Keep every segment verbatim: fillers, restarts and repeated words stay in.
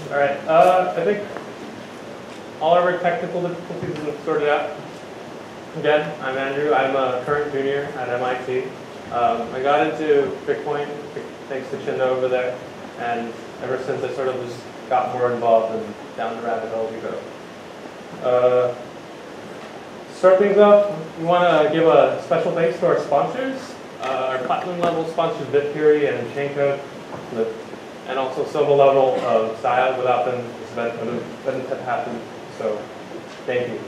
All right. Uh, I think all of our technical difficulties have been sorted out. Again, I'm Andrew. I'm a current junior at M I T. Um, I got into Bitcoin thanks to Chindo over there, and ever since I sort of just got more involved and down the rabbit hole we go. Uh, to start things off, we want to give a special thanks to our sponsors. Uh, our platinum level sponsors Bitfury and Chaincode, and also silver level of Sia. Without them, this event wouldn't have happened. So, thank you.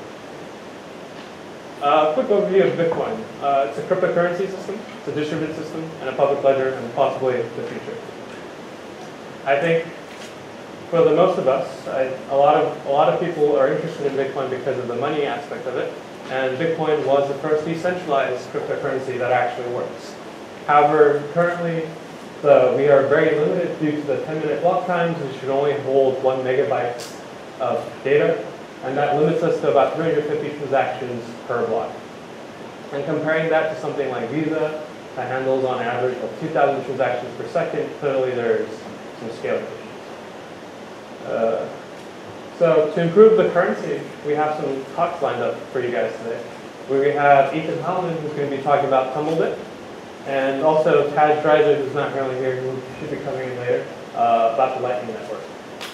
Uh, quick overview of Bitcoin. Uh, it's a cryptocurrency system, it's a distributed system, and a public ledger, and possibly the future. I think for the most of us, I, a lot of a lot of people are interested in Bitcoin because of the money aspect of it, and Bitcoin was the first decentralized cryptocurrency that actually works. However, currently the, we are very limited due to the ten minute block times. We should only hold one megabyte of data, and that limits us to about three hundred fifty transactions per block. And comparing that to something like Visa, that handles on average of two thousand transactions per second, clearly there's some scaling issues. Uh, so to improve the currency, we have some talks lined up for you guys today. We have Ethan Hallman, who's going to be talking about Tumblebit, and also Taj Dreiser, who's not currently here, who should be coming in later, uh, about the Lightning Network.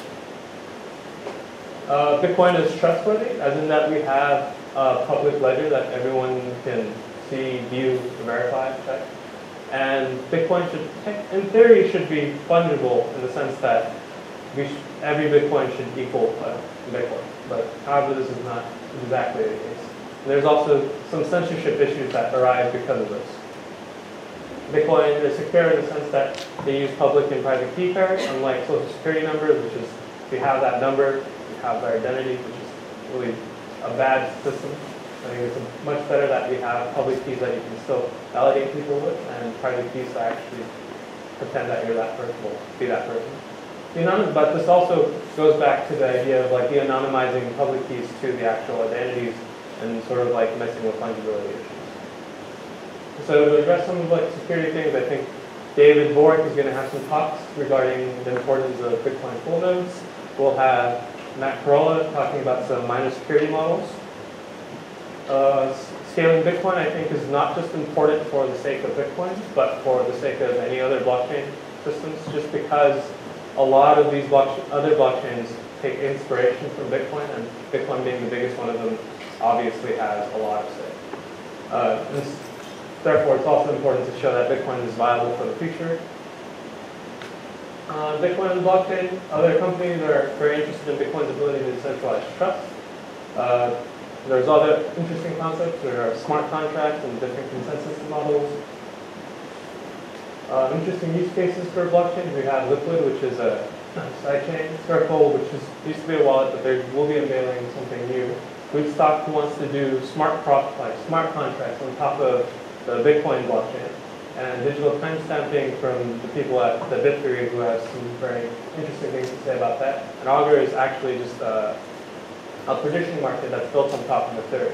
Uh, Bitcoin is trustworthy, as in that we have a public ledger that everyone can see, view, verify, check. And Bitcoin should, in theory, should be fungible in the sense that we sh every Bitcoin should equal uh, Bitcoin. But however, this is not exactly the case. And there's also some censorship issues that arise because of this. Bitcoin is secure in the sense that they use public and private key pairs, unlike social security numbers, which is if you have that number, you have their identity, which is really a bad system. I think it's much better that we have public keys that you can still validate people with, and private keys to actually pretend that you're that person, will be that person. But this also goes back to the idea of like de-anonymizing public keys to the actual identities and sort of like messing with fungibility issues. So to address some of like security things, I think David Borick is going to have some talks regarding the importance of Bitcoin full nodes. We'll have Matt Carolla talking about some minor security models. Uh, scaling Bitcoin, I think, is not just important for the sake of Bitcoin, but for the sake of any other blockchain systems, just because a lot of these block other blockchains take inspiration from Bitcoin, and Bitcoin being the biggest one of them obviously has a lot of say. Uh, and therefore, it's also important to show that Bitcoin is viable for the future. Uh, Bitcoin and blockchain, other companies are very interested in Bitcoin's ability to decentralize trust. Uh, there's other interesting concepts. There are smart contracts and different consensus models. Uh, interesting use cases for blockchain. We have Liquid, which is a sidechain. Circle, which is, used to be a wallet, but they will be unveiling something new. Rootstock, who wants to do smart prop, like smart contracts on top of the Bitcoin blockchain. And digital timestamping from the people at the Bitfury, who have some very interesting things to say about that. And Augur is actually just uh, a prediction market that's built on top of Ethereum.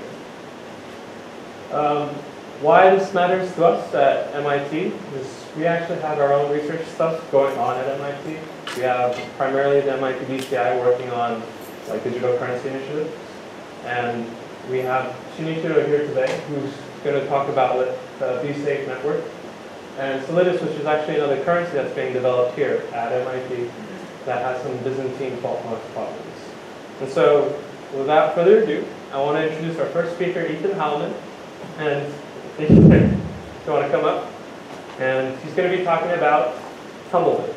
Um, why this matters to us at M I T is we actually have our own research stuff going on at M I T. We have primarily the M I T B C I working on like digital currency initiatives. And we have Shinichiro here today, who's going to talk about the B-Safe network. And Solidus, which is actually another currency that's being developed here at M I T that has some Byzantine fault problems. And so, without further ado, I want to introduce our first speaker, Ethan Hallman. And if you want to come up. And he's going to be talking about Tumblebit.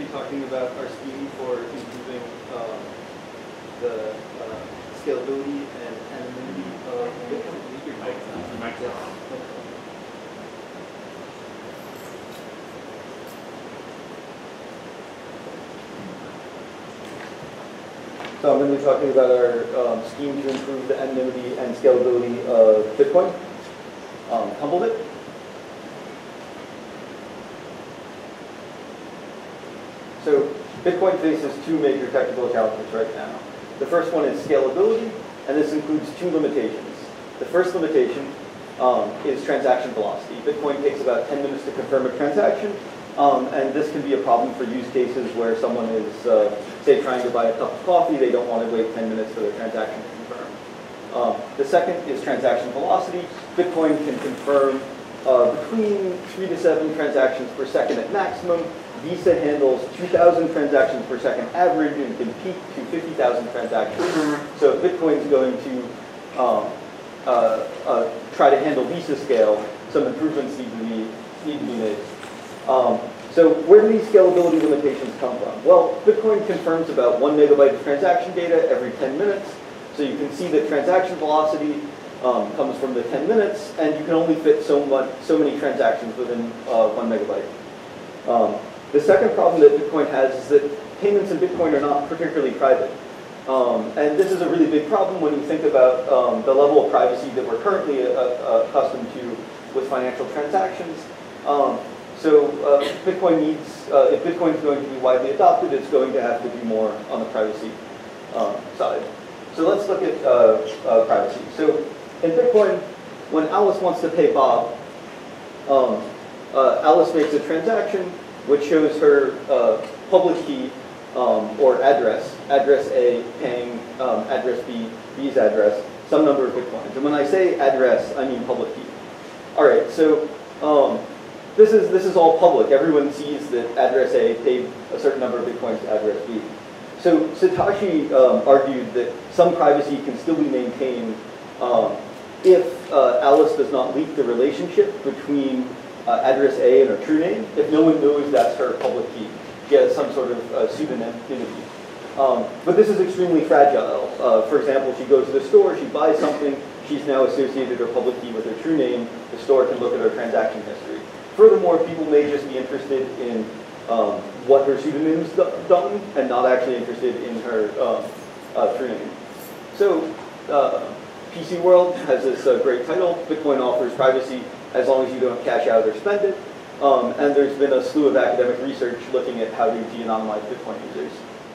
talking about our scheme for improving um, the uh, scalability and anonymity of Bitcoin. So I'm going to be talking about our um, scheme to improve the anonymity and scalability of Bitcoin, um, Tumblebit. So Bitcoin faces two major technical challenges right now. The first one is scalability, and this includes two limitations. The first limitation um, is transaction velocity. Bitcoin takes about ten minutes to confirm a transaction, um, and this can be a problem for use cases where someone is, uh, say, trying to buy a cup of coffee. They don't want to wait ten minutes for their transaction to confirm. Um, the second is transaction velocity. Bitcoin can confirm uh, between three to seven transactions per second at maximum. Visa handles two thousand transactions per second average and can peak to fifty thousand transactions. So if Bitcoin is going to um, uh, uh, try to handle Visa scale, some improvements need to be, need to be made. Um, so where do these scalability limitations come from? Well, Bitcoin confirms about one megabyte of transaction data every ten minutes. So you can see that transaction velocity um, comes from the ten minutes, and you can only fit so much, so many transactions within uh, one megabyte. Um, The second problem that Bitcoin has is that payments in Bitcoin are not particularly private. Um, and this is a really big problem when you think about um, the level of privacy that we're currently uh, uh, accustomed to with financial transactions. Um, so uh, Bitcoin needs, uh, if Bitcoin is going to be widely adopted, it's going to have to do more on the privacy um, side. So let's look at uh, uh, privacy. So in Bitcoin, when Alice wants to pay Bob, um, uh, Alice makes a transaction which shows her uh, public key um, or address, address A paying um, address B, B's address, some number of Bitcoins. And when I say address, I mean public key. All right, so um, this is this is all public. Everyone sees that address A paid a certain number of Bitcoins to address B. So Satoshi um, argued that some privacy can still be maintained um, if uh, Alice does not leak the relationship between Uh, address A and her true name, if no one knows that's her public key. She has some sort of uh, pseudonymity. Um, but this is extremely fragile. Uh, for example, she goes to the store, she buys something, she's now associated her public key with her true name. The store can look at her transaction history. Furthermore, people may just be interested in um, what her pseudonym's done and not actually interested in her um, uh, true name. So, uh, P C World has this uh, great title, Bitcoin offers privacy as long as you don't cash out or spend it. Um, and there's been a slew of academic research looking at how to de-anonymize Bitcoin users.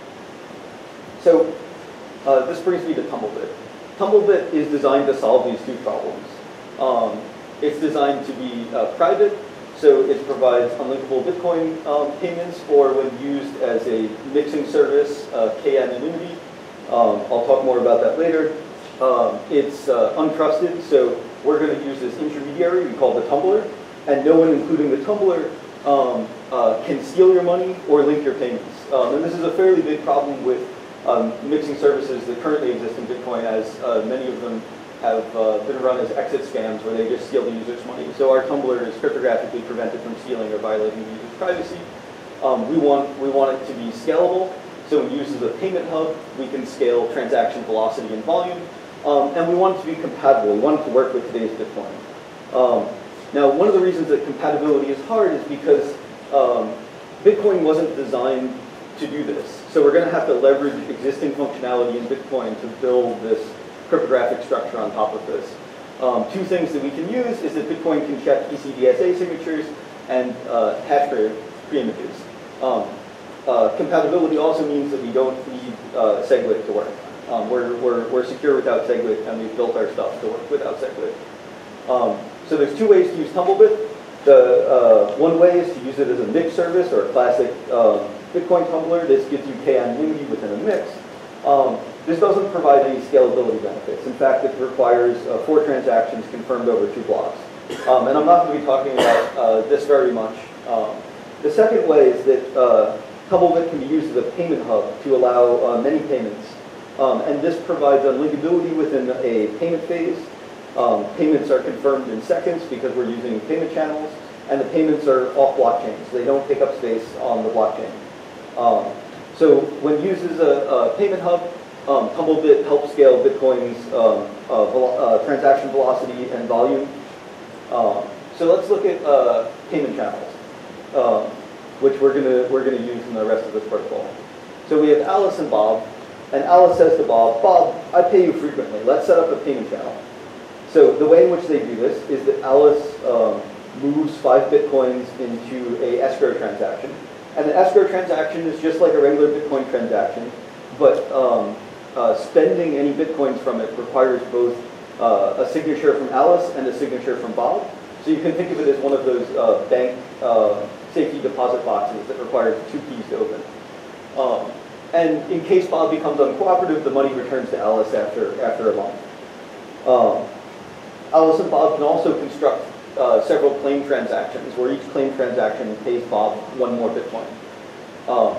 So uh, this brings me to Tumblebit. Tumblebit is designed to solve these two problems. Um, it's designed to be uh, private, so it provides unlinkable Bitcoin um, payments, or when used as a mixing service, uh, K-anonymity. Um, I'll talk more about that later. Um, it's uh, uncrusted, so we're going to use this intermediary we call the tumbler, and no one, including the tumbler, um, uh, can steal your money or link your payments. Um, and this is a fairly big problem with um, mixing services that currently exist in Bitcoin, as uh, many of them have uh, been run as exit scams where they just steal the user's money. So our tumbler is cryptographically prevented from stealing or violating the user's privacy. Um, we want we want it to be scalable, so when used as a payment hub, we can scale transaction velocity and volume. Um, and we want it to be compatible. We want it to work with today's Bitcoin. Um, now, one of the reasons that compatibility is hard is because um, Bitcoin wasn't designed to do this. So we're going to have to leverage existing functionality in Bitcoin to build this cryptographic structure on top of this. Um, two things that we can use is that Bitcoin can check E C D S A signatures and uh, hash pre-images. Um, uh, compatibility also means that we don't need uh, SegWit to work. Um, we're, we're, we're secure without SegWit, and we've built our stuff to work without SegWit. Um, so there's two ways to use Tumblebit. The uh, one way is to use it as a mix service or a classic um, Bitcoin tumbler. This gives you K-anonymity within a mix. Um, this doesn't provide any scalability benefits. In fact, it requires uh, four transactions confirmed over two blocks. Um, and I'm not going to be talking about uh, this very much. Um, the second way is that uh, Tumblebit can be used as a payment hub to allow uh, many payments. Um, and this provides unlinkability within a payment phase. Um, payments are confirmed in seconds because we're using payment channels, and the payments are off blockchain, so they don't take up space on the blockchain. Um, so when used as a, a payment hub, um, Tumblebit helps scale Bitcoin's um, uh, velo uh, transaction velocity and volume. Um, so let's look at uh, payment channels, um, which we're gonna we're gonna use in the rest of this protocol. So we have Alice and Bob, and Alice says to Bob, "Bob, I pay you frequently. Let's set up a payment channel." So the way in which they do this is that Alice um, moves five bitcoins into a escrow transaction, and the escrow transaction is just like a regular Bitcoin transaction, but um, uh, spending any bitcoins from it requires both uh, a signature from Alice and a signature from Bob. So you can think of it as one of those uh, bank uh, safety deposit boxes that requires two keys to open. Um, and in case Bob becomes uncooperative, the money returns to Alice after after a month. Um, Alice and Bob can also construct uh, several claim transactions, where each claim transaction pays Bob one more Bitcoin. Um,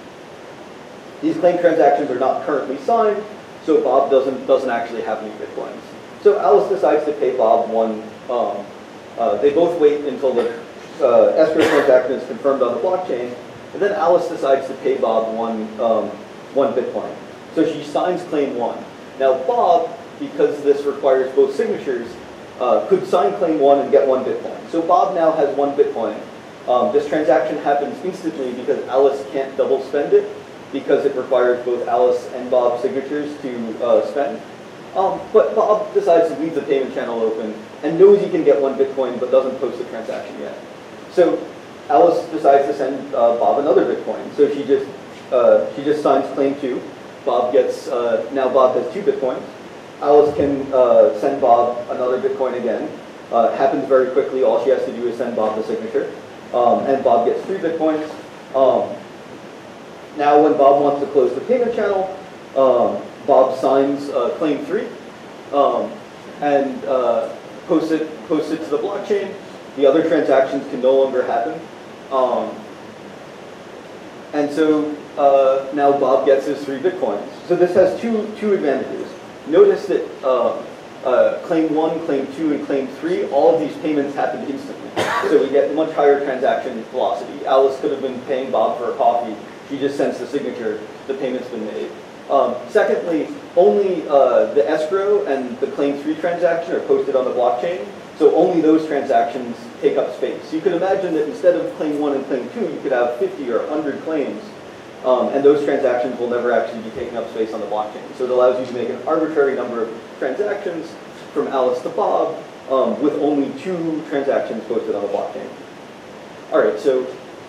these claim transactions are not currently signed, so Bob doesn't doesn't actually have any Bitcoins. So Alice decides to pay Bob one. Um, uh, they both wait until the uh, escrow transaction is confirmed on the blockchain, and then Alice decides to pay Bob one um, one Bitcoin. So she signs claim one. Now Bob, because this requires both signatures, uh, could sign claim one and get one Bitcoin. So Bob now has one Bitcoin. Um, this transaction happens instantly because Alice can't double spend it, because it requires both Alice and Bob's signatures to uh, spend. Um, but Bob decides to leave the payment channel open and knows he can get one Bitcoin but doesn't post the transaction yet. So Alice decides to send uh, Bob another Bitcoin. So she just uh, she just signs claim two. Bob gets uh, now Bob has two Bitcoins. Alice can uh, send Bob another Bitcoin again. Uh, it happens very quickly. All she has to do is send Bob the signature, um, and Bob gets three Bitcoins. Um, now, when Bob wants to close the payment channel, um, Bob signs uh, claim three um, and uh, posts it posts it to the blockchain. The other transactions can no longer happen, um, and so uh, now Bob gets his three Bitcoins. So this has two two advantages. Notice that uh, uh, claim one, claim two, and claim three, all of these payments happen instantly. So we get much higher transaction velocity. Alice could have been paying Bob for a coffee. She just sends the signature. The payment's been made. Um, secondly, only uh, the escrow and the claim three transaction are posted on the blockchain. So only those transactions take up space. So you can imagine that instead of claim one and claim two, you could have fifty or one hundred claims. Um, and those transactions will never actually be taking up space on the blockchain. So it allows you to make an arbitrary number of transactions from Alice to Bob um, with only two transactions posted on the blockchain. All right, so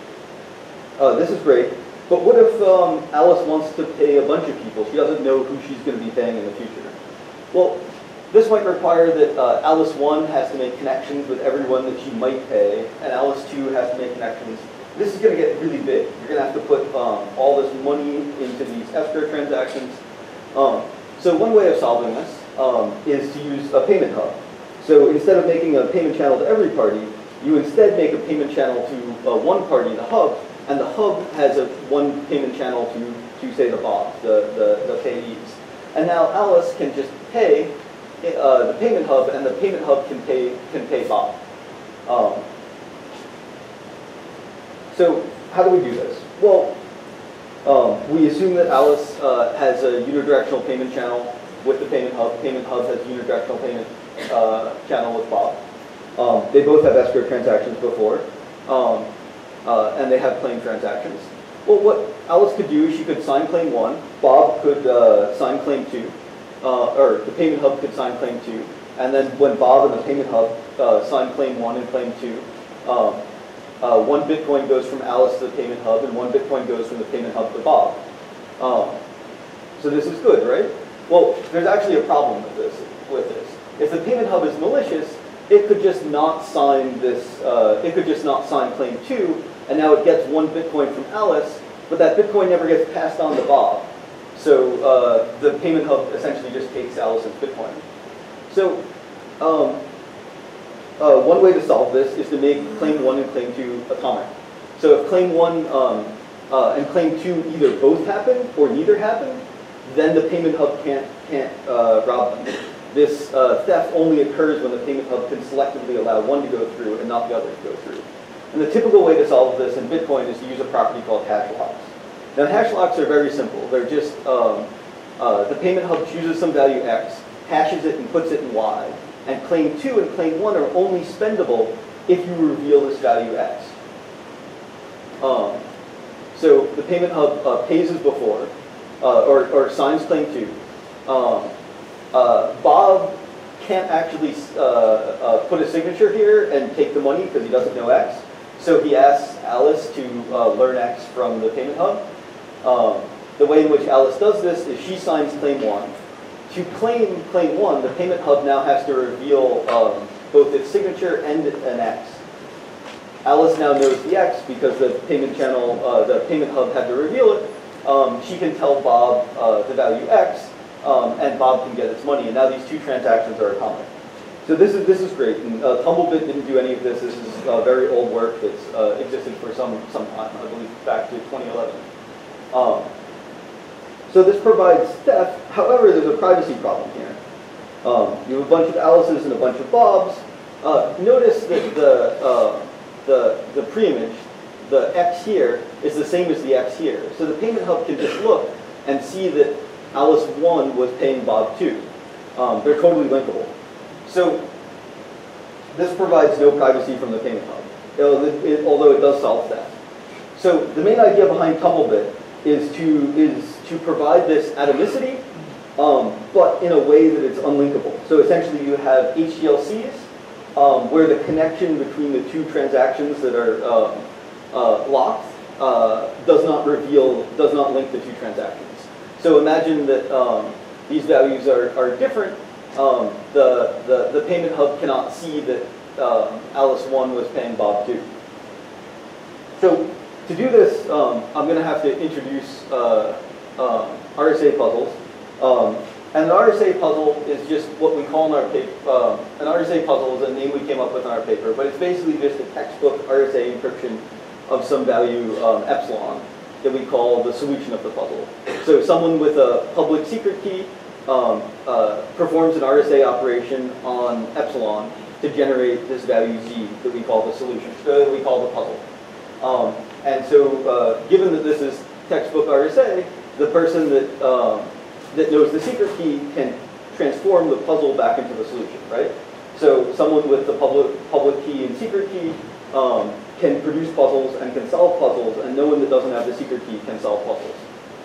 uh, this is great. But what if um, Alice wants to pay a bunch of people? She doesn't know who she's going to be paying in the future. Well, this might require that uh, Alice one has to make connections with everyone that she might pay, and Alice two has to make connections. This is going to get really big. You're going to have to put um, all this money into these escrow transactions. Um, so one way of solving this um, is to use a payment hub. So instead of making a payment channel to every party, you instead make a payment channel to uh, one party, the hub, and the hub has a one payment channel to, to say the Bob, the, the, the payees. And now Alice can just pay uh, the payment hub, and the payment hub can pay, can pay Bob. Um, So how do we do this? Well, um, we assume that Alice uh, has a unidirectional payment channel with the payment hub. Payment hub has a unidirectional payment uh, channel with Bob. Um, they both have escrow transactions before, um, uh, and they have claim transactions. Well, what Alice could do is she could sign claim one. Bob could uh, sign claim two, uh, or the payment hub could sign claim two. And then when Bob and the payment hub uh, sign claim one and claim two, um, Uh, one Bitcoin goes from Alice to the payment hub, and one Bitcoin goes from the payment hub to Bob. Um, so this is good, right? Well, there's actually a problem with this. With this, if the payment hub is malicious, it could just not sign this. Uh, it could just not sign claim two, and now it gets one Bitcoin from Alice, but that Bitcoin never gets passed on to Bob. So uh, the payment hub essentially just takes Alice's Bitcoin. So. Um, Uh, one way to solve this is to make claim one and claim two atomic. So if claim one um, uh, and claim two either both happen or neither happen, then the payment hub can't can't uh, rob them. This uh, theft only occurs when the payment hub can selectively allow one to go through and not the other to go through. And the typical way to solve this in Bitcoin is to use a property called hash locks. Now hash locks are very simple. They're just, um, uh, the payment hub chooses some value X, hashes it and puts it in Y, and claim two and claim one are only spendable if you reveal this value X. Um, so the payment hub uh, pays as before, uh, or, or signs claim two. Um, uh, Bob can't actually uh, uh, put a signature here and take the money because he doesn't know X. So he asks Alice to uh, learn X from the payment hub. Um, the way in which Alice does this is she signs claim one. To claim claim one, the payment hub now has to reveal um, both its signature and an X. Alice now knows the X because the payment channel, uh, the payment hub had to reveal it. Um, she can tell Bob uh, the value X, um, and Bob can get its money. And now these two transactions are atomic. So this is this is great. And uh, Tumblebit didn't do any of this. This is uh, very old work that's uh, existed for some some time. I believe back to twenty eleven. Um, so this provides theft. However, there's a privacy problem here. Um, you have a bunch of Alices and a bunch of Bobs. Uh, notice that the uh, the the preimage, the X here, is the same as the X here. So the payment hub can just look and see that Alice one was paying Bob two. Um, they're totally linkable. So this provides no privacy from the payment hub, although it does solve that. So the main idea behind Tumblebit is to is to provide this atomicity, um, but in a way that it's unlinkable. So essentially, you have H D L Cs um, where the connection between the two transactions that are um, uh, locked uh, does not reveal, does not link the two transactions. So imagine that um, these values are are different. Um, the, the, the payment hub cannot see that uh, Alice one was paying Bob two. So to do this, um, I'm going to have to introduce uh, uh, R S A puzzles. Um, and an R S A puzzle is just what we call in our paper. Uh, an R S A puzzle is a name we came up with in our paper, but it's basically just a textbook R S A encryption of some value um, epsilon that we call the solution of the puzzle. So someone with a public secret key Um, uh, performs an R S A operation on epsilon to generate this value z that we call the solution, uh, we call the puzzle. Um, and so, uh, given that this is textbook R S A, the person that um, that knows the secret key can transform the puzzle back into the solution, right? So, someone with the public public key and secret key um, can produce puzzles and can solve puzzles, and no one that doesn't have the secret key can solve puzzles.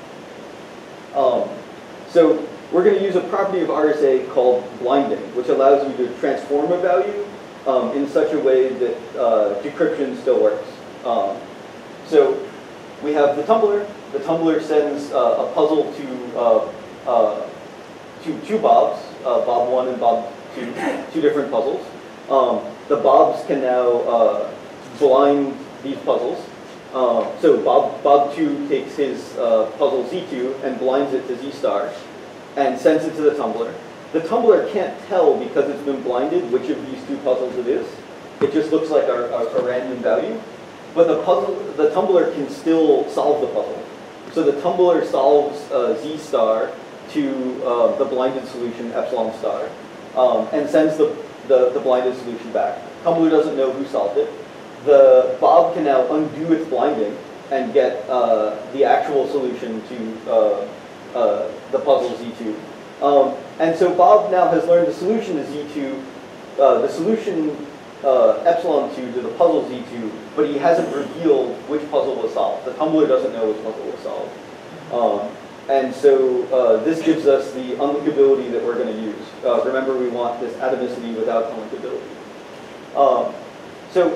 Um, so. We're going to use a property of R S A called blinding, which allows you to transform a value um, in such a way that uh, decryption still works. Um, so we have the tumbler. The tumbler sends uh, a puzzle to uh, uh, to two Bobs, uh, Bob one and Bob two, two different puzzles. Um, the Bobs can now uh, blind these puzzles. Uh, so Bob Bob two takes his uh, puzzle Z two and blinds it to Z star, and sends it to the tumbler. The tumbler can't tell, because it's been blinded, which of these two puzzles it is. It just looks like a, a, a random value. But the puzzle, the tumbler can still solve the puzzle. So the tumbler solves uh, Z star to uh, the blinded solution, epsilon star, um, and sends the, the, the blinded solution back. Tumbler doesn't know who solved it. The Bob can now undo its blinding and get uh, the actual solution to uh, Uh, the puzzle Z two. Um, and so Bob now has learned the solution to Z two, uh, the solution uh, epsilon two to the puzzle Z two, but he hasn't revealed which puzzle was solved. The tumbler doesn't know which puzzle was solved. Um, and so uh, this gives us the unlinkability that we're going to use. Uh, remember, we want this atomicity without unlinkability. Um, so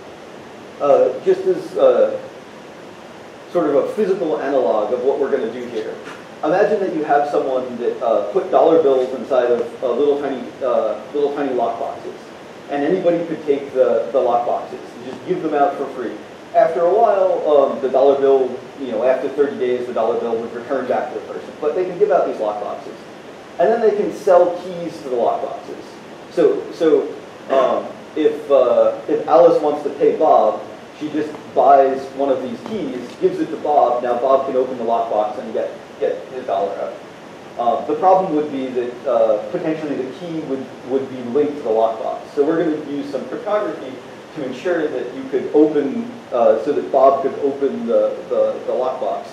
uh, just as uh, sort of a physical analog of what we're going to do here. Imagine that you have someone that uh, put dollar bills inside of uh, little tiny uh, little tiny lock boxes, and anybody could take the, the lock boxes and just give them out for free. After a while, um, the dollar bill, you know, after thirty days, the dollar bill would return back to the person. But they can give out these lock boxes, and then they can sell keys to the lock boxes. So so um, if uh, if Alice wants to pay Bob, she just buys one of these keys, gives it to Bob. Now Bob can open the lockbox and get, get his dollar out. Uh, the problem would be that uh, potentially the key would, would be linked to the lockbox. So we're going to use some cryptography to ensure that you could open, uh, so that Bob could open the, the, the lockbox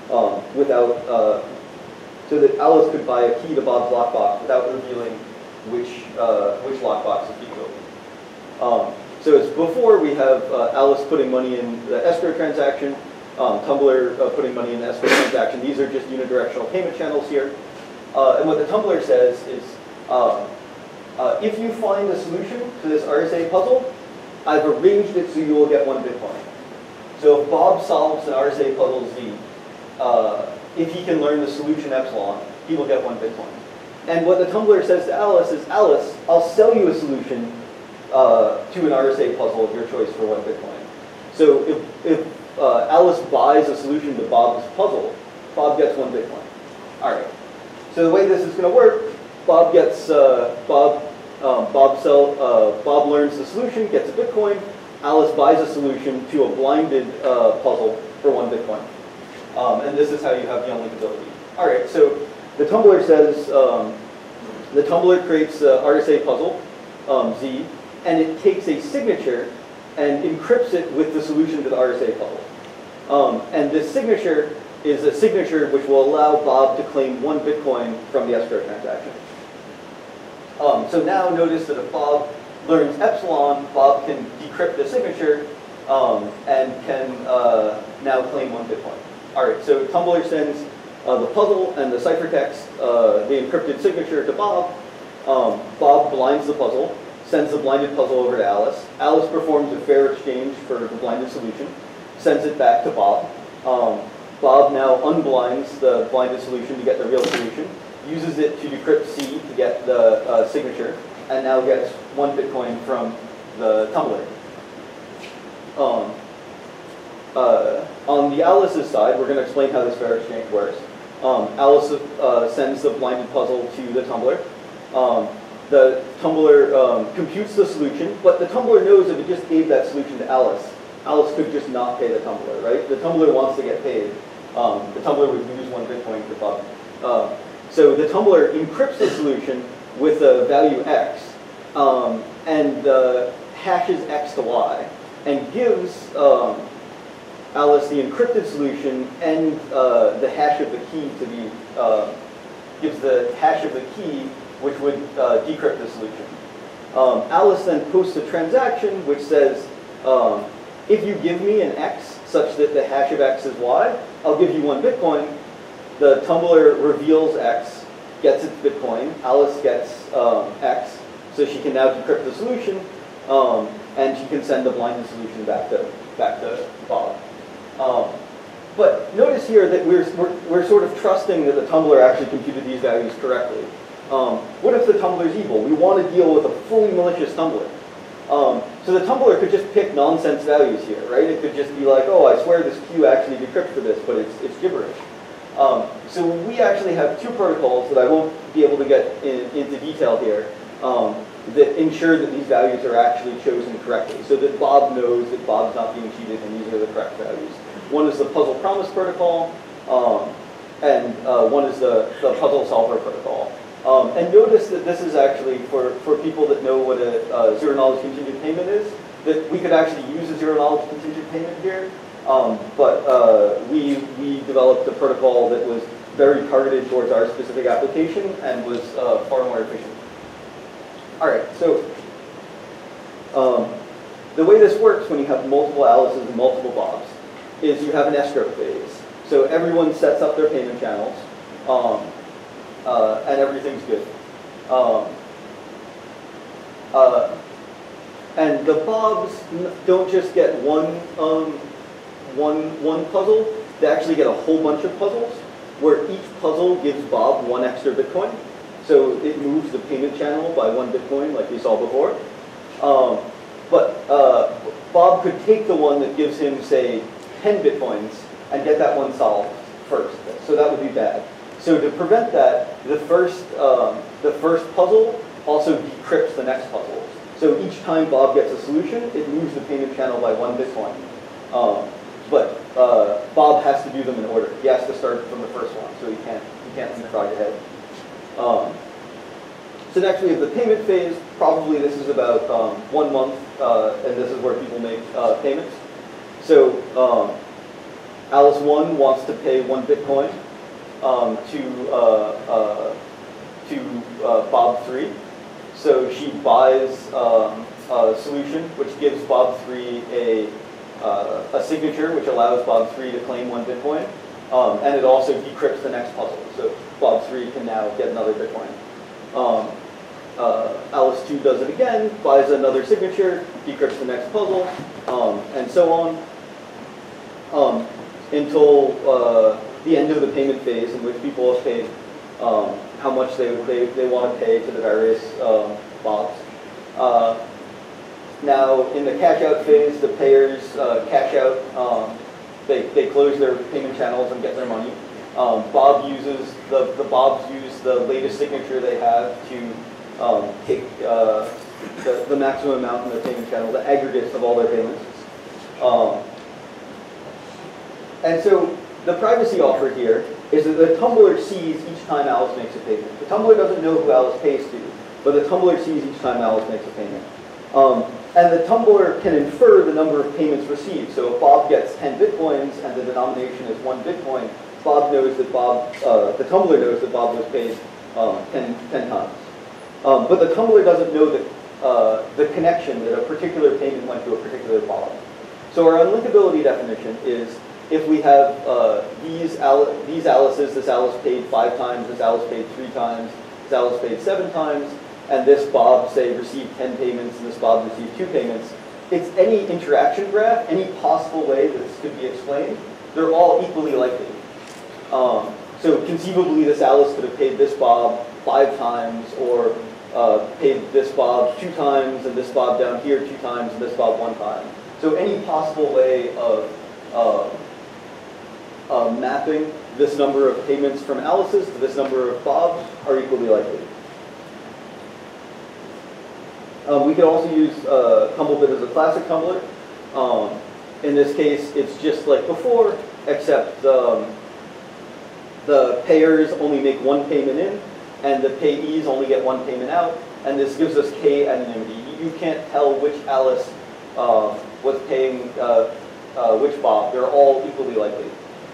um, without, uh, so that Alice could buy a key to Bob's lockbox without revealing which, uh, which lockbox the key opened. Um, so as before, we have uh, Alice putting money in the escrow transaction, um, Tumblr uh, putting money in the escrow transaction. These are just unidirectional payment channels here. Uh, and what the Tumblr says is, uh, uh, if you find a solution to this R S A puzzle, I've arranged it so you will get one Bitcoin. So if Bob solves an R S A puzzle Z, uh, if he can learn the solution epsilon, he will get one Bitcoin. And what the Tumblr says to Alice is, Alice, I'll sell you a solution uh, to an R S A puzzle of your choice for one Bitcoin. So if, if uh, Alice buys a solution to Bob's puzzle, Bob gets one Bitcoin. All right. So the way this is going to work, Bob gets uh, Bob um, Bob sell uh, Bob learns the solution, gets a Bitcoin. Alice buys a solution to a blinded uh, puzzle for one Bitcoin. Um, and this is how you have the unlinkability. All right. So the Tumblr says um, the Tumblr creates a R S A puzzle um, Z, and it takes a signature and encrypts it with the solution to the R S A puzzle. Um, and this signature is a signature which will allow Bob to claim one Bitcoin from the escrow transaction. Um, so now notice that if Bob learns epsilon, Bob can decrypt the signature um, and can uh, now claim one Bitcoin. All right, so Tumblr sends uh, the puzzle and the ciphertext, uh, the encrypted signature to Bob. Um, Bob blinds the puzzle, sends the blinded puzzle over to Alice. Alice performs a fair exchange for the blinded solution, sends it back to Bob. Um, Bob now unblinds the blinded solution to get the real solution, uses it to decrypt C to get the uh, signature, and now gets one Bitcoin from the Tumblr. Um, uh, on the Alice's side, we're going to explain how this fair exchange works. Um, Alice uh, sends the blinded puzzle to the Tumblr. Um, the Tumblr um, computes the solution, but the Tumblr knows if it just gave that solution to Alice, Alice could just not pay the Tumblr, right? The Tumblr wants to get paid. Um, the Tumblr would lose one Bitcoin for Bob. Uh, so the Tumblr encrypts the solution with a value X um, and uh, hashes X to Y and gives um, Alice the encrypted solution and uh, the hash of the key to the, uh, gives the hash of the key which would uh, decrypt the solution. Um, Alice then posts a transaction which says, um, if you give me an X such that the hash of X is Y, I'll give you one Bitcoin. The Tumblr reveals X, gets its Bitcoin. Alice gets um, X, so she can now decrypt the solution, um, and she can send the blinded solution back to back to Bob. Um, but notice here that we're, we're we're sort of trusting that the Tumblr actually computed these values correctly. Um, what if the Tumblr is evil? We want to deal with a fully malicious Tumblr. Um, so the Tumblr could just pick nonsense values here, right? It could just be like, oh, I swear this Q actually decrypts for this, but it's, it's gibberish. Um, so we actually have two protocols that I won't be able to get in, into detail here um, that ensure that these values are actually chosen correctly, so that Bob knows that Bob's not being cheated and these are the correct values. One is the puzzle promise protocol, um, and uh, one is the, the puzzle solver protocol. Um, and notice that this is actually, for, for people that know what a uh, zero-knowledge contingent payment is, that we could actually use a zero-knowledge contingent payment here. Um, but uh, we, we developed a protocol that was very targeted towards our specific application and was uh, far more efficient. All right, so um, the way this works when you have multiple Alices and multiple Bobs is you have an escrow phase. So everyone sets up their payment channels. Um, Uh, and everything's good. Um, uh, and the Bobs don't just get one, um, one, one puzzle, they actually get a whole bunch of puzzles, where each puzzle gives Bob one extra Bitcoin. So it moves the payment channel by one Bitcoin, like we saw before. Um, but uh, Bob could take the one that gives him, say, ten Bitcoins, and get that one solved first. So that would be bad. So to prevent that, the first, um, the first puzzle also decrypts the next puzzle. So each time Bob gets a solution, it moves the payment channel by one Bitcoin. Um, but uh, Bob has to do them in order. He has to start from the first one, so he can't, he can't leapfrog ahead. Um, so next we have the payment phase. Probably this is about um, one month, uh, and this is where people make uh, payments. So um, Alice one wants to pay one Bitcoin um, to uh, uh, to uh, Bob three. So she buys um, a solution which gives Bob three a uh, a signature which allows Bob three to claim one Bitcoin, um, and it also decrypts the next puzzle. So Bob three can now get another Bitcoin. Um, uh, Alice two does it again, buys another signature, decrypts the next puzzle, um, and so on, um, until uh, the end of the payment phase, in which people have paid um, how much they, they, they want to pay to the various um, Bobs. Uh, now, in the cash out phase, the payers uh, cash out, um, they, they close their payment channels and get their money. Um, Bob uses, the, the Bobs use the latest signature they have to um, take uh, the, the maximum amount in their payment channel, the aggregates of all their payments. Um, and so the privacy offer here is that the tumbler sees each time Alice makes a payment. The tumbler doesn't know who Alice pays to, but the tumbler sees each time Alice makes a payment. Um, and the tumbler can infer the number of payments received. So if Bob gets ten Bitcoins and the denomination is one Bitcoin, Bob knows that Bob, uh, the tumbler knows that Bob was paid um, ten, ten times. Um, but the tumbler doesn't know that uh, the connection that a particular payment went to a particular Bob. So our unlinkability definition is if we have uh, these, Al these Alices, this Alice paid five times, this Alice paid three times, this Alice paid seven times, and this Bob, say, received ten payments and this Bob received two payments, it's any interaction graph, any possible way that this could be explained, they're all equally likely. Um, so conceivably, this Alice could have paid this Bob five times, or uh, paid this Bob two times, and this Bob down here two times, and this Bob one time. So any possible way of uh, uh, mapping this number of payments from Alice's to this number of Bobs are equally likely. Um, we could also use uh, Tumblebit as a classic tumbler. Um, in this case, it's just like before, except um, the payers only make one payment in, and the payees only get one payment out, and this gives us K anonymity. You can't tell which Alice uh, was paying uh, uh, which Bob. They're all equally likely.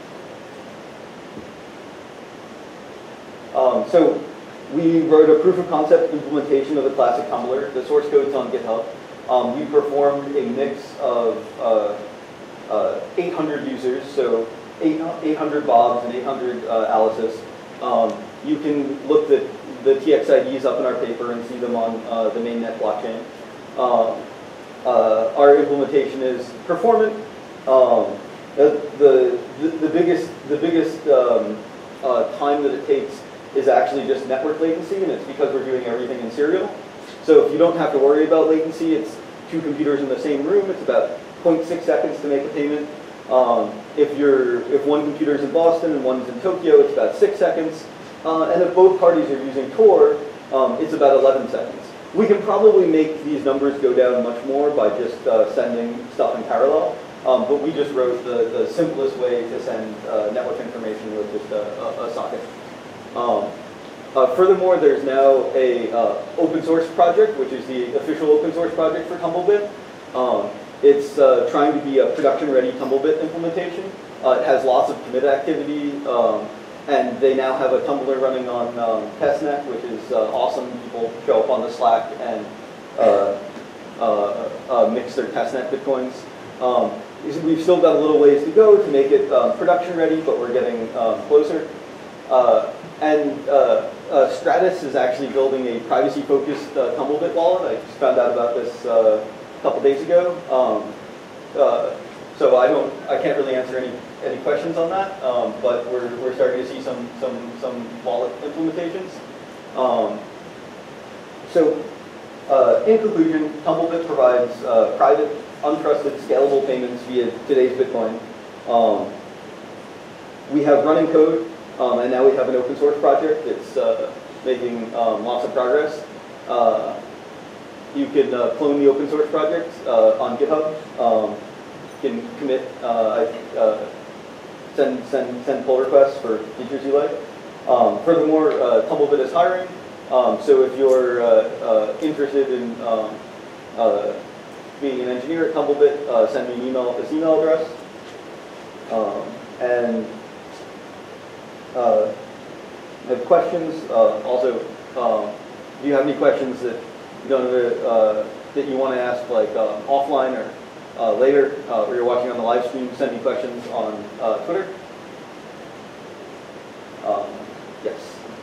Um, so we wrote a proof of concept implementation of the classic tumbler. The source code's on GitHub. Um, we performed a mix of uh, uh, eight hundred users, so eight hundred Bobs and eight hundred uh, Alices. Um, you can look the, the T X I Ds up in our paper and see them on uh, the mainnet blockchain. Um, uh, our implementation is performant. Um, the, the, the biggest, the biggest um, uh, time that it takes is actually just network latency, and it's because we're doing everything in serial. So if you don't have to worry about latency, it's two computers in the same room. It's about zero point six seconds to make a payment. Um, if you're if one computer is in Boston and one's in Tokyo, it's about six seconds. Uh, and if both parties are using Tor, um, it's about eleven seconds. We can probably make these numbers go down much more by just uh, sending stuff in parallel. Um, but we just wrote the, the simplest way to send uh, network information with just a, a, a socket. Um, uh, furthermore, there's now a uh, open source project, which is the official open source project for Tumblebit. Um, it's uh, trying to be a production-ready Tumblebit implementation. Uh, it has lots of commit activity, um, and they now have a tumbler running on um, testnet, which is uh, awesome. People show up on the Slack and uh, uh, uh, mix their testnet bitcoins. Um, we've still got a little ways to go to make it um, production-ready, but we're getting um, closer. Uh, and uh, uh, Stratus is actually building a privacy-focused uh, Tumblebit wallet. I just found out about this uh, a couple days ago. Um, uh, so I don't, I can't really answer any any questions on that. Um, but we're we're starting to see some some some wallet implementations. Um, so uh, in conclusion, Tumblebit provides uh, private, untrusted, scalable payments via today's Bitcoin. Um, we have running code. Um, and now we have an open source project that's uh, making um, lots of progress. Uh, you can uh, clone the open source project uh, on GitHub. Um, you can commit, uh, uh, send, send, send pull requests for features you like. Um, furthermore, uh, Tumblebit is hiring. Um, so if you're uh, uh, interested in um, uh, being an engineer at Tumblebit, uh, send me an email at this email address. Um, And uh, have questions. Uh, also, uh, do you have any questions that you don't uh, that you want to ask, like uh, offline or uh, later, uh, or you're watching on the live stream? Send me questions on uh, Twitter. Um, yes.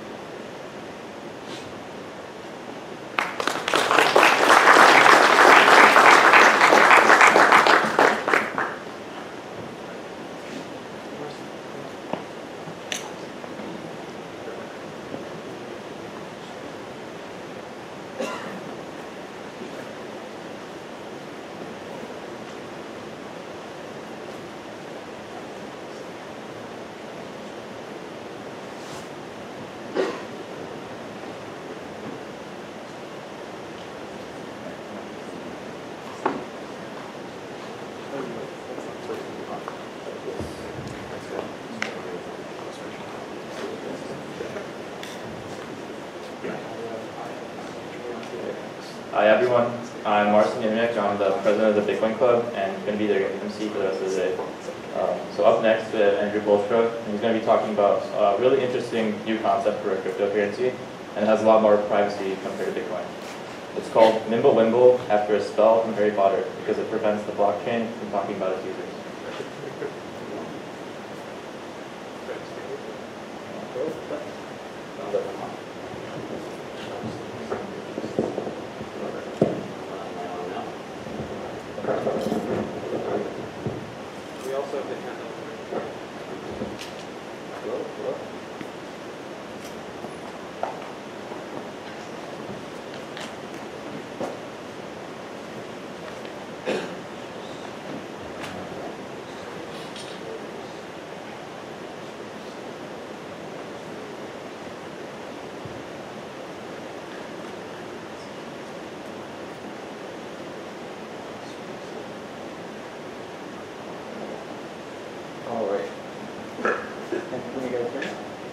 Hi everyone, I'm Marcin Yemniak. I'm the president of the Bitcoin Club and going to be their M C for the rest of the day. Um, so up next we have Andrew Bolstra, and he's going to be talking about a really interesting new concept for a cryptocurrency, and it has a lot more privacy compared to Bitcoin. It's called Mimblewimble, after a spell from Harry Potter, because it prevents the blockchain from talking about its users. We also have the handout. Hello? Hello? All right. Can you guys hear me?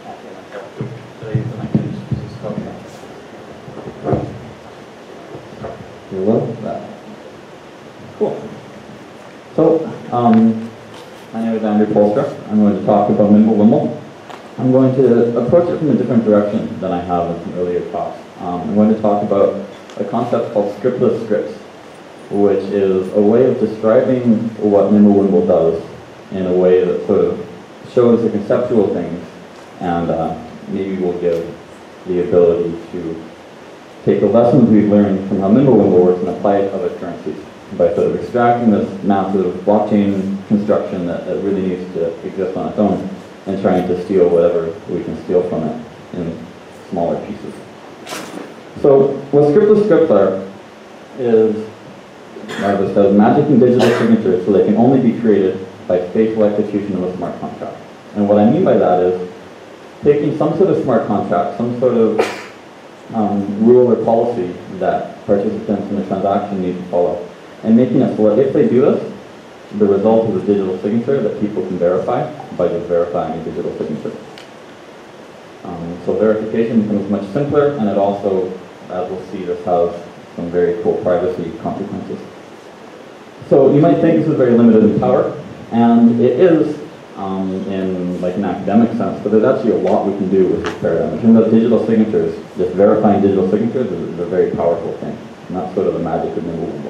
Hello. Cool. So, um, my name is Andrew Bolstra. I'm going to talk about Mimblewimble. I'm going to approach it from a different direction than I have in some earlier talks. Um, I'm going to talk about a concept called scriptless scripts, which is a way of describing what Mimblewimble does in a way that sort of shows the conceptual things, and uh, maybe will give the ability to take the lessons we've learned from how Mimblewimble works and apply it to other currencies by sort of extracting this massive blockchain construction that, that really needs to exist on its own and trying to steal whatever we can steal from it in smaller pieces. So what scriptless scripts are is, as it says, magic and digital signatures, so they can only be created by faithful execution of a smart contract. And what I mean by that is taking some sort of smart contract, some sort of um, rule or policy that participants in the transaction need to follow, and making it so that if they do this, the result is a digital signature that people can verify by just verifying a digital signature. Um, so verification becomes much simpler, and it also, as we'll see, this has some very cool privacy consequences. So you might think this is very limited in power, and it is um, in like an academic sense, but there's actually a lot we can do with this paradigm. In terms of digital signatures, just verifying digital signatures is, is a very powerful thing, and that's sort of the magic of Mimblewimble.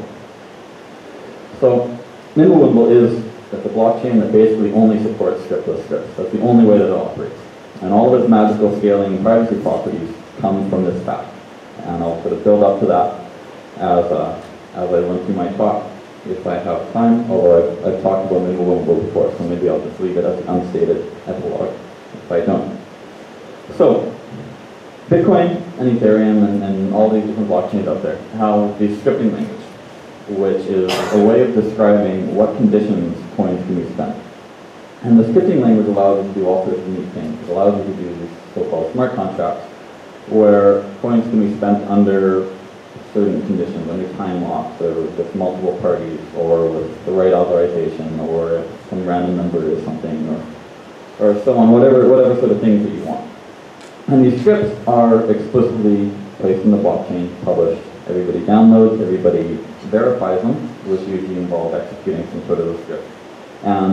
So Mimblewimble is that the blockchain that basically only supports scriptless scripts. That's the only way that it operates. And all of its magical scaling and privacy properties come from this fact. And I'll sort of build up to that as, uh, as I run through my talk, if I have time, although I've, I've talked about Mimblewimble before, so maybe I'll just leave it as an unstated epilogue if I don't. So, Bitcoin and Ethereum and, and all these different blockchains out there have the scripting language, which is a way of describing what conditions coins can be spent. And the scripting language allows you to do all sorts of neat things. It allows you to do these so-called smart contracts, where coins can be spent under certain conditions, under time locks, or with multiple parties, or with the right authorization, or if some random number is something, or, or so on, whatever, whatever sort of things that you want. And these scripts are explicitly placed in the blockchain, published. Everybody downloads, everybody verifies them, which usually involves executing some sort of a script. And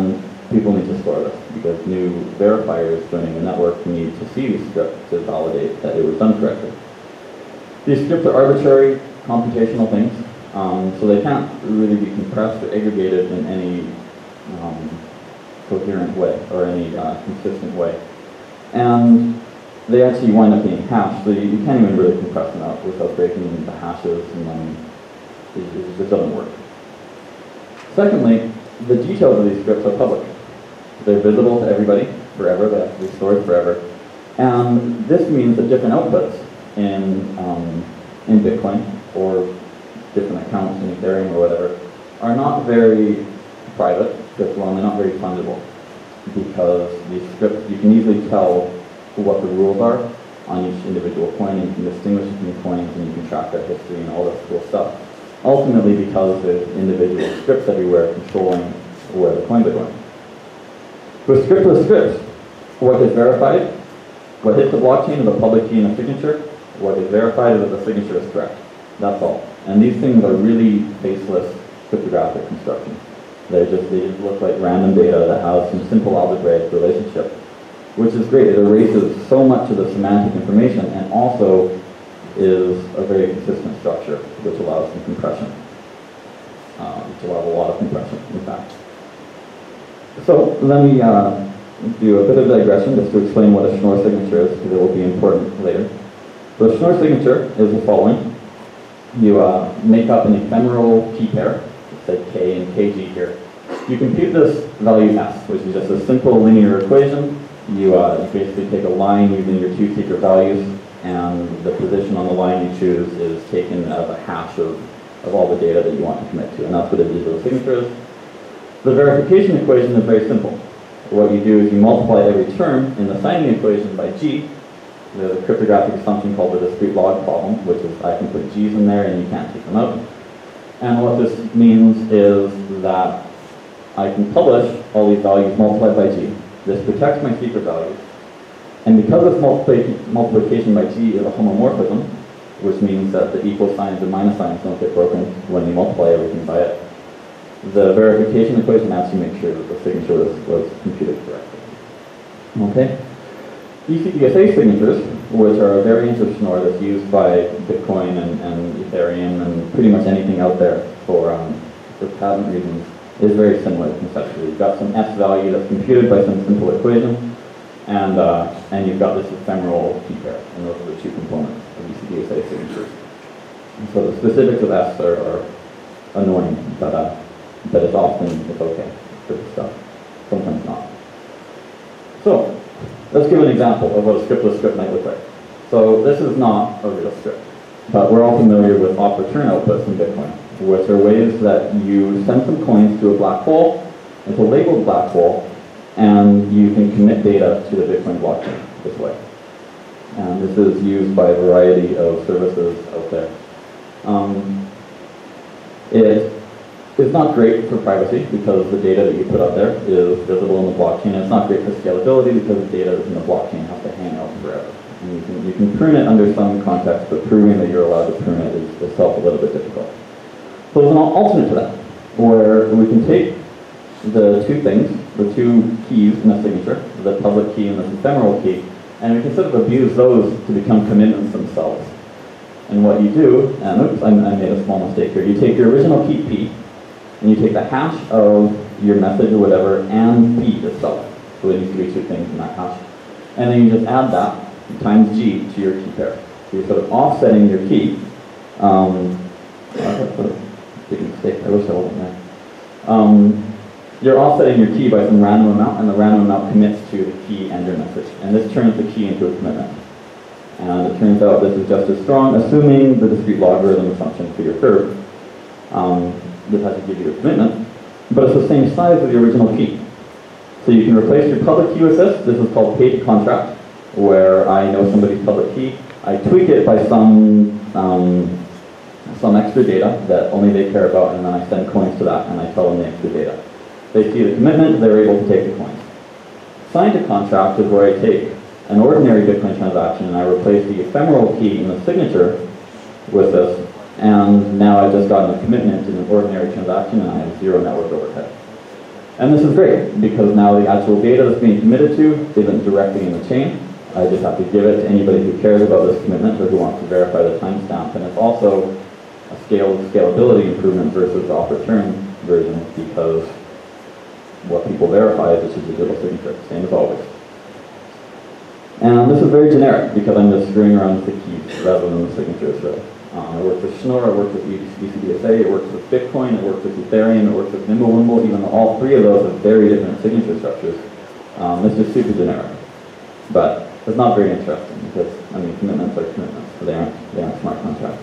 people need to store this because new verifiers joining the network need to see these scripts to validate that it was done correctly. These scripts are arbitrary computational things, um, so they can't really be compressed or aggregated in any um, coherent way or any uh, consistent way. And they actually wind up being hashed, so you, you can't even really compress them out without breaking the hashes, and then it, it just doesn't work. Secondly, the details of these scripts are public. They're visible to everybody forever, they have to be stored forever. And this means that different outputs in, um, in Bitcoin or different accounts in Ethereum or whatever are not very private, first of all, and they're not very fungible because these scripts, you can easily tell what the rules are on each individual coin, and you can distinguish between coins, and you can track their history and all this cool stuff. Ultimately, because there's individual scripts everywhere controlling where the coins are going. With scriptless scripts, what is verified, what hits the blockchain is a public key and a signature. What is verified is that the signature is correct. That's all. And these things are really faceless cryptographic constructions. They're just, they just look like random data that has some simple algebraic relationship, which is great. It erases so much of the semantic information and also is a very consistent structure, which allows some compression, uh, which allows a lot of compression, in fact. So let me uh, do a bit of digression just to explain what a Schnorr signature is, because it will be important later. So a Schnorr signature is the following. You uh, make up an ephemeral key pair, say K and K G here. You compute this value S, which is just a simple linear equation. You, uh, you basically take a line using your two secret values, and the position on the line you choose is taken as a hash of, of all the data that you want to commit to, and that's what a digital signature is. The verification equation is very simple. What you do is you multiply every term in the signing equation by G. There's a cryptographic assumption called the discrete log problem, which is I can put G's in there and you can't take them out. And what this means is that I can publish all these values multiplied by G. This protects my secret values. And because this multipli multiplication by G is a homomorphism, which means that the equal signs and minus signs don't get broken when you multiply everything by it, the verification equation actually makes sure that the signature was, was computed correctly. Okay? E C D S A signatures, which are a variant of Schnorr that's used by Bitcoin and, and Ethereum and pretty much anything out there for, um, for patent reasons, is very similar conceptually. You've got some S value that's computed by some simple equation, and, uh, and you've got this ephemeral key pair, and those are the two components of E C D S A signatures. And so the specifics of S are, are annoying, but, uh, but it's often it's okay for this stuff, sometimes not. So, let's give an example of what a scriptless script might look like. So this is not a real script, but we're all familiar with off-return outputs in Bitcoin, which are ways that you send some coins to a black hole, it's a labeled black hole, and you can commit data to the Bitcoin blockchain this way. And this is used by a variety of services out there. Um, it is not great for privacy because the data that you put out there is visible in the blockchain. It's not great for scalability because the data in the blockchain has to hang out forever. And you can, you can prune it under some context, but proving that you're allowed to prune it is itself a little bit difficult. So there's an alternate to that, where we can take the two things, the two keys in a signature, the public key and the ephemeral key, and we can sort of abuse those to become commitments themselves. And what you do, and oops, I, I made a small mistake here, you take your original key P, and you take the hash of your message or whatever, and P itself. So there needs to be two things in that hash. And then you just add that times G to your key pair. So you're sort of offsetting your key. Um, big mistake, I wish I wasn't there. Um, you're offsetting your key by some random amount, and the random amount commits to the key and your message. And this turns the key into a commitment. And it turns out this is just as strong, assuming the discrete logarithm assumption for your curve. Um, this has to give you a commitment, but it's the same size as the original key. So you can replace your public key with this. This is called paid contract, where I know somebody's public key. I tweak it by some um, some extra data that only they care about, and then I send coins to that, and I tell them the extra data. They see the commitment, they're able to take the coins. Signed to contract is where I take an ordinary Bitcoin transaction and I replace the ephemeral key in the signature with this, and now I've just gotten a commitment in an ordinary transaction and I have zero network overhead. And this is great, because now the actual data that's being committed to isn't directly in the chain. I just have to give it to anybody who cares about this commitment or who wants to verify the timestamp. And it's also a scale scalability improvement versus the off-return version, because what people verify is just a digital signature, same as always. And this is very generic, because I'm just screwing around with the keys rather than the signatures. So, um, it works with Schnorr, it works with E C D S A, it works with Bitcoin, it works with Ethereum, it works with Mimblewimble, even though all three of those have very different signature structures. Um, it's just super generic. But it's not very interesting, because, I mean, commitments are commitments, so they aren't, they aren't smart contracts.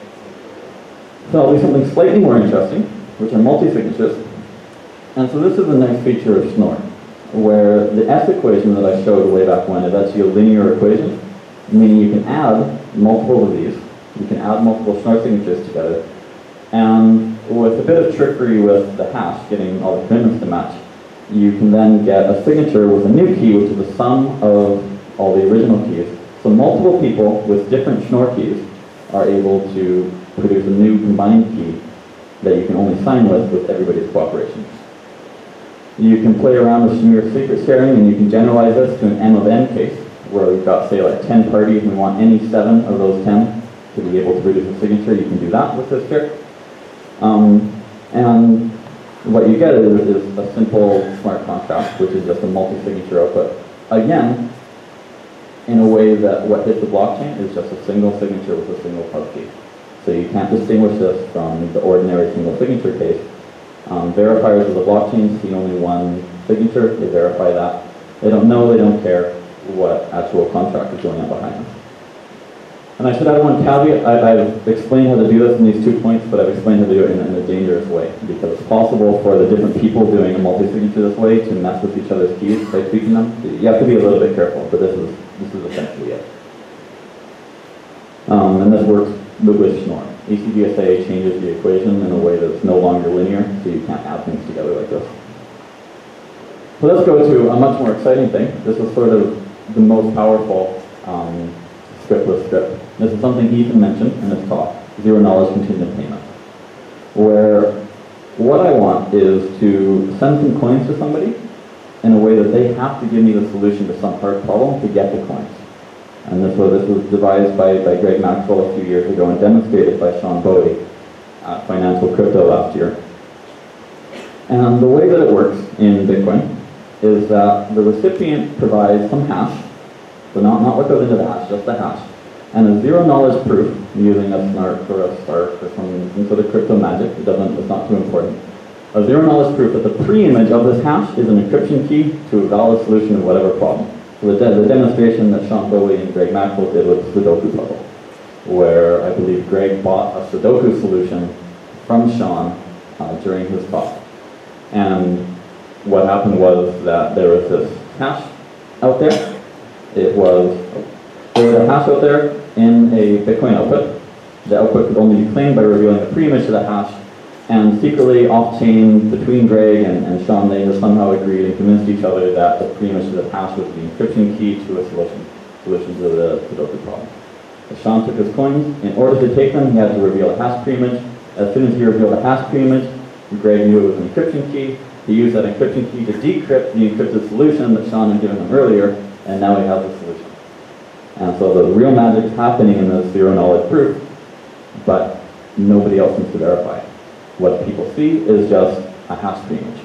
So I'll do something slightly more interesting, which are multi-signatures. And so this is a nice feature of Schnorr, where the S equation that I showed way back when is actually a linear equation, meaning you can add multiple of these, you can add multiple Schnorr signatures together, and with a bit of trickery with the hash, getting all the commitments to match, you can then get a signature with a new key, which is the sum of all the original keys. So multiple people with different Schnorr keys are able to produce a new combined key that you can only sign with with everybody's cooperation. You can play around with Schnorr secret sharing, and you can generalize this to an M of n case, where we've got, say, like ten parties, and we want any seven of those ten to be able to produce a signature. You can do that with this trick. Um, and what you get is, is a simple smart contract, which is just a multi-signature output. Again, in a way that what hits the blockchain is just a single signature with a single pub key. So you can't distinguish this from the ordinary single signature case. Um, verifiers of the blockchain see only one signature, they verify that. They don't know, they don't care what actual contract is going on behind them. And I should add one caveat. I, I've explained how to do this in these two points, but I've explained how to do it in, in a dangerous way, because it's possible for the different people doing a multi-signature this way to mess with each other's keys by tweaking them. You have to be a little bit careful, but this is, this is essentially it. Um, and this works with Schnorr. E C D S A changes the equation in a way that's no longer linear, so you can't add things together like this. So let's go to a much more exciting thing. This is sort of the most powerful um, scriptless script. This is something Ethan mentioned in his talk, zero knowledge contingent payment, where what I want is to send some coins to somebody in a way that they have to give me the solution to some hard problem to get the coins. And this was, this was devised by, by Greg Maxwell a few years ago and demonstrated by Sean Bowie at Financial Crypto last year. And the way that it works in Bitcoin is that the recipient provides some hash, so not, not what goes into the hash, just the hash, and a zero knowledge proof using a snark or a spark or some sort of crypto magic. It doesn't, it's not too important. A zero knowledge proof that the pre-image of this hash is an encryption key to a valid solution of whatever problem. So the, de the demonstration that Sean Bowie and Greg Maxwell did was the Sudoku puzzle, where I believe Greg bought a Sudoku solution from Sean uh, during his talk. And what happened was that there was this hash out there. It was, there was a hash out there in a Bitcoin output. The output could only be claimed by revealing the pre-image to the hash, and secretly off-chain between Greg and, and Sean, they had somehow agreed and convinced each other that the pre-image to the hash was the encryption key to a solution, solution to the Sudoku problem. So Sean took his coins. In order to take them, he had to reveal a hash pre-image. As soon as he revealed a hash pre-image, Greg knew it was an encryption key. He used that encryption key to decrypt the encrypted solution that Sean had given him earlier, and now he has the solution. And so the real magic is happening in this zero knowledge proof, but nobody else needs to verify it. What people see is just a hash pre-image.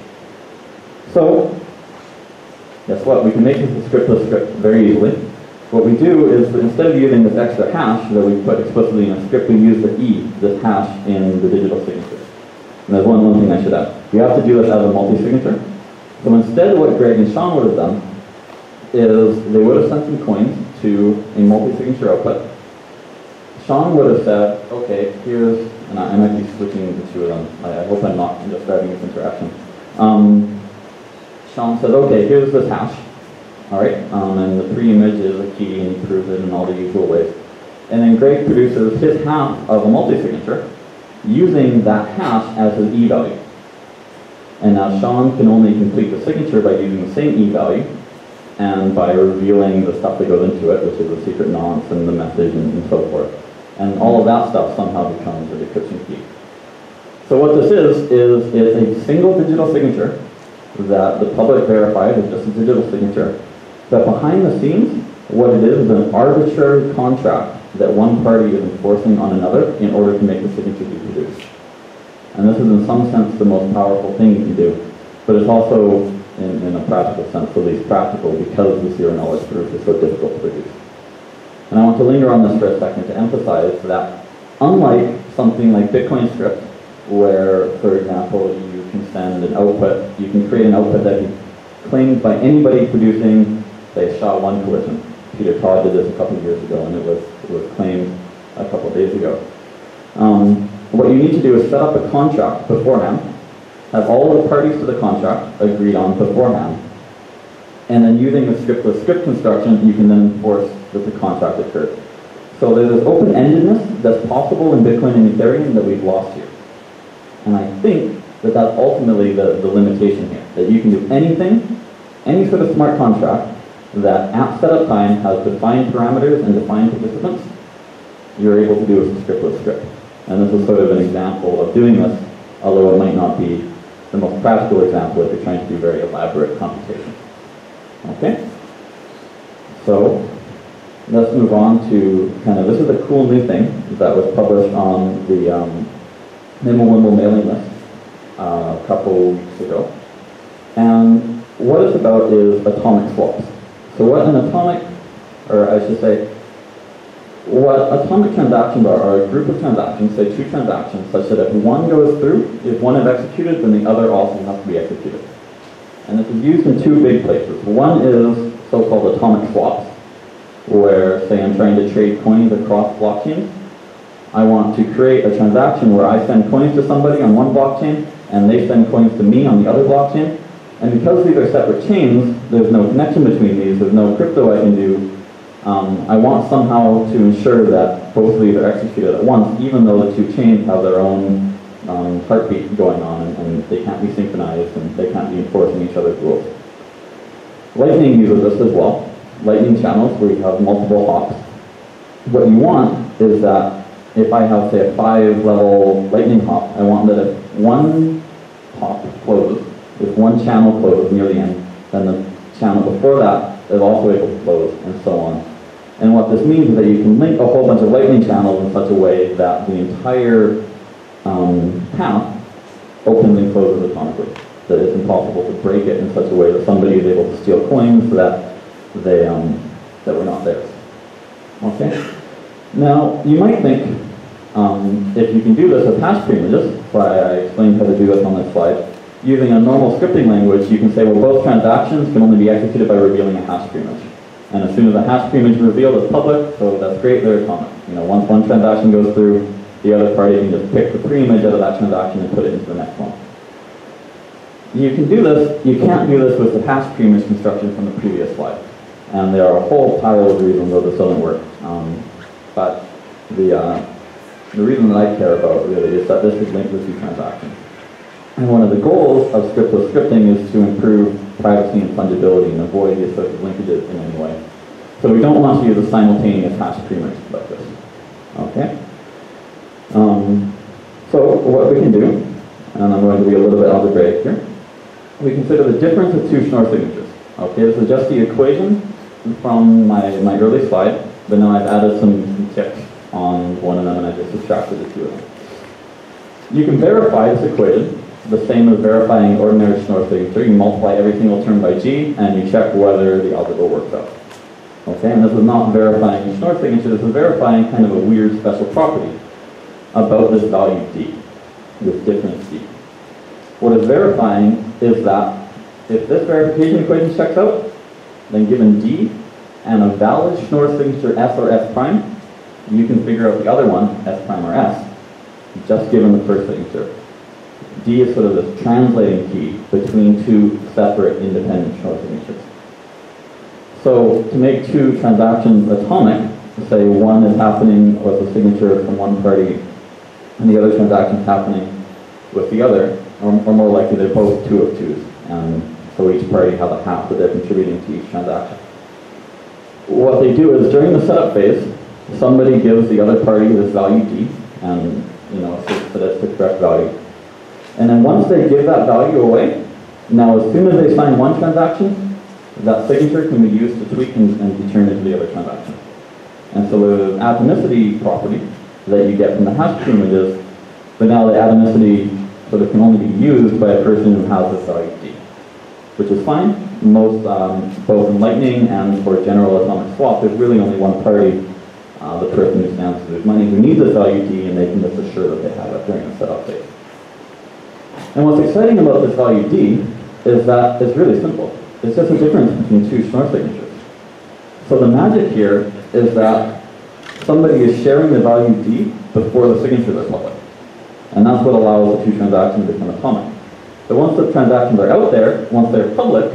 So, guess what? We can make this a scriptless script very easily. What we do is, that instead of using this extra hash that we put explicitly in a script, we use the E, this hash, in the digital signature. And there's one, one thing I should add. You have to do this as a multi-signature. So instead, what Greg and Sean would have done is they would have sent some coins to a multi-signature output. Sean would have said, okay, here's, and I, I might be switching the two of them. I, I hope I'm not just driving this interaction. Um, Sean said, okay, here's this hash. All right, um, and the pre-image is a key, and he proves it in all the usual ways. And then Greg produces his half of a multi-signature using that hash as his E value. And now Sean can only complete the signature by using the same E value and by revealing the stuff that goes into it, which is the secret nonce and the message and, and so forth. And all of that stuff somehow becomes a decryption key. So what this is, is it's a single digital signature that the public verified is just a digital signature. But behind the scenes, what it is is an arbitrary contract that one party is enforcing on another in order to make the signature be produced. And this is in some sense the most powerful thing you can do. But it's also, in, in a practical sense, the least practical because the zero knowledge proof is so difficult to produce. And I want to linger on this for a second to emphasize that unlike something like Bitcoin script, where, for example, you can send an output, you can create an output that is claimed by anybody producing, say, S H A one collision. Peter Todd did this a couple of years ago, and it was, it was claimed a couple of days ago. Um, what you need to do is set up a contract beforehand, have all of the parties to the contract agreed on beforehand, and then using the scriptless script construction, you can then enforce that the contract occurred. So there's this open-endedness that's possible in Bitcoin and Ethereum that we've lost here. And I think that that's ultimately the, the limitation here, that you can do anything, any sort of smart contract that at setup time has defined parameters and defined participants, you're able to do with a scriptless script. And this is sort of an example of doing this, although it might not be the most practical example if you're trying to do very elaborate computation. Okay? So, let's move on to kind of, this is a cool new thing that was published on the um, Mimblewimble mailing list uh, a couple weeks ago. And what it's about is atomic swaps. So what an atomic, or I should say, what atomic transactions are, are a group of transactions, say two transactions, such that if one goes through, if one is executed, then the other also has to be executed. And this is used in two big places. One is so-called atomic swaps, where, say, I'm trying to trade coins across blockchains. I want to create a transaction where I send coins to somebody on one blockchain, and they send coins to me on the other blockchain. And because these are separate chains, there's no connection between these, there's no crypto I can do. Um, I want somehow to ensure that both of these are executed at once, even though the two chains have their own um, heartbeat going on, and, and they can't be synchronized, and they can't be enforcing each other's rules. Lightning uses this as well. Lightning channels, where you have multiple hops. What you want is that if I have, say, a five-level lightning hop, I want that if one hop closes, if one channel closes near the end, then the channel before that is also able to close, and so on. And what this means is that you can link a whole bunch of lightning channels in such a way that the entire um, path opens and closes atomically. That it's impossible to break it in such a way that somebody is able to steal coins that they um, that were not theirs. Okay. Now you might think um, if you can do this with hash pre-images, why I explained how to do this on this slide. Using a normal scripting language, you can say, well, both transactions can only be executed by revealing a hash pre-image. And as soon as a hash pre-image is revealed, it's public, so that's great, they're atomic. You know, once one transaction goes through, the other party can just pick the pre-image out of that transaction and put it into the next one. You can do this, you can't do this with the hash pre-image construction from the previous slide. And there are a whole pile of reasons why this doesn't work. Um, but the, uh, the reason that I care about really is that this is linked with two transactions. And one of the goals of scriptless scripting is to improve privacy and fungibility and avoid the associated linkages in any way. So we don't want to use a simultaneous hash pre-image like this. Okay? Um, so what we can do, and I'm going to be a little bit algebraic here, we consider the difference of two Schnorr signatures. Okay, this is just the equation from my, my early slide, but now I've added some, some ticks on one of them and I just subtracted the two of them. You can verify this equation the same as verifying ordinary Schnorr signature. You multiply every single term by G and you check whether the algebra works out. Okay, and this is not verifying Schnorr signature, this is verifying kind of a weird special property about this value D, this difference D. What it's verifying is that if this verification equation checks out, then given D and a valid Schnorr signature S or S prime, you can figure out the other one, S prime or S, just given the first signature. D is sort of this translating key between two separate independent Schnorr signatures. So to make two transactions atomic, say one is happening with a signature from one party and the other transaction is happening with the other, or, or more likely they're both two of twos, and so each party has a half that they're contributing to each transaction. What they do is during the setup phase, somebody gives the other party this value D, and you know, so that it's the correct value. And then once they give that value away, Now, as soon as they sign one transaction, that signature can be used to tweak and, and be turned into the other transaction. And so the atomicity property that you get from the hash primitives, but now the atomicity sort of can only be used by a person who has this value D, which is fine. Most, um, both in Lightning and for general atomic swap, there's really only one party, uh, the person who stands to lose money, who needs this value D, and they can just assure that they have it during the setup phase. And what's exciting about this value D is that it's really simple. It's just a difference between two Schnorr signatures. So the magic here is that somebody is sharing the value D before the signatures are public. And that's what allows the two transactions to become atomic. So once the transactions are out there, once they're public,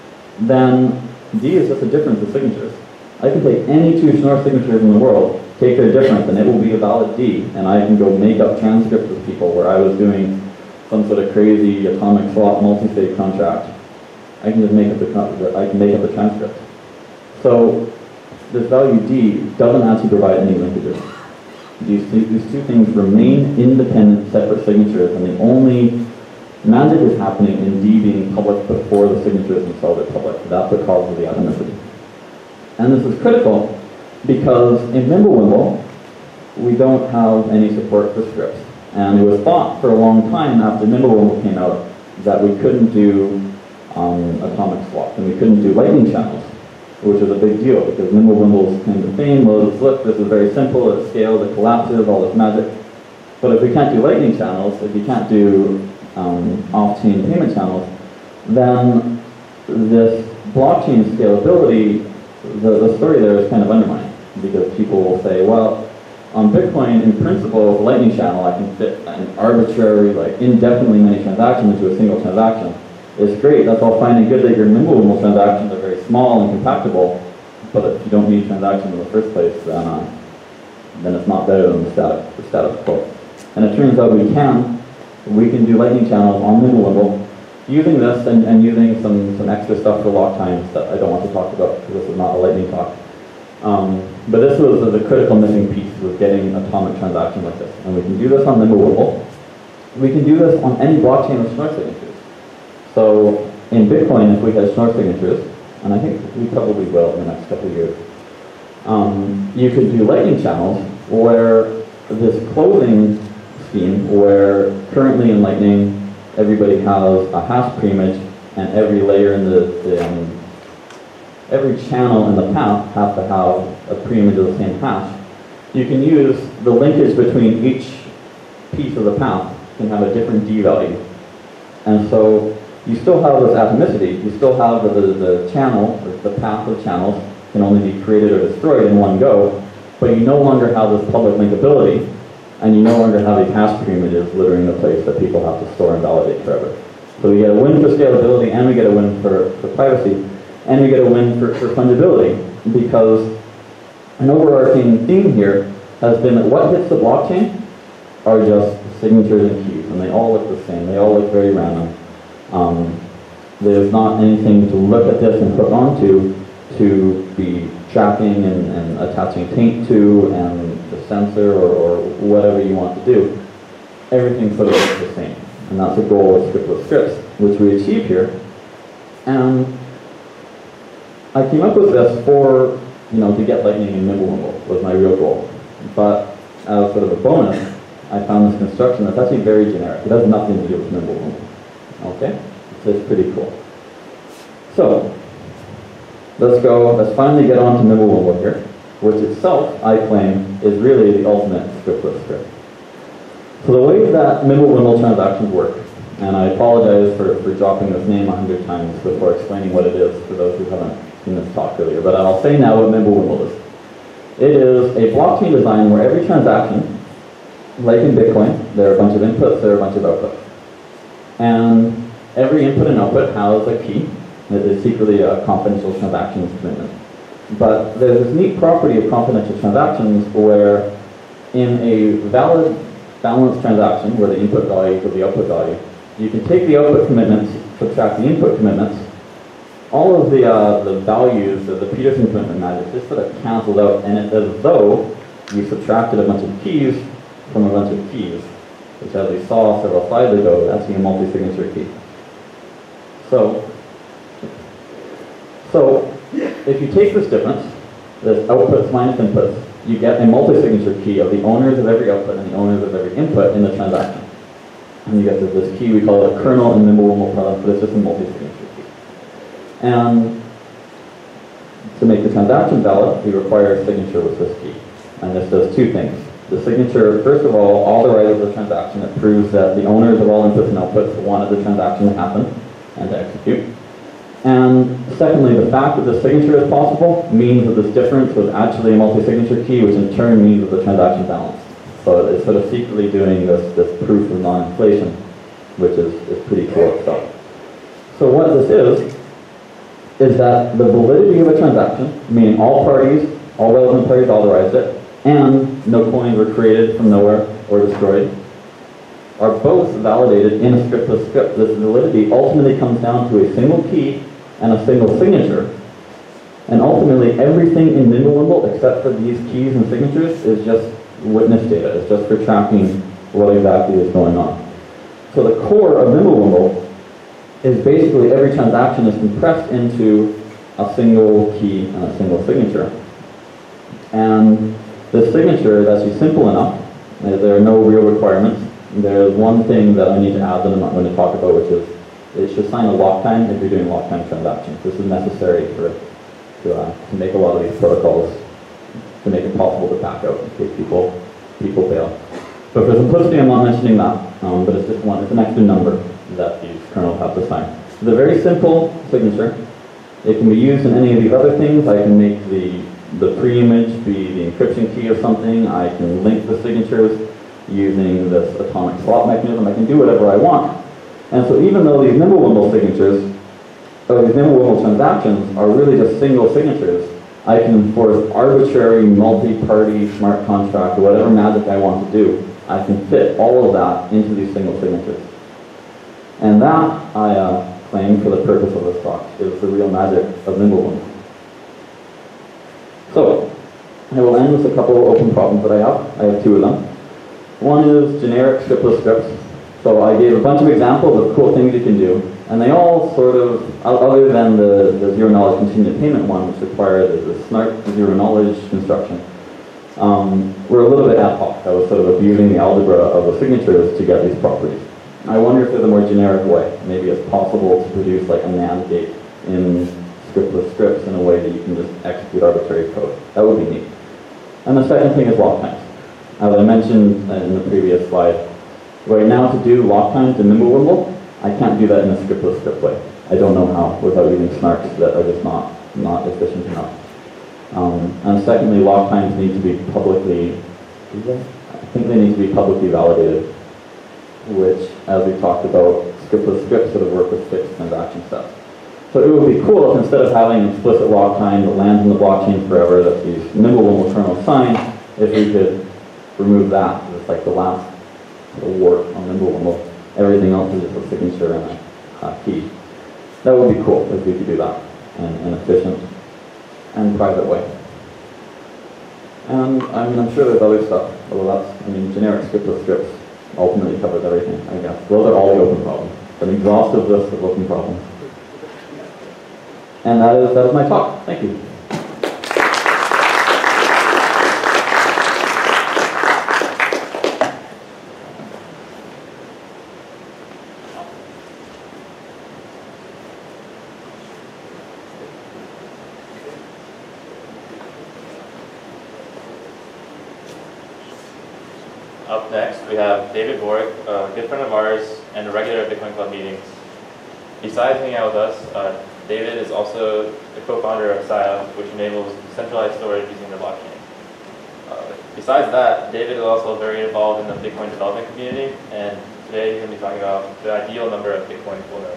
then D is just a difference of signatures. I can take any two Schnorr signatures in the world, take their difference, and it will be a valid D, and I can go make up transcripts with people where I was doing some sort of crazy atomic swap multi-state contract. I can just make up the I can make up the transcript. So this value D doesn't actually provide any linkages. These, these two things remain independent, separate signatures, and the only magic is happening in D being public before the signatures themselves are public. That's what causes the atomicity. And this is critical because in Mimblewimble, we don't have any support for scripts. And it was thought for a long time after Mimblewimble came out that we couldn't do um, atomic swap, and we couldn't do lightning channels, which was a big deal because Mimblewimble's claim to fame was, look, this is very simple, it scales, it collapses, all this magic. But if we can't do lightning channels, if you can't do um, off-chain payment channels, then this blockchain scalability, the, the story there is kind of undermined because people will say, well, on Bitcoin, in principle, with a lightning channel, I can fit an arbitrary, like indefinitely many transactions into a single transaction. It's great, that's all fine and good that your Mimblewimble transactions are very small and compactable, but if you don't need transactions in the first place, then, uh, then it's not better than the status, the status quo. And it turns out we can, we can do lightning channels on Mimblewimble using this and, and using some, some extra stuff for lock times that I don't want to talk about because this is not a lightning talk. Um, but this was the critical missing piece, was getting atomic transactions like this. And we can do this on Mimblewimble. We can do this on any blockchain with Schnorr signatures. So in Bitcoin, if we had Schnorr signatures, and I think we probably will in the next couple of years, um, you could do lightning channels where this closing scheme, where currently in Lightning, everybody has a hash preimage, and every layer in the, the um, every channel in the path has to have a preimage of the same hash. You can use the linkage between each piece of the path can have a different D value. And so you still have this atomicity, you still have the, the, the channel, or the path of channels can only be created or destroyed in one go, but you no longer have this public linkability, and you no longer have these hash preimages littering the place that people have to store and validate forever. So we get a win for scalability, and we get a win for, for privacy, and we get a win for, for fungibility, because an overarching theme here has been that what hits the blockchain are just signatures and keys, and they all look the same, they all look very random. Um, there's not anything to look at this and hook onto to be tracking and, and attaching taint to and to censor or, or whatever you want to do. Everything sort of looks the same. And that's the goal of scriptless scripts, which we achieve here. And I came up with this for, you know, to get Lightning in Mimblewimble was my real goal. But as sort of a bonus, I found this construction that's actually very generic. It has nothing to do with Mimblewimble. Okay? So it's pretty cool. So, let's go, let's finally get on to Mimblewimble here, which itself, I claim, is really the ultimate scriptless script. So the way that Mimblewimble transactions work, and I apologize for, for dropping this name a hundred times before explaining what it is for those who haven't seen this talk earlier, but I'll say now what Mimblewimble is. It is a blockchain design where every transaction, like in Bitcoin, there are a bunch of inputs, there are a bunch of outputs. And every input and output has a key. It is secretly a confidential transactions commitment. But there's this neat property of confidential transactions where in a valid balanced transaction where the input value equals the output value, you can take the output commitments, subtract the input commitments, all of the uh, the values of the Peterson commitment magic just sort of cancels out, and it's as though you subtracted a bunch of keys from a bunch of keys, which as we saw several slides ago, that's a multi-signature key. So, so if you take this difference, this outputs minus inputs, you get a multi-signature key of the owners of every output and the owners of every input in the transaction. And you get this, this key, we call it a kernel and Mimblewimble product, but it's just a multi-signature key. And to make the transaction valid, we require a signature with this key. And this does two things. The signature, first of all, authorizes the transaction. It proves that the owners of all inputs and outputs wanted the transaction to happen and to execute. And secondly, the fact that the signature is possible means that this difference was actually a multi-signature key, which in turn means that the transaction balanced. So it's sort of secretly doing this, this proof of non-inflation, which is, is pretty cool stuff. So what this is, is that the validity of a transaction, meaning all parties, all relevant parties authorized it, and no coins were created from nowhere or destroyed, are both validated in a scriptless script. This validity ultimately comes down to a single key and a single signature. And ultimately, everything in Mimblewimble, except for these keys and signatures, is just witness data. It's just for tracking what exactly is going on. So the core of Mimblewimble is basically every transaction is compressed into a single key and a single signature. And the signature is actually simple enough. There are no real requirements. There's one thing that I need to add that I'm not going to talk about, which is it should sign a lock time if you're doing lock time transactions. This is necessary for to, uh, to make a lot of these protocols, to make it possible to back out in case people people fail. But for simplicity, I'm not mentioning that, um, but it's just one. It's an extra number that these kernels have to sign. It's a very simple signature. It can be used in any of these other things. I can make the the pre-image be the encryption key of something. I can link the signatures using this atomic swap mechanism. I can do whatever I want. And so even though these Mimblewimble signatures, or these Mimblewimble transactions are really just single signatures, I can enforce arbitrary multi-party smart contract, or whatever magic I want to do. I can fit all of that into these single signatures. And that, I uh, claim for the purpose of this talk, is the real magic of Mimblewimble. So, I will end with a couple of open problems that I have. I have two of them. One is generic scriptless scripts. So I gave a bunch of examples of cool things you can do, and they all sort of, other than the, the zero knowledge contingent payment one, which required the, the SNARK zero knowledge construction, um, were a little bit ad hoc. I was sort of abusing the algebra of the signatures to get these properties. I wonder if there's a more generic way. Maybe it's possible to produce like a NAND gate in scriptless scripts in a way that you can just execute arbitrary code. That would be neat. And the second thing is lock times. As I mentioned in the previous slide, right now to do lock times in Mimblewimble, I can't do that in a scriptless script way. I don't know how without using snarks that are just not, not efficient enough. Um, and secondly, lock times need to be publicly, I think they need to be publicly validated, which, as we talked about, scriptless scripts sort of work with fixed transaction sets. So it would be cool if instead of having an explicit lock time that lands in the blockchain forever that these Mimblewimble kernels sign, if we could remove that. It's like the last wart on Mimblewimble. Everything else is just a signature and a uh, key. That would be cool if we could do that in an efficient and private way. And I mean, I'm sure there's other stuff, although that's, I mean, generic scriptless scripts ultimately covers everything, I guess. Those are all the open problems. An exhaustive list of open problems. And that is, that is my talk. Thank you. Up next, we have David Borick, a good friend of ours and a regular at Bitcoin Club meetings. Besides hanging out with us, uh, David is also the co-founder of Sia, which enables centralized storage using the blockchain. Uh, besides that, David is also very involved in the Bitcoin development community, and today he's going to be talking about the ideal number of Bitcoin full nodes.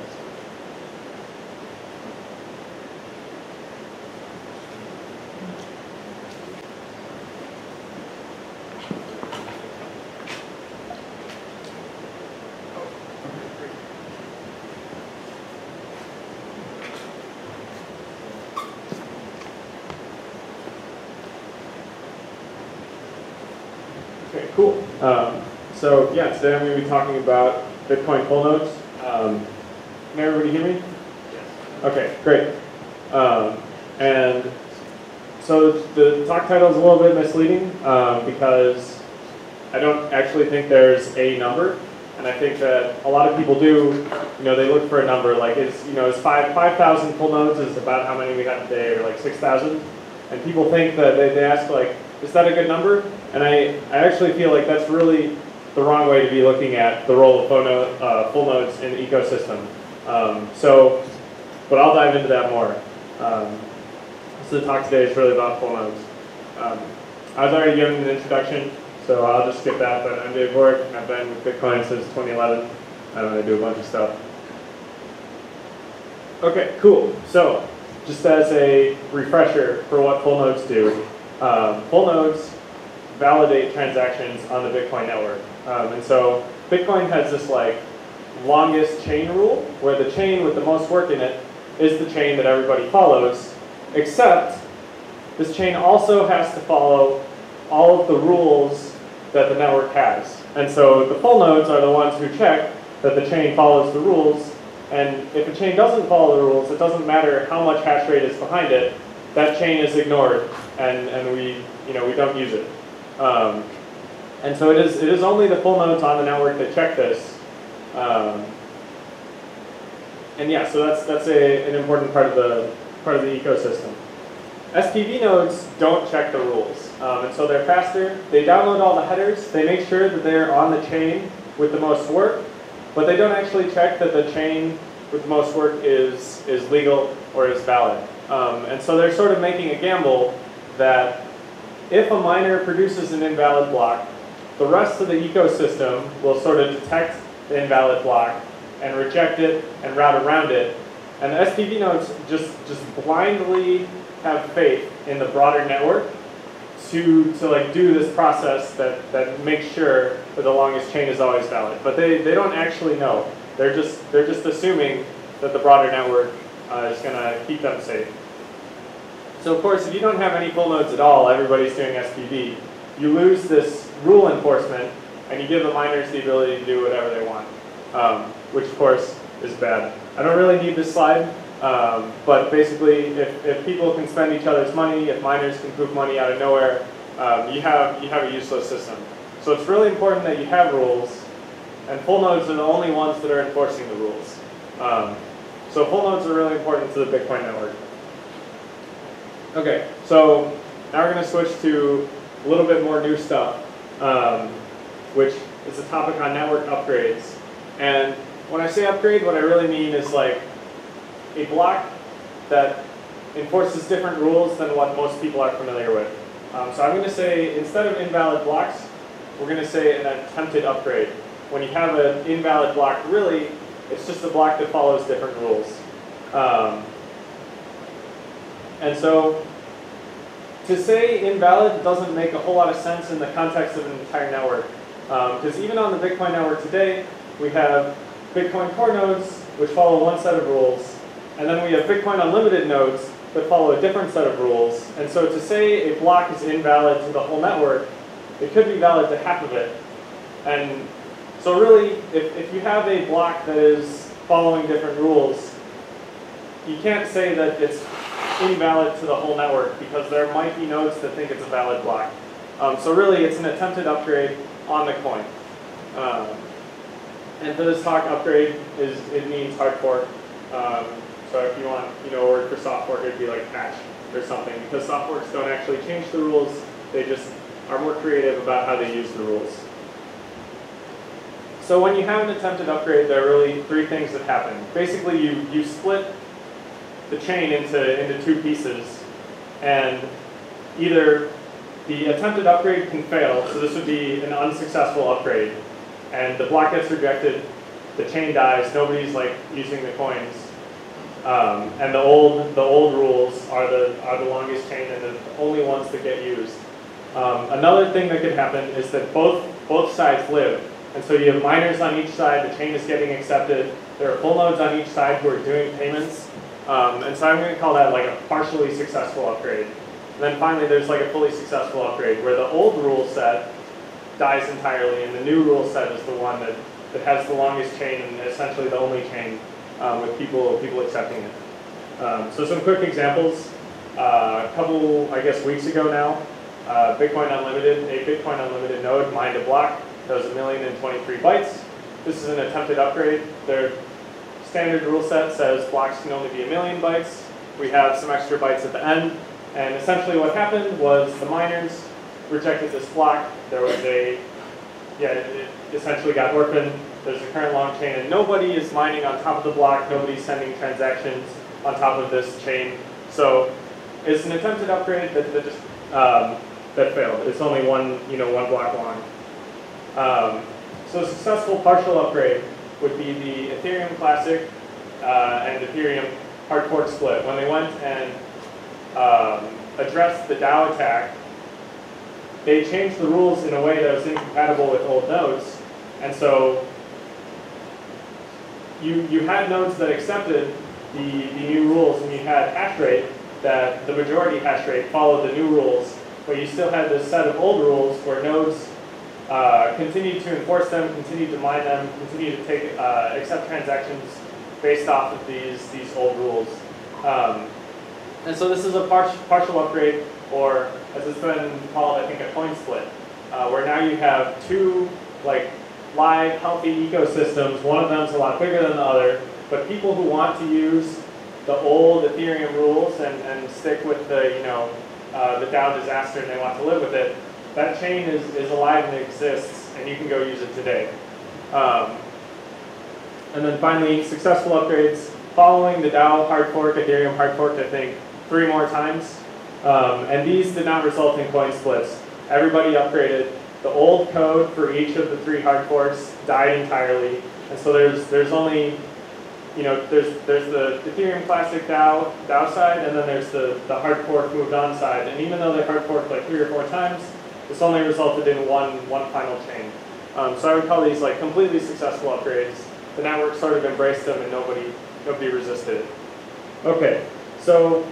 Okay, cool. Um, so yeah, today I'm going to be talking about Bitcoin full nodes. Um, can everybody hear me? Okay, great. Um, and so the talk title is a little bit misleading um, because I don't actually think there's a number, and I think that a lot of people do. You know, they look for a number like is you know is five five thousand full nodes is about how many we have today, or like six thousand, and people think that they, they ask like, is that a good number? And I I actually feel like that's really the wrong way to be looking at the role of full, node, uh, full nodes in the ecosystem. Um, so, but I'll dive into that more. Um, so the talk today is really about full nodes. Um, I was already given an introduction, so I'll just skip that. But I'm Dave Bork, and I've been with Bitcoin since twenty eleven. Um, I do a bunch of stuff. Okay, cool. So, just as a refresher for what full nodes do, um, full nodes validate transactions on the Bitcoin network. Um, and so Bitcoin has this like longest chain rule, where the chain with the most work in it is the chain that everybody follows, except this chain also has to follow all of the rules that the network has. And so the full nodes are the ones who check that the chain follows the rules, and if a chain doesn't follow the rules, it doesn't matter how much hash rate is behind it, that chain is ignored, and, and we, you know, we don't use it. Um, and so it is, it is only the full nodes on the network that check this. Um, and yeah, so that's, that's a, an important part of the, part of the ecosystem. S P V nodes don't check the rules, um, and so they're faster. They download all the headers. They make sure that they're on the chain with the most work, but they don't actually check that the chain with the most work is, is legal or is valid. Um, and so they're sort of making a gamble that if a miner produces an invalid block, the rest of the ecosystem will sort of detect the invalid block and reject it and route around it. And the S P V nodes just, just blindly have faith in the broader network to, to like do this process that, that makes sure that the longest chain is always valid. But they, they don't actually know. They're just, they're just assuming that the broader network uh, is going to keep them safe. So of course, if you don't have any full nodes at all, everybody's doing S P V, you lose this rule enforcement, and you give the miners the ability to do whatever they want, um, which of course is bad. I don't really need this slide, um, but basically, if, if people can spend each other's money, if miners can prove money out of nowhere, um, you have you have a useless system. So it's really important that you have rules, and full nodes are the only ones that are enforcing the rules. Um, so full nodes are really important to the Bitcoin network. Okay, so now we're going to switch to a little bit more new stuff, um, which is a topic on network upgrades. And when I say upgrade, what I really mean is like a block that enforces different rules than what most people are familiar with. Um, so I'm going to say, instead of invalid blocks, we're going to say an attempted upgrade. When you have an invalid block, really, it's just a block that follows different rules. Um, And so, to say invalid doesn't make a whole lot of sense in the context of an entire network. Because um, even on the Bitcoin network today, we have Bitcoin Core nodes, which follow one set of rules. And then we have Bitcoin Unlimited nodes that follow a different set of rules. And so to say a block is invalid to the whole network, it could be valid to half of it. And so really, if, if you have a block that is following different rules, you can't say that it's invalid to the whole network, because there might be nodes that think it's a valid block. Um, so really, it's an attempted upgrade on the coin. Um, and for this talk, upgrade is it means hard fork. Um, so if you want, you know, a word for soft fork, it'd be like patch or something, because soft forks don't actually change the rules. They just are more creative about how they use the rules. So when you have an attempted upgrade, there are really three things that happen. Basically, you you split the chain into, into two pieces, and either the attempted upgrade can fail, so this would be an unsuccessful upgrade, and the block gets rejected, the chain dies, nobody's like using the coins, um, and the old the old rules are the are the longest chain and the only ones that get used. Um, another thing that could happen is that both both sides live, and so you have miners on each side, the chain is getting accepted, there are full nodes on each side who are doing payments. Um, and so I'm going to call that like a partially successful upgrade. And then finally, there's like a fully successful upgrade, where the old rule set dies entirely, and the new rule set is the one that, that has the longest chain and essentially the only chain um, with people people accepting it. Um, so some quick examples. Uh, a couple, I guess, weeks ago now, uh, Bitcoin Unlimited, a Bitcoin Unlimited node mined a block that was a million and twenty-three bytes. This is an attempted upgrade. Their standard rule set says blocks can only be a million bytes. We have some extra bytes at the end. And essentially what happened was the miners rejected this block. There was a, yeah, it essentially got orphaned. There's a current long chain, and nobody is mining on top of the block. Nobody's sending transactions on top of this chain. So it's an attempted upgrade that, that just um, that failed. It's only one, you know, one block long. Um, so a successful partial upgrade would be the Ethereum Classic uh, and Ethereum hard fork split. When they went and um, addressed the DAO attack, they changed the rules in a way that was incompatible with old nodes, and so you you had nodes that accepted the the new rules, and you had hash rate that the majority hash rate followed the new rules, but you still had this set of old rules where nodes uh, continued to enforce them, continued to mine them, continued to take uh, accept transactions based off of these these old rules. Um, and so this is a par partial upgrade, or as it's been called, I think, a coin split, uh, where now you have two like live, healthy ecosystems. One of them is a lot bigger than the other, but people who want to use the old Ethereum rules and, and stick with the, you know, uh, the DAO disaster, and they want to live with it, that chain is, is alive and exists, and you can go use it today. Um, and then finally, successful upgrades. Following the DAO hard fork, Ethereum hard forked, I think, three more times. Um, and these did not result in coin splits. Everybody upgraded. The old code for each of the three hard forks died entirely. And so there's there's only, you know, there's there's the Ethereum Classic DAO DAO side, and then there's the, the hard fork moved on side. And even though they hard forked like three or four times, this only resulted in one one final chain. Um, so I would call these like completely successful upgrades. The network sort of embraced them, and nobody nobody resisted it. Okay, so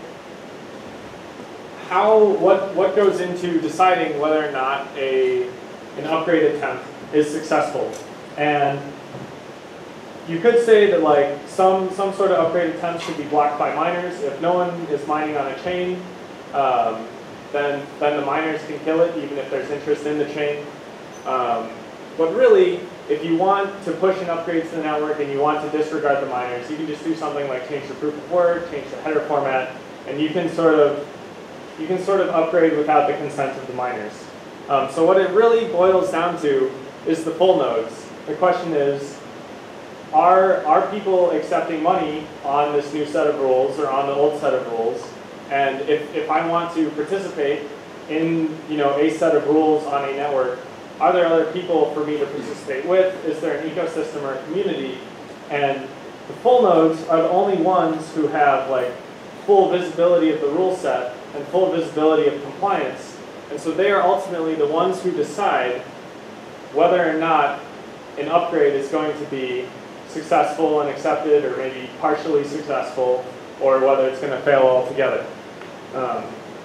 how what what goes into deciding whether or not a an upgrade attempt is successful? And you could say that like some some sort of upgrade attempt should be blocked by miners. If no one is mining on a chain, um, then then the miners can kill it, even if there's interest in the chain. Um, but really, if you want to push an upgrade to the network and you want to disregard the miners, you can just do something like change the proof of work, change the header format, and you can sort of you can sort of upgrade without the consent of the miners. Um, so what it really boils down to is the full nodes. The question is, are are people accepting money on this new set of rules or on the old set of rules? And if, if I want to participate in, you know, a set of rules on a network, are there other people for me to participate with? Is there an ecosystem or a community? And the full nodes are the only ones who have like full visibility of the rule set and full visibility of compliance. And so they are ultimately the ones who decide whether or not an upgrade is going to be successful and accepted, or maybe partially successful, or whether it's going to fail altogether. Um,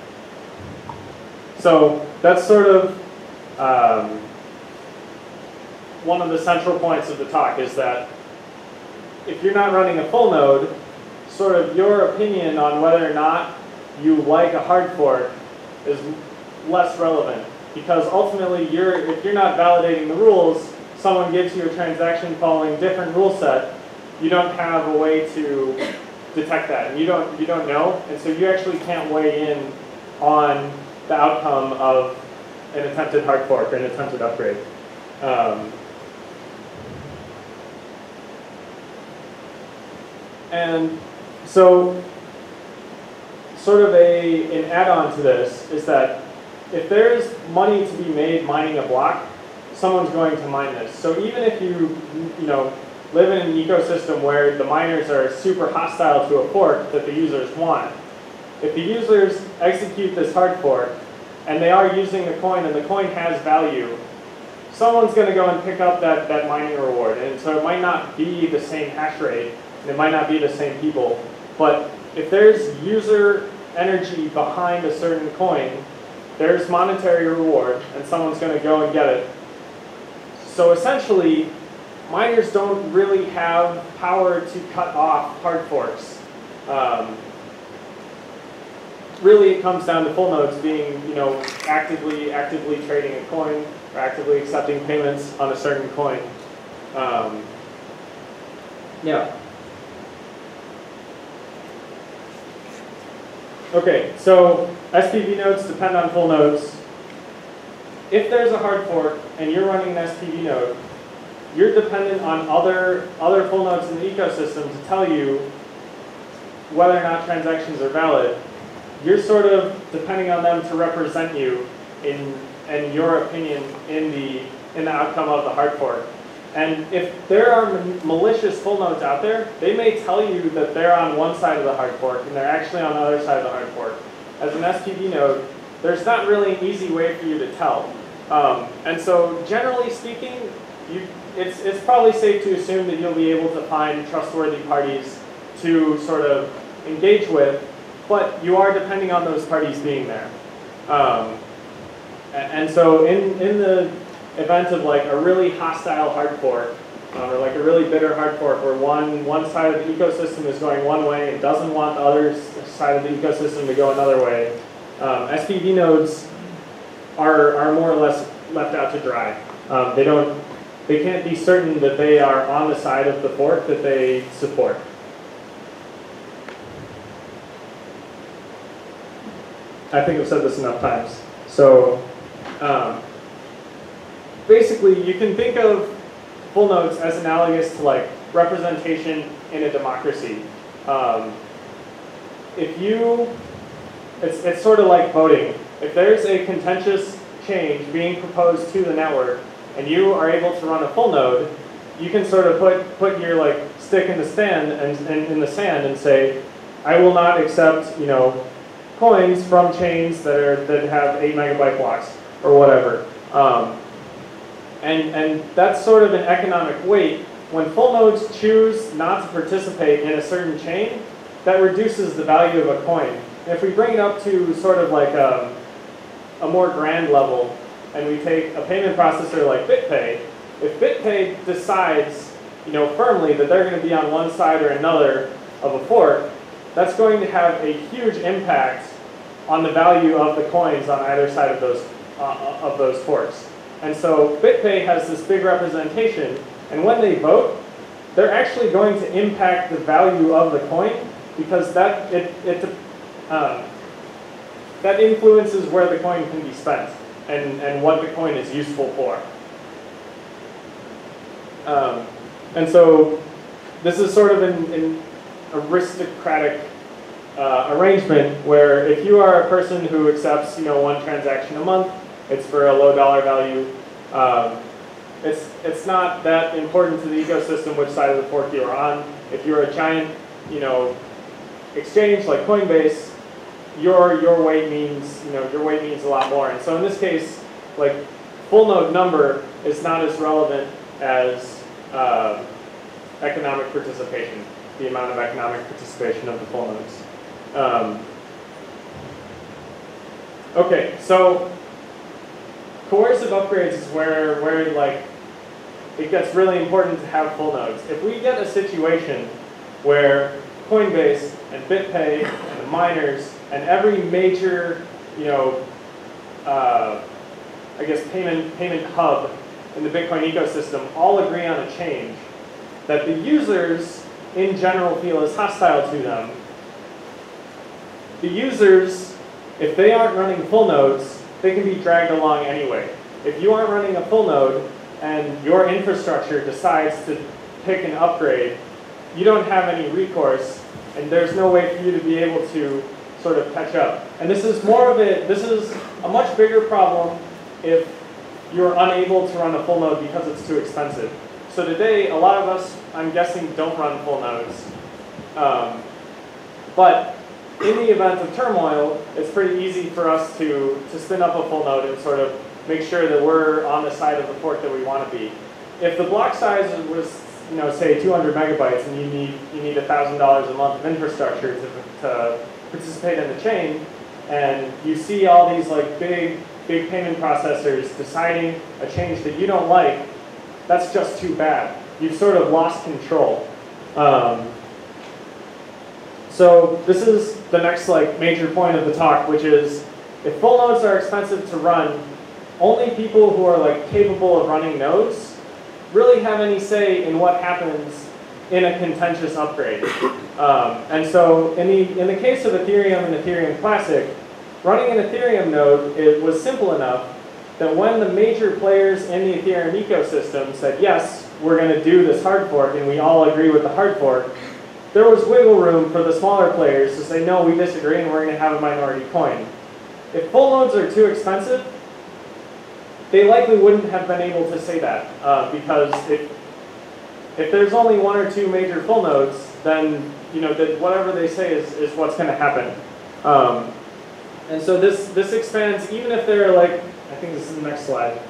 so that's sort of um, one of the central points of the talk, is that if you're not running a full node, sort of your opinion on whether or not you like a hard fork is less relevant, because ultimately you're, if you're not validating the rules, someone gives you a transaction following different rule set, you don't have a way to detect that, and you don't you don't know, and so you actually can't weigh in on the outcome of an attempted hard fork or an attempted upgrade. Um, and so sort of a an add-on to this is that if there's money to be made mining a block, someone's going to mine this. So even if you you know live in an ecosystem where the miners are super hostile to a fork that the users want, if the users execute this hard fork and they are using the coin and the coin has value, someone's going to go and pick up that, that mining reward. And so it might not be the same hash rate, and it might not be the same people, but if there's user energy behind a certain coin, there's monetary reward, and someone's going to go and get it. So essentially, miners don't really have power to cut off hard forks. Um, really, it comes down to full nodes being, you know, actively actively trading a coin or actively accepting payments on a certain coin. Um, yeah. Okay, so S P V nodes depend on full nodes. If there's a hard fork and you're running an S P V node, you're dependent on other other full nodes in the ecosystem to tell you whether or not transactions are valid. You're sort of depending on them to represent you in in your opinion in the in the outcome of the hard fork. And if there are malicious full nodes out there, they may tell you that they're on one side of the hard fork and they're actually on the other side of the hard fork. As an S P V node, there's not really an easy way for you to tell. Um, and so generally speaking, you, it's, it's probably safe to assume that you'll be able to find trustworthy parties to sort of engage with, but you are depending on those parties being there. Um, and, and so in, in the event of like a really hostile hard fork, um, or like a really bitter hard fork where one, one side of the ecosystem is going one way and doesn't want the other side of the ecosystem to go another way, um, S P V nodes are, are more or less left out to dry. Um, they don't, they can't be certain that they are on the side of the fork that they support. I think I've said this enough times. So um, basically, you can think of full nodes as analogous to like representation in a democracy. Um, if you, it's, it's sort of like voting. If there's a contentious change being proposed to the network and you are able to run a full node, you can sort of put, put your like stick in the stand and, and in the sand and say, I will not accept, you know, coins from chains that are that have eight megabyte blocks or whatever. Um, and and that's sort of an economic weight. When full nodes choose not to participate in a certain chain, that reduces the value of a coin. And if we bring it up to sort of like a, a more grand level, and we take a payment processor like BitPay, if BitPay decides, you know, firmly that they're going to be on one side or another of a fork, that's going to have a huge impact on the value of the coins on either side of those uh, of those forks. And so BitPay has this big representation, and when they vote, they're actually going to impact the value of the coin because that it it um, that influences where the coin can be spent and and what the coin is useful for. Um, and so this is sort of an, an aristocratic uh, arrangement where if you are a person who accepts, you know, one transaction a month, it's for a low dollar value. Um, it's it's not that important to the ecosystem which side of the fork you're on. If you're a giant, you know, exchange like Coinbase, your your weight means you know your weight means a lot more. And so in this case, like full node number is not as relevant as uh, economic participation, the amount of economic participation of the full nodes. Um, okay, so coercive upgrades is where where like it gets really important to have full nodes. If we get a situation where Coinbase and BitPay and the miners and every major, you know, uh, I guess payment payment hub in the Bitcoin ecosystem all agree on a change that the users in general feel is hostile to them, the users, if they aren't running full nodes, they can be dragged along anyway. If you aren't running a full node and your infrastructure decides to pick an upgrade, you don't have any recourse, and there's no way for you to be able to sort of catch up. And this is more of a, this is a much bigger problem if you're unable to run a full node because it's too expensive. So today, a lot of us, I'm guessing, don't run full nodes. Um, but in the event of turmoil, it's pretty easy for us to, to spin up a full node and sort of make sure that we're on the side of the fork that we want to be. If the block size was, you know, say two hundred megabytes, and you need you need one thousand dollars a month of infrastructure to, to participate in the chain, and you see all these like big big payment processors deciding a change that you don't like, that's just too bad. You've sort of lost control. Um, So this is the next like major point of the talk, which is if full nodes are expensive to run, only people who are like capable of running nodes really have any say in what happens in a contentious upgrade. Um, and so in the, in the case of Ethereum and Ethereum Classic, running an Ethereum node, it was simple enough that when the major players in the Ethereum ecosystem said, yes, we're going to do this hard fork, and we all agree with the hard fork, there was wiggle room for the smaller players to say, no, we disagree, and we're going to have a minority coin. If full nodes are too expensive, they likely wouldn't have been able to say that, uh, because if, if there's only one or two major full nodes, then you know that whatever they say is, is what's going to happen. Um, and so this, this expands, even if they're like, I think this is the next slide.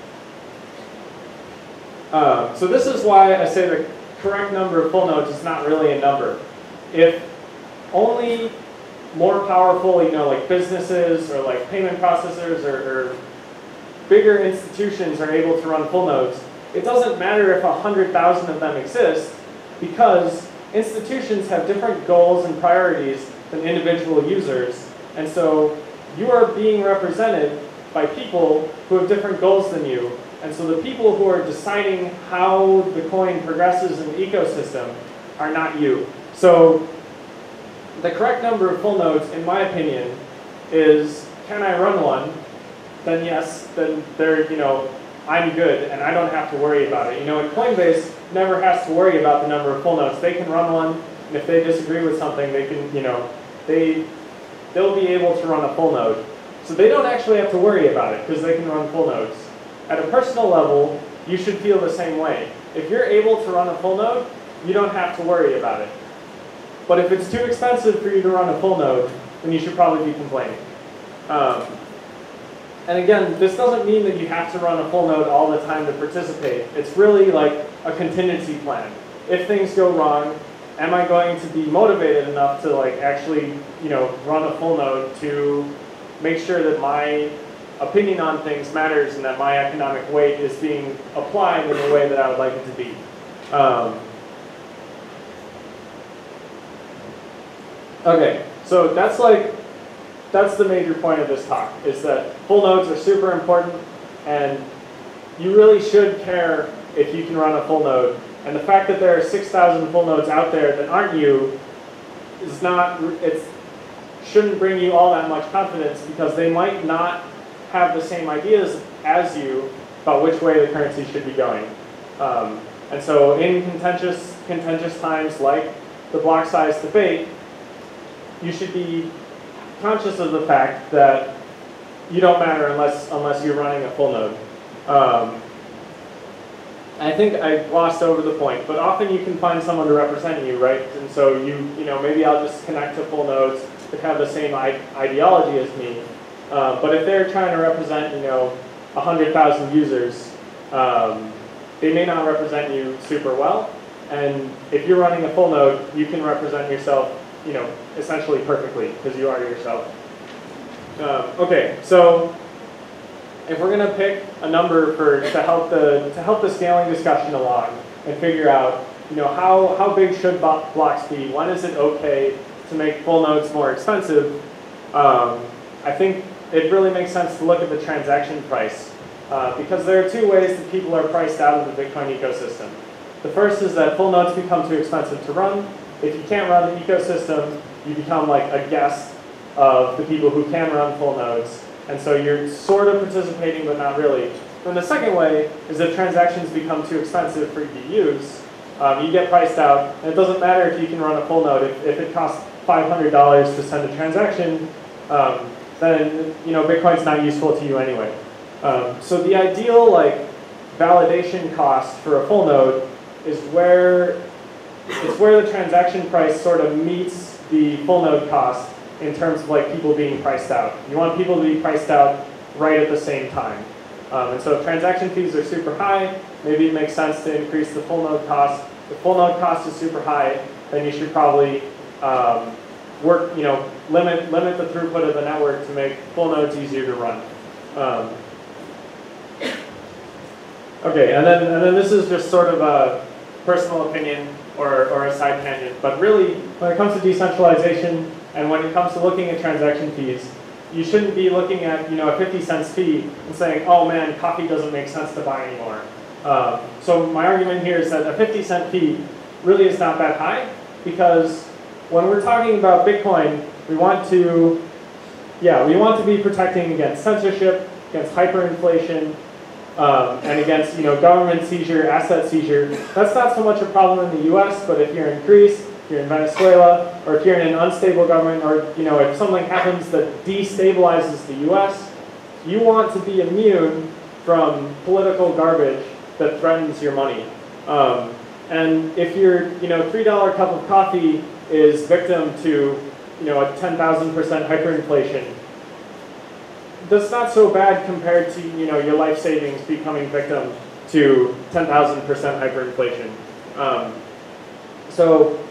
Uh, so this is why I say the correct number of full nodes is not really a number. If only more powerful, you know, like businesses or like payment processors or, or bigger institutions are able to run full nodes, it doesn't matter if one hundred thousand of them exist, because institutions have different goals and priorities than individual users. And so you are being represented by people who have different goals than you. And so the people who are deciding how the coin progresses in the ecosystem are not you. So the correct number of full nodes, in my opinion, is, can I run one? Then yes, then they're, you know, I'm good and I don't have to worry about it. You know, and Coinbase never has to worry about the number of full nodes. They can run one, and if they disagree with something, they can, you know, they, they'll be able to run a full node. So they don't actually have to worry about it because they can run full nodes. At a personal level, you should feel the same way. If you're able to run a full node, you don't have to worry about it. But if it's too expensive for you to run a full node, then you should probably be complaining. Um, and again, this doesn't mean that you have to run a full node all the time to participate. It's really like a contingency plan. If things go wrong, am I going to be motivated enough to like actually, you know, run a full node to make sure that my opinion on things matters and that my economic weight is being applied in the way that I would like it to be. Um, okay, so that's like, that's the major point of this talk, is that full nodes are super important, and you really should care if you can run a full node. And the fact that there are six thousand full nodes out there that aren't you is not, it shouldn't bring you all that much confidence, because they might not have the same ideas as you about which way the currency should be going. Um, and so in contentious, contentious times like the block size debate, you should be conscious of the fact that you don't matter unless, unless you're running a full node. Um, I think I glossed over the point, but often you can find someone to represent you, right? And so you, you know, maybe I'll just connect to full nodes that have the same ideology as me. Uh, but if they're trying to represent, you know, one hundred thousand users, um, they may not represent you super well. And if you're running a full node, you can represent yourself, you know, essentially perfectly, because you are yourself. Um, okay, so if we're going to pick a number for to help the to help the scaling discussion along and figure out, you know, how how big should blocks be? When is it okay to make full nodes more expensive? Um, I think it really makes sense to look at the transaction price, uh, because there are two ways that people are priced out of the Bitcoin ecosystem. The first is that full nodes become too expensive to run. If you can't run the ecosystem, you become like a guest of the people who can run full nodes. And so you're sort of participating, but not really. And the second way is that transactions become too expensive for you to use. Um, you get priced out, and it doesn't matter if you can run a full node. If, if it costs five hundred dollars to send a transaction, um, then you know Bitcoin's not useful to you anyway. Um, so the ideal like validation cost for a full node is where it's where the transaction price sort of meets the full node cost in terms of like people being priced out. You want people to be priced out right at the same time. Um, and so if transaction fees are super high, maybe it makes sense to increase the full node cost. If full node cost is super high, then you should probably um, work, you know, limit limit the throughput of the network to make full nodes easier to run. Um, okay, and then and then this is just sort of a personal opinion or or a side tangent, but really when it comes to decentralization and when it comes to looking at transaction fees, you shouldn't be looking at, you know, a fifty cents fee and saying, oh man, coffee doesn't make sense to buy anymore. Um, so my argument here is that a fifty cent fee really is not that high, because when we're talking about Bitcoin, we want to, yeah, we want to be protecting against censorship, against hyperinflation, um, and against, you know, government seizure, asset seizure. That's not so much a problem in the U S, but if you're in Greece, if you're in Venezuela, or if you're in an unstable government, or, you know, if something happens that destabilizes the U S, you want to be immune from political garbage that threatens your money. Um, and if your, you know, three dollar cup of coffee is victim to, you know, a ten thousand percent hyperinflation, that's not so bad compared to, you know, your life savings becoming victim to ten thousand percent hyperinflation. Um, so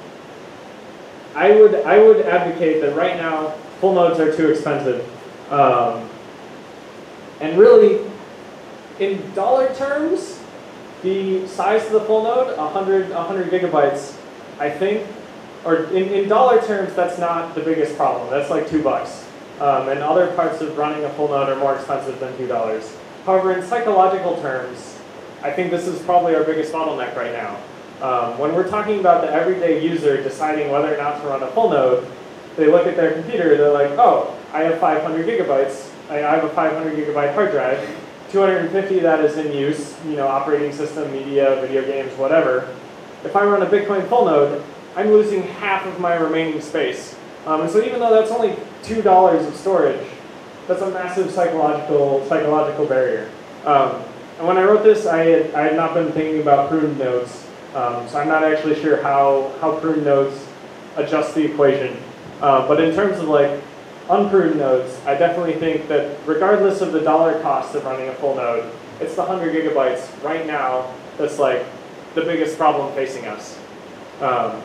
I would, I would advocate that right now full nodes are too expensive. Um, and really, in dollar terms, the size of the full node, one hundred, one hundred gigabytes, I think, or in, in dollar terms, that's not the biggest problem. That's like two bucks. Um, and other parts of running a full node are more expensive than two dollars. However, in psychological terms, I think this is probably our biggest bottleneck right now. Um, when we're talking about the everyday user deciding whether or not to run a full node, they look at their computer, they're like, oh, I have five hundred gigabytes. I have a five hundred gigabyte hard drive. two hundred fifty of that is in use, you know, operating system, media, video games, whatever. If I run a Bitcoin full node, I'm losing half of my remaining space. Um, and so even though that's only two dollars of storage, that's a massive psychological psychological barrier. Um, and when I wrote this, I had, I had not been thinking about pruned nodes. Um, so I'm not actually sure how, how pruned nodes adjust the equation. Uh, but in terms of like unpruned nodes, I definitely think that regardless of the dollar cost of running a full node, it's the one hundred gigabytes right now that's like the biggest problem facing us. Um,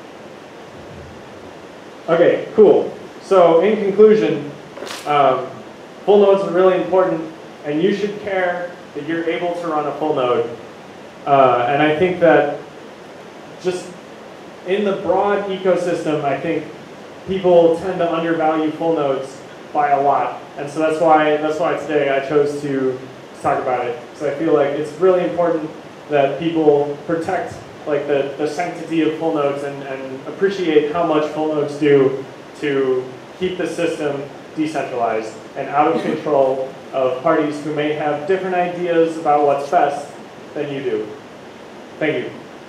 okay, cool. So in conclusion, um, full nodes are really important, and you should care that you're able to run a full node. Uh, and I think that just in the broad ecosystem, I think people tend to undervalue full nodes by a lot. And so that's why that's why today I chose to talk about it. So I feel like it's really important that people protect like the, the sanctity of full nodes and, and appreciate how much full nodes do to keep the system decentralized and out of control of parties who may have different ideas about what's best than you do. Thank you.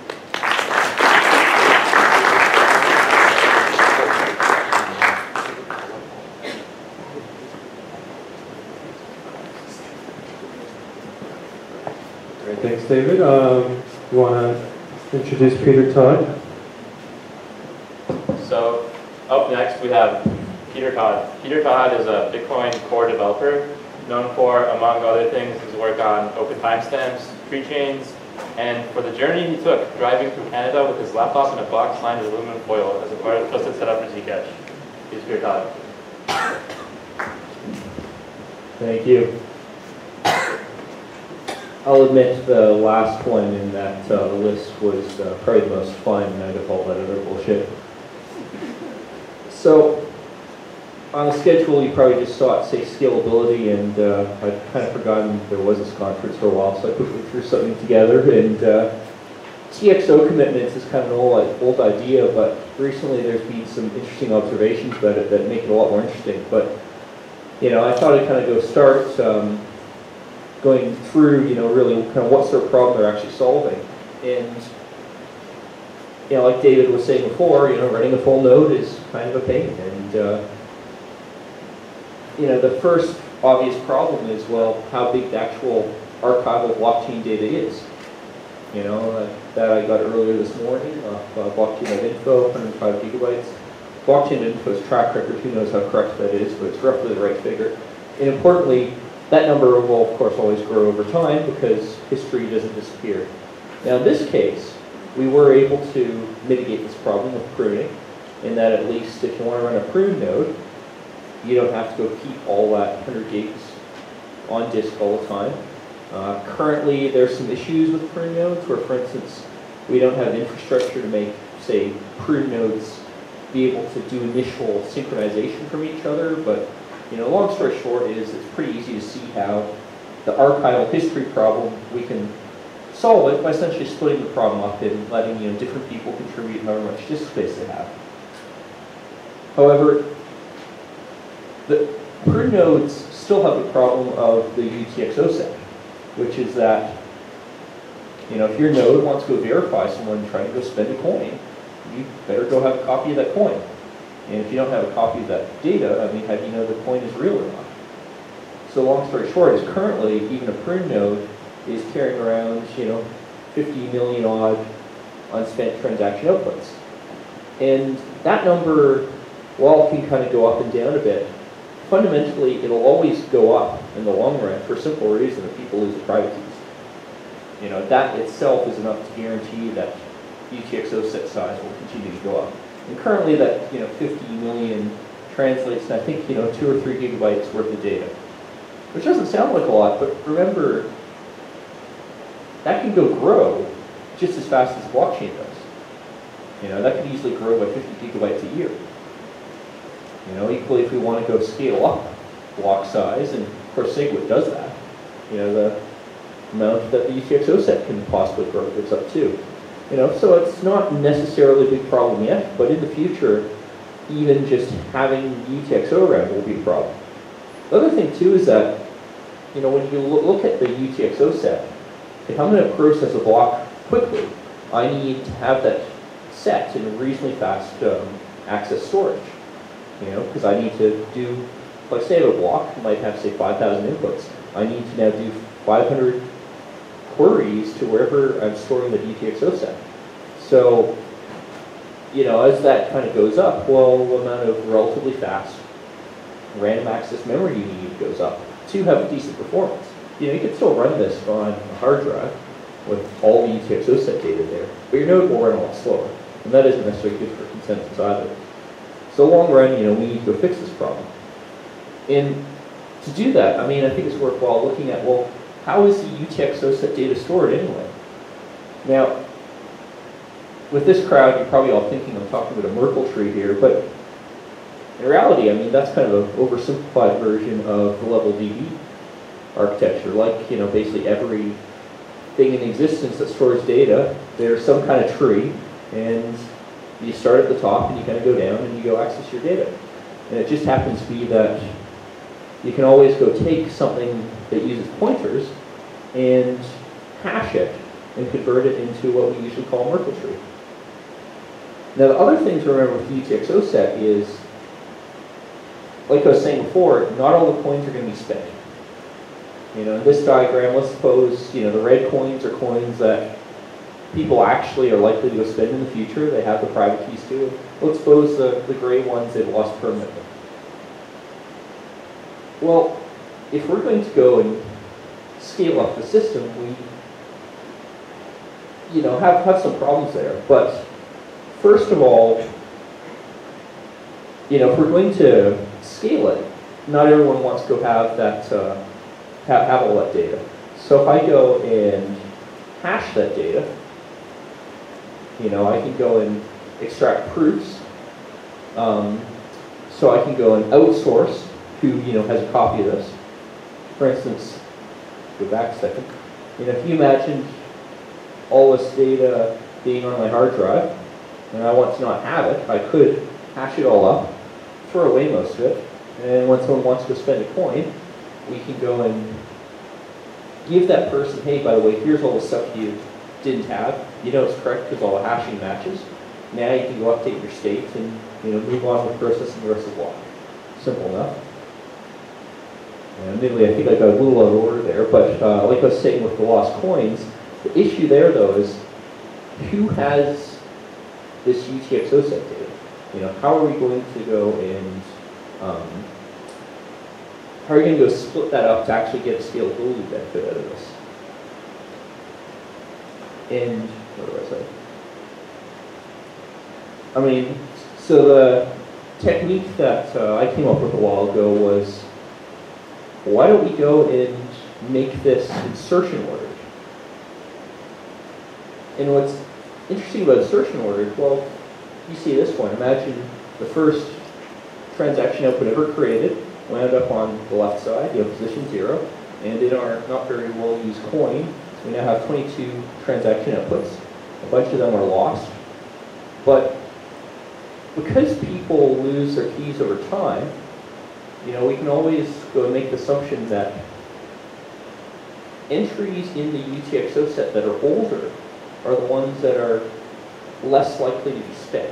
Great, thanks, David. Um, you want to introduce Peter Todd? So up next we have Peter Todd. Peter Todd is a Bitcoin core developer known for, among other things, his work on open timestamps, tree chains, and for the journey he took driving through Canada with his laptop in a box lined with aluminum foil as a part of trusted setup for Zcash. Here's Peter Todd. Thank you. I'll admit the last one in that uh, list was uh, probably the most fun out of all that other bullshit. So, on the schedule, you probably just saw it say scalability, and uh, I'd kind of forgotten there was this conference for a while, so I quickly threw something together. And uh, T X O commitments is kind of an old, old idea, but recently there's been some interesting observations about it that make it a lot more interesting. But, you know, I thought I'd kind of go start um, going through, you know, really kind of what sort of problem they're actually solving. And, you know, like David was saying before, you know, running a full node is kind of a pain. And, uh, you know, the first obvious problem is, well, how big the actual archival blockchain data is. You know, uh, that I got earlier this morning off uh, blockchain.info, one hundred five gigabytes. Blockchain.info's track record, who knows how correct that is, but it's roughly the right figure. And importantly, that number will, of course, always grow over time because history doesn't disappear. Now, in this case, we were able to mitigate this problem with pruning, in that at least if you want to run a prune node, you don't have to go keep all that one hundred gigs on disk all the time. Uh, currently, there's some issues with prune nodes where, for instance, we don't have infrastructure to make, say, prune nodes be able to do initial synchronization from each other, but you know, long story short is it's pretty easy to see how the archival history problem, we can solve it by essentially splitting the problem up and letting you know, different people contribute however much disk space they have. However, the prune nodes still have the problem of the U T X O set, which is that you know, if your node wants to go verify someone trying to go spend a coin, you better go have a copy of that coin. And if you don't have a copy of that data, I mean, how do you know the coin is real or not? So long story short is currently, even a prune node is carrying around, you know, fifty million odd unspent transaction outputs. And that number, while it can kind of go up and down a bit, fundamentally it'll always go up in the long run for a simple reason that people lose their private keys. You know, that itself is enough to guarantee that U T X O set size will continue to go up. And currently that, you know, fifty million translates to, I think, you know, two or three gigabytes worth of data. Which doesn't sound like a lot, but remember, that can go grow just as fast as blockchain does. You know, that could easily grow by fifty gigabytes a year. You know, equally if we want to go scale up block size, and of course SegWit does that, you know, the amount that the U T X O set can possibly grow goes up too. You know, so it's not necessarily a big problem yet, but in the future, even just having U T X O around will be a problem. The other thing too is that, you know, when you look at the U T X O set, if I'm going to process a block quickly, I need to have that set in reasonably fast um, access storage. You know, because I need to do, like say I have a block, I might have say five thousand inputs. I need to now do five hundred queries to wherever I'm storing the U T X O set. So, you know, as that kind of goes up, well, the amount of relatively fast random access memory you need goes up to have decent performance. You know, you can still run this on a hard drive with all the U T X O set data there, but your node will run a lot slower, and that isn't necessarily good for consensus either. So long run, you know, we need to go fix this problem. And to do that, I mean, I think it's worthwhile looking at, well, how is the U T X O set data stored anyway? Now, with this crowd, you're probably all thinking I'm talking about a Merkle tree here, but in reality, I mean, that's kind of an oversimplified version of the level D B architecture. Like, you know, basically every thing in existence that stores data, there's some kind of tree, and you start at the top and you kind of go down and you go access your data. And it just happens to be that you can always go take something that uses pointers and hash it and convert it into what we usually call a Merkle tree. Now the other thing to remember with the U T X O set is, like I was saying before, not all the coins are going to be spent. You know, in this diagram, let's suppose, you know, the red coins are coins that people actually are likely to go spend in the future. They have the private keys to it. Let's suppose the, the gray ones they've lost permanently. Well, if we're going to go and scale up the system, we, you know, have, have some problems there. But first of all, you know, if we're going to scale it, not everyone wants to go have that, uh, have, have all that data. So if I go and hash that data, you know, I can go and extract proofs. Um, so I can go and outsource who, you know, has a copy of this. For instance, go back a second. You know, if you imagine all this data being on my hard drive, and I want to not have it, I could hash it all up, throw away most of it, and when someone wants to spend a coin, we can go and give that person, hey, by the way, here's all the stuff you didn't have. You know it's correct because all the hashing matches. Now you can go update your state and, you know, move on with processing the rest of the block. Simple enough. And admittedly, I think I got a little out of order there, but uh, like I was saying with the lost coins, the issue there though is who has this U T X O set data? You know, how are we going to go and um, how are we going to go split that up to actually get a scalability benefit out of this? And what do I say? I mean, so the technique that uh, I came up with a while ago was, why don't we go and make this insertion ordered? And what's interesting about insertion ordered, well, you see this one. Imagine the first transaction output ever created wound up on the left side, you know, position zero, and in our not very well used coin, we now have twenty-two transaction outputs. A bunch of them are lost, but because people lose their keys over time, you know, we can always go and make the assumption that entries in the U T X O set that are older are the ones that are less likely to be spent.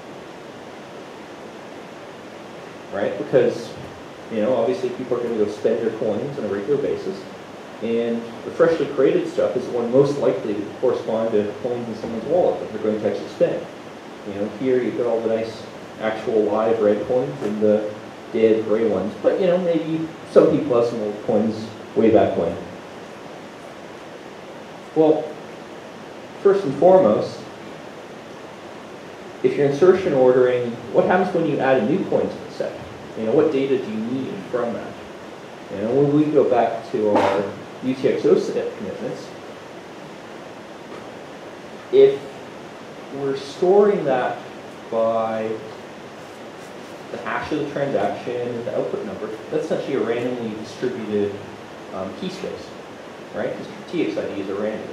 Right? Because, you know, obviously people are going to go spend their coins on a regular basis, and the freshly created stuff is the one most likely to correspond to coins in someone's wallet that they're going to actually spend. You know, here you've got all the nice actual live red coins and the dead gray ones, but you know, maybe some people have some old coins way back when. Well, first and foremost, if you're insertion ordering, what happens when you add a new coin to the set? You know, what data do you need from that? You know, when we go back to our U T X O set commitments, if we're storing that by the hash of the transaction and the output number, that's essentially a randomly distributed um, key space, right? Because T X I Ds are random.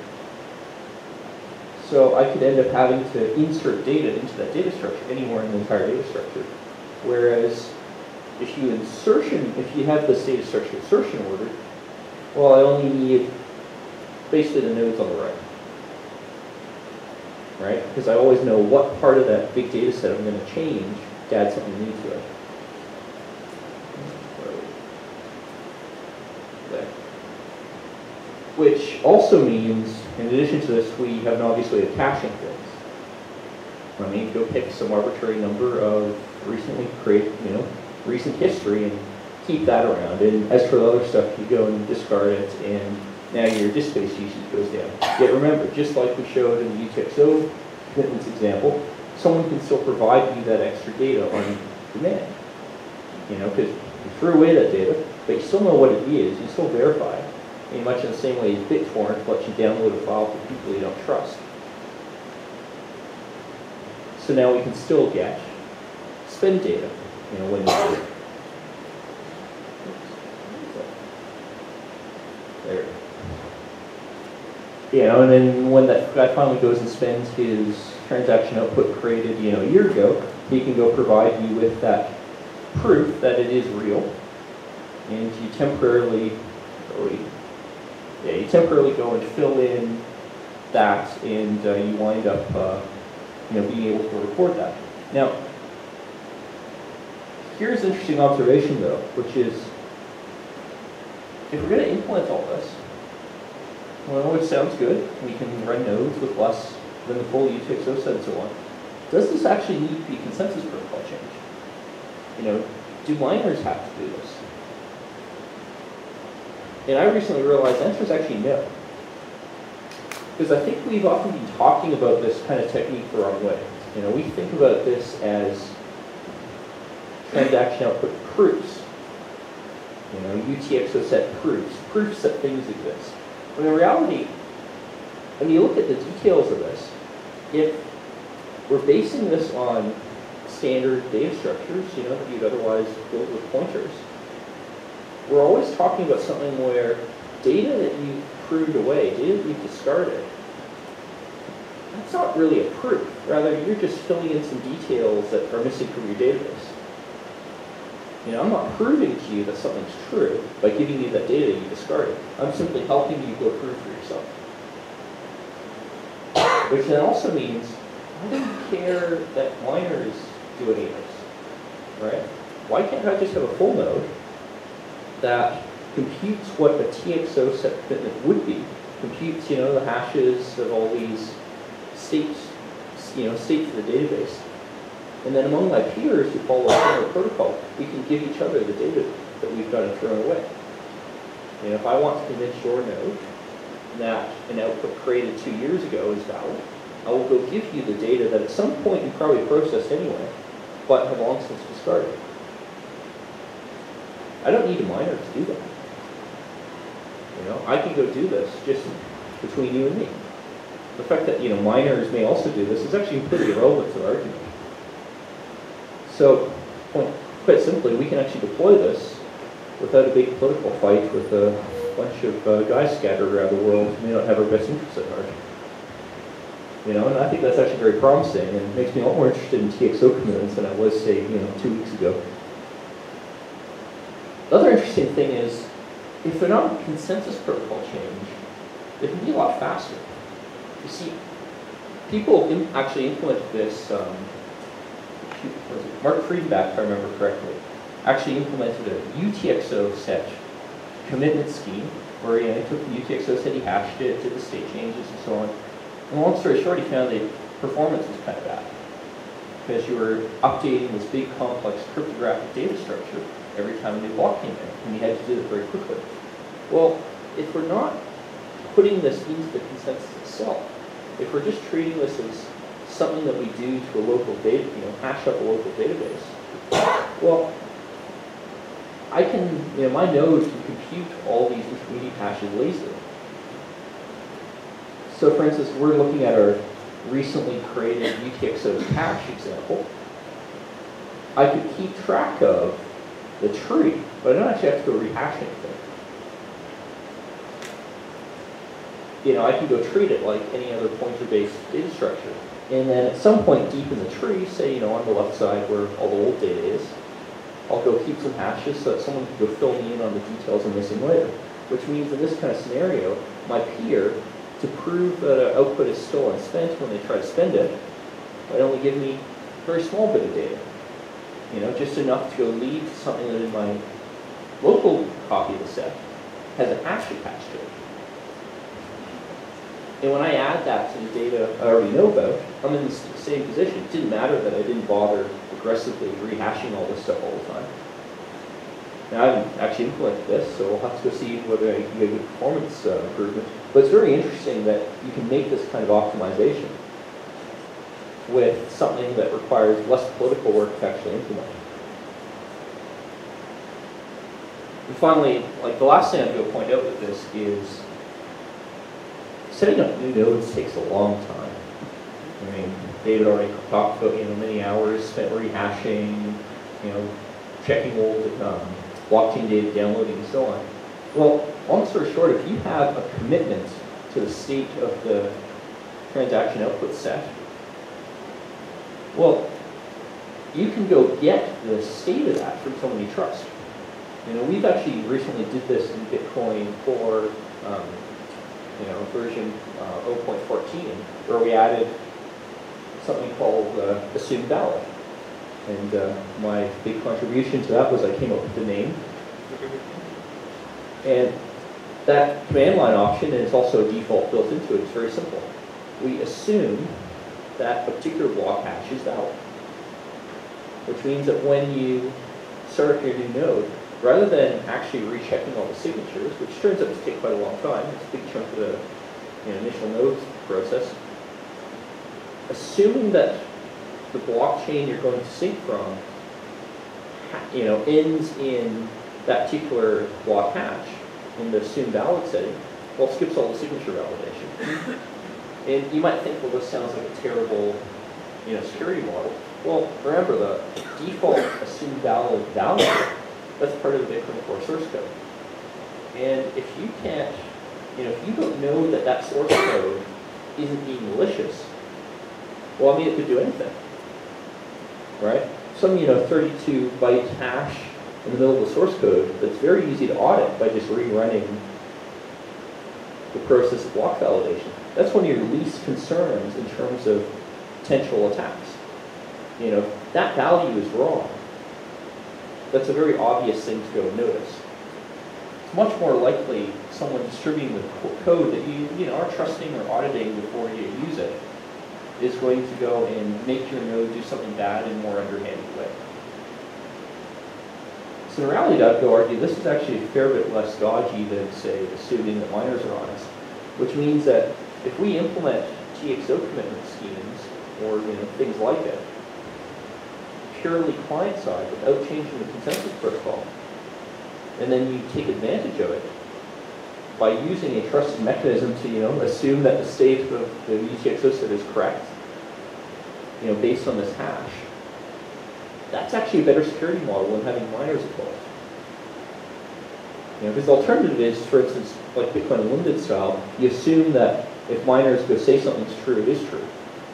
So I could end up having to insert data into that data structure anywhere in the entire data structure. Whereas if you insertion, if you have this data structure insertion ordered, well, I only need basically the nodes on the right. Right? Because I always know what part of that big data set I'm going to change to add something new to it. Okay. Which also means, in addition to this, we have an obvious way of caching things. I mean, go pick some arbitrary number of recently created, you know, recent history and keep that around. And as for the other stuff, you go and discard it, and now your disk space usage goes down. Yet remember, just like we showed in the U T X O commitments example, someone can still provide you that extra data on demand. You know, because you threw away that data, but you still know what it is, you still verify it. In much in the same way as BitTorrent lets you download a file from people you don't trust. So now we can still get spend data, you know, when needed. There. You know, and then when that guy finally goes and spends his transaction output created, you know, a year ago, he can go provide you with that proof that it is real, and you temporarily, oh, yeah, you temporarily go and fill in that, and uh, you wind up, uh, you know, being able to report that. Now, here's an interesting observation, though, which is, if we're going to implement all this, well, it sounds good. We can run nodes with less than the full U T X O set and so on. Does this actually need to be consensus protocol change? You know, do miners have to do this? And I recently realized the answer is actually no. Because I think we've often been talking about this kind of technique the wrong way. You know, we think about this as transaction output proofs. You know, U T X O set proofs, proofs that things exist. When in reality, when you look at the details of this, if we're basing this on standard data structures, you know, that you'd otherwise build with pointers, we're always talking about something where data that you pruned away, data that you've discarded, that's not really a proof. Rather, you're just filling in some details that are missing from your database. You know, I'm not proving to you that something's true by giving you that data you discarded. I'm simply helping you go prove for yourself. Which then also means, I don't care that miners do any of this, right? Why can't I just have a full node that computes what a T X O set commitment would be, computes, you know, the hashes of all these states, you know, states of the database. And then among my peers who follow a similar protocol, we can give each other the data that we've done and thrown away. You know, if I want to convince your node that an output created two years ago is valid, I will go give you the data that at some point you probably processed anyway, but have long since discarded. I don't need a miner to do that. You know, I can go do this just between you and me. The fact that, you know, miners may also do this is actually pretty irrelevant to the argument. So, point, quite simply, we can actually deploy this without a big political fight with a bunch of uh, guys scattered around the world who may not have our best interests at heart. You know, and I think that's actually very promising, and it makes me a lot more interested in T X O commitments than I was, say, you know, two weeks ago. The other interesting thing is, if they're not a consensus protocol change, it can be a lot faster. You see, people im actually implemented this, um, what was it? Mark Friedenbach, if I remember correctly, actually implemented a U T X O set commitment scheme, where you know, he took the U T X O set, he hashed it, did the state changes and so on. And long story short, he found that performance was kind of bad, because you were updating this big complex cryptographic data structure every time a new block came in, and you had to do it very quickly. Well, if we're not putting this into the consensus itself, if we're just treating this as something that we do to a local data, you know, hash up a local database, well, I can, you know, my node can compute all these intermediate hashes lazily. So for instance, we're looking at our recently created U T X O cache example. I could keep track of the tree, but I don't actually have to go rehash anything. You know, I can go treat it like any other pointer-based data structure. And then at some point deep in the tree, say, you know, on the left side where all the old data is, I'll go keep some hashes so that someone can go fill me in on the details I'm missing later. Which means in this kind of scenario, my peer, to prove that an output is still unspent when they try to spend it, might only give me a very small bit of data. You know, just enough to go lead to something that in my local copy of the set has a hash attached to it. And when I add that to the data I already know about, I'm in the same position. It didn't matter that I didn't bother aggressively rehashing all this stuff all the time. Now, I haven't actually implemented this, so we'll have to go see whether I can get a good performance uh, improvement. But it's very interesting that you can make this kind of optimization with something that requires less political work to actually implement. And finally, like the last thing I'm going to point out with this is setting up new nodes takes a long time. I mean, David already talked about, you know, many hours spent rehashing, you know, checking old um, blockchain data, downloading, and so on. Well, long story short, if you have a commitment to the state of the transaction output set, well, you can go get the state of that from someone you trust. You know, we've actually recently did this in Bitcoin for, um, you know, version uh, zero point fourteen, where we added something called uh, assumed valid. And uh, my big contribution to that was I came up with the name. And that command line option, and it's also a default built into it, it's very simple. We assume that a particular block hash is valid. Which means that when you start your new node, rather than actually rechecking all the signatures, which turns out to take quite a long time, it's a big chunk of the you know, initial node process, assuming that the blockchain you're going to sync from you know, ends in that particular block hash in the assumed valid setting, well, it skips all the signature validation. And you might think, well, this sounds like a terrible you know, security model. Well, remember, the default assumed valid value, that's part of the Bitcoin Core source code. And if you can't, you know, if you don't know that that source code isn't being malicious, well, I mean, it could do anything, right? Some, you know, thirty-two byte hash in the middle of the source code that's very easy to audit by just rerunning the process of block validation. That's one of your least concerns in terms of potential attacks. You know, that value is wrong. That's a very obvious thing to go notice. It's much more likely someone distributing the code that you, you know, are trusting or auditing before you use it is going to go and make your node do something bad in a more underhanded way. So Rally dot go argue this is actually a fair bit less dodgy than, say, assuming that miners are honest, which means that if we implement T X O commitment schemes or you know, things like it, purely client-side without changing the consensus protocol, and then you take advantage of it by using a trusted mechanism to you know, assume that the state of the U T X O set is correct, you know, based on this hash, that's actually a better security model than having miners involved. You know, because the alternative is, for instance, like Bitcoin Unlimited style, you assume that if miners go say something's true, it is true.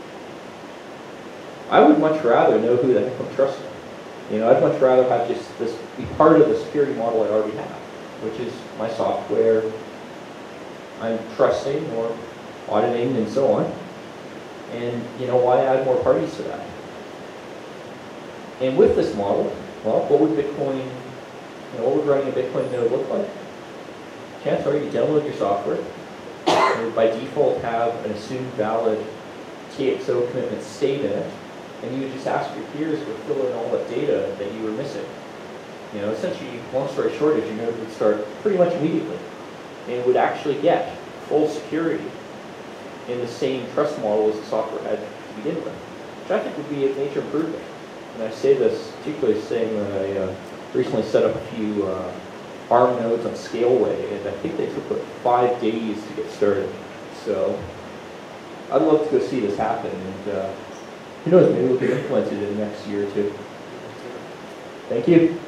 I would much rather know who the heck I'm trusting. You know, I'd much rather have just this be part of the security model I already have, which is my software I'm trusting or auditing and so on. And, you know, why add more parties to that? And with this model, well, what would Bitcoin, you know, what would running a Bitcoin node look like? Chances are you download your software, and you by default have an assumed valid T X O commitment state in it, and you would just ask your peers to fill in all the data that you were missing. You know, essentially, long story short, is your node would start pretty much immediately, and it would actually get full security in the same trust model as the software had to begin with, which I think would be a major improvement. And I say this particularly saying that I uh, recently set up a few uh, ARM nodes on Scaleway, and I think they took like five days to get started. So I'd love to go see this happen, and uh, who knows, maybe we'll get implemented in the next year or two. Thank you.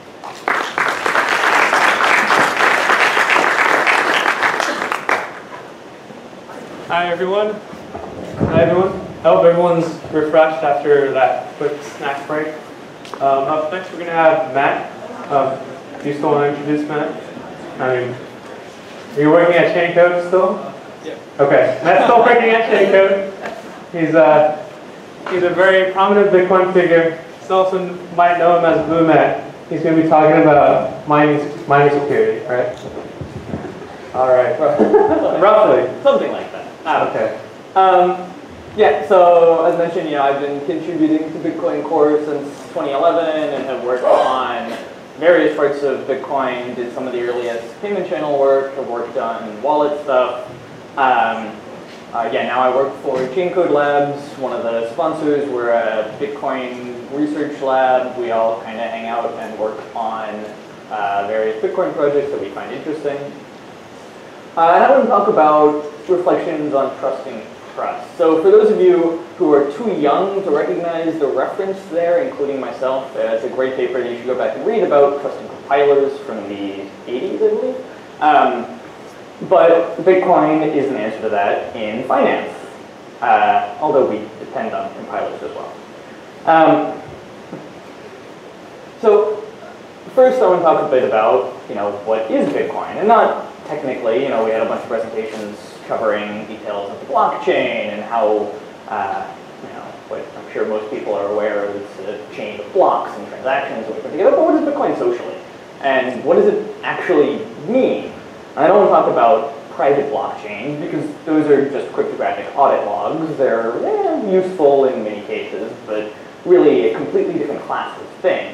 Hi everyone. Hi everyone. I hope everyone's refreshed after that quick snack break. Um, up next we're going to have Matt. Um, do you still want to introduce Matt? I mean, are you working at Chain Code still? Yeah. Okay. Matt's still working at Chain Code. He's, uh, he's a very prominent Bitcoin figure. You also might know him as Blue Matt. He's going to be talking about mining, miner security, right? All right. Roughly. Something like that. Ah, okay. Um, yeah, so as mentioned, you know, I've been contributing to Bitcoin Core since twenty eleven and have worked on various parts of Bitcoin, did some of the earliest payment channel work, have worked on wallet stuff. Um, uh, yeah, now I work for Chain Code Labs, one of the sponsors. We're a Bitcoin research lab. We all kind of hang out and work on uh, various Bitcoin projects that we find interesting. Uh, and I want to talk about reflections on trusting trust. So for those of you who are too young to recognize the reference there, including myself, uh, it's a great paper that you should go back and read about trusting compilers from the eighties, I believe. Um, but Bitcoin is an answer to that in finance, uh, although we depend on compilers as well. Um, so first I want to talk a bit about, you know, what is Bitcoin, and not technically, you know, we had a bunch of presentations covering details of the blockchain and how, uh, you know, what I'm sure most people are aware of is a chain of blocks and transactions that we put together, but what is Bitcoin socially? And what does it actually mean? And I don't want to talk about private blockchains because those are just cryptographic audit logs. They're eh, useful in many cases, but really a completely different class of thing.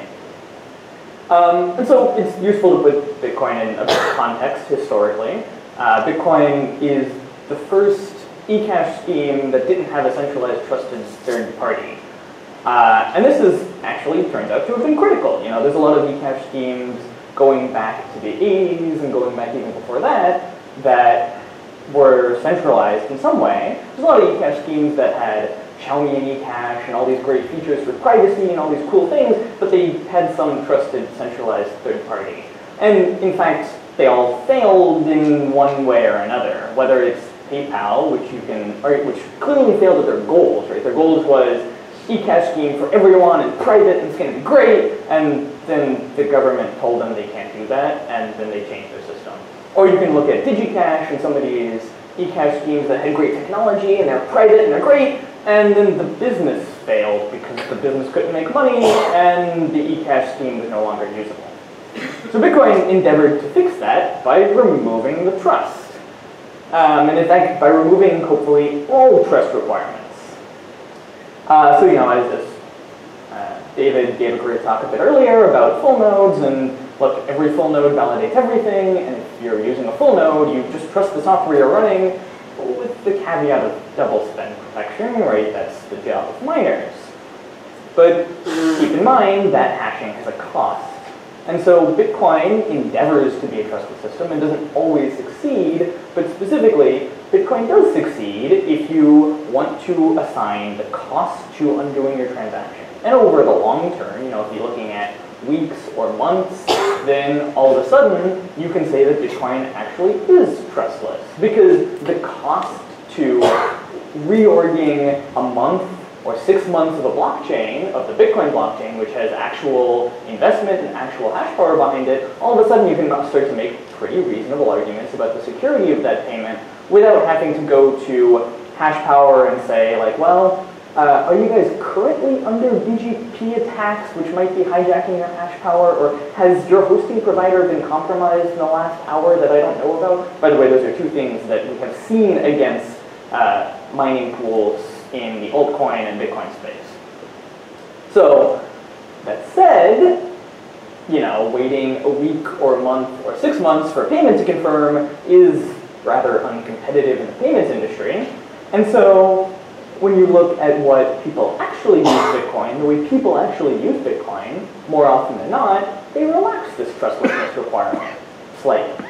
Um, and so it's useful to put Bitcoin in a bit of context historically. Uh, Bitcoin is the first eCash scheme that didn't have a centralized trusted third party. Uh, and this is actually turns out to have been critical. You know, there's a lot of eCash schemes going back to the eighties and going back even before that that were centralized in some way. There's a lot of eCash schemes that had Xiaomi and eCash and all these great features with privacy and all these cool things, but they had some trusted centralized third party. And in fact, they all failed in one way or another, whether it's PayPal, which you can, or which clearly failed at their goals, right? Their goals was eCash scheme for everyone and private and it's going to be great, and then the government told them they can't do that, and then they changed their system. Or you can look at DigiCash and some of these eCash schemes that had great technology and they're private and they're great, and then the business failed because the business couldn't make money and the eCash scheme was no longer usable. So Bitcoin endeavored to fix that by removing the trust. Um, and in fact, by removing, hopefully, all trust requirements. Uh, so, you know, as this, uh, David gave a great talk a bit earlier about full nodes, and look, every full node validates everything, and if you're using a full node, you just trust the software you're running, with the caveat of double spend protection, right? That's the job of miners. But keep in mind that hashing has a cost. And so Bitcoin endeavors to be a trusted system and doesn't always succeed, but specifically, Bitcoin does succeed if you want to assign the cost to undoing your transaction. And over the long term, you know, if you're looking at weeks or months, then all of a sudden you can say that Bitcoin actually is trustless, because the cost to reorging a month or six months of a blockchain, of the Bitcoin blockchain, which has actual investment and actual hash power behind it, all of a sudden you can start to make pretty reasonable arguments about the security of that payment without having to go to hash power and say, like, well, uh, are you guys currently under B G P attacks which might be hijacking your hash power, or has your hosting provider been compromised in the last hour that I don't know about? By the way, those are two things that we have seen against uh, mining pools in the altcoin and Bitcoin space. So, that said, you know, waiting a week or a month or six months for a payment to confirm is rather uncompetitive in the payments industry. And so, when you look at what people actually use Bitcoin, the way people actually use Bitcoin, more often than not, they relax this trustlessness requirement slightly.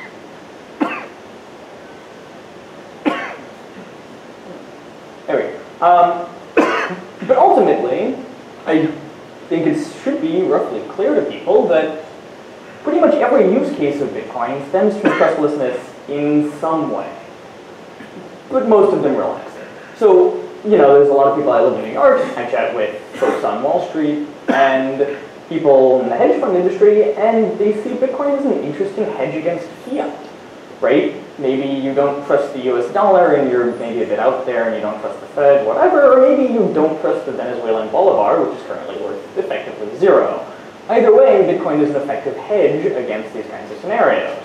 Anyway, um, but ultimately, I think it should be roughly clear to people that pretty much every use case of Bitcoin stems from trustlessness in some way, but most of them relax it. So, you know, there's a lot of people, I live in New York, I chat with folks on Wall Street and people in the hedge fund industry, and they see Bitcoin as an interesting hedge against fiat, right? Maybe you don't trust the U S dollar and you're maybe a bit out there and you don't trust the Fed, whatever, or maybe you don't trust the Venezuelan bolivar, which is currently worth effectively zero. Either way, Bitcoin is an effective hedge against these kinds of scenarios.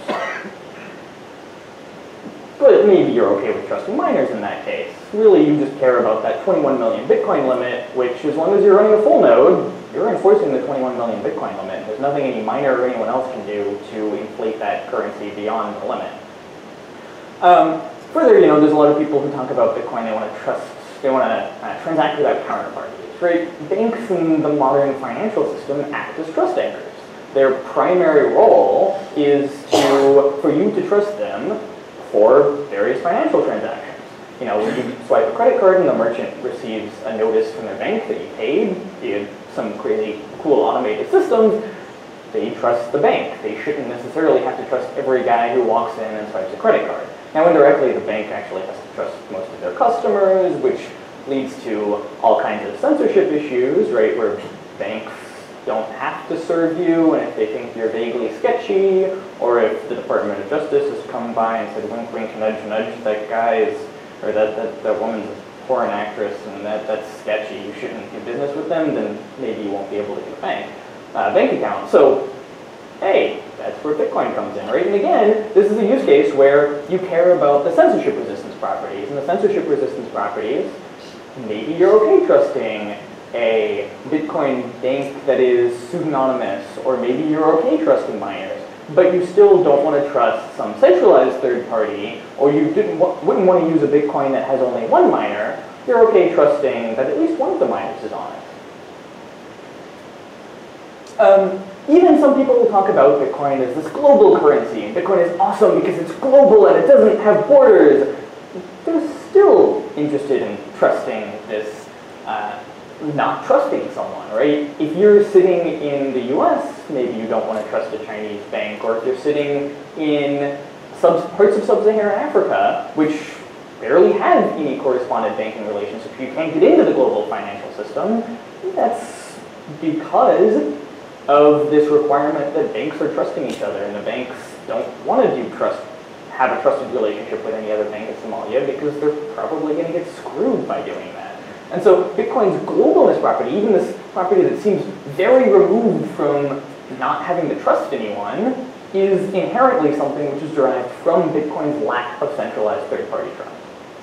But maybe you're okay with trusting miners in that case. Really, you just care about that twenty-one million Bitcoin limit, which as long as you're running a full node, you're enforcing the twenty-one million Bitcoin limit. There's nothing any miner or anyone else can do to inflate that currency beyond the limit. Um, further, you know, there's a lot of people who talk about Bitcoin, they want to trust, they want to uh, transact without counterparties, right? Banks in the modern financial system act as trust anchors. Their primary role is to, for you to trust them for various financial transactions. You know, when you swipe a credit card and the merchant receives a notice from their bank that you paid via some crazy cool automated systems, they trust the bank. They shouldn't necessarily have to trust every guy who walks in and swipes a credit card. Now, indirectly, the bank actually has to trust most of their customers, which leads to all kinds of censorship issues, right, where banks don't have to serve you, and if they think you're vaguely sketchy, or if the Department of Justice has come by and said, wink, wink, nudge, nudge, that guy is, or that, that, that woman's a porn actress, and that, that's sketchy, you shouldn't do business with them, then maybe you won't be able to get a bank, uh, bank account. So, hey, that's where Bitcoin comes in, right? And again, this is a use case where you care about the censorship resistance properties, and the censorship resistance properties, maybe you're okay trusting a Bitcoin bank that is pseudonymous, or maybe you're okay trusting miners, but you still don't want to trust some centralized third party, or you didn't, wouldn't want to use a Bitcoin that has only one miner, you're okay trusting that at least one of the miners is on it. Um, even some people will talk about Bitcoin as this global currency, and Bitcoin is awesome because it's global and it doesn't have borders. They're still interested in trusting this uh, not trusting someone, right? If you're sitting in the U S, maybe you don't want to trust a Chinese bank, or if you're sitting in sub parts of sub-Saharan Africa, which barely have any correspondent banking relationships, you can't get into the global financial system, that's because of this requirement that banks are trusting each other, and the banks don't want to do trust, have a trusted relationship with any other bank in Somalia because they're probably going to get screwed by doing that. And so Bitcoin's globalness property, even this property that seems very removed from not having to trust anyone, is inherently something which is derived from Bitcoin's lack of centralized third-party trust.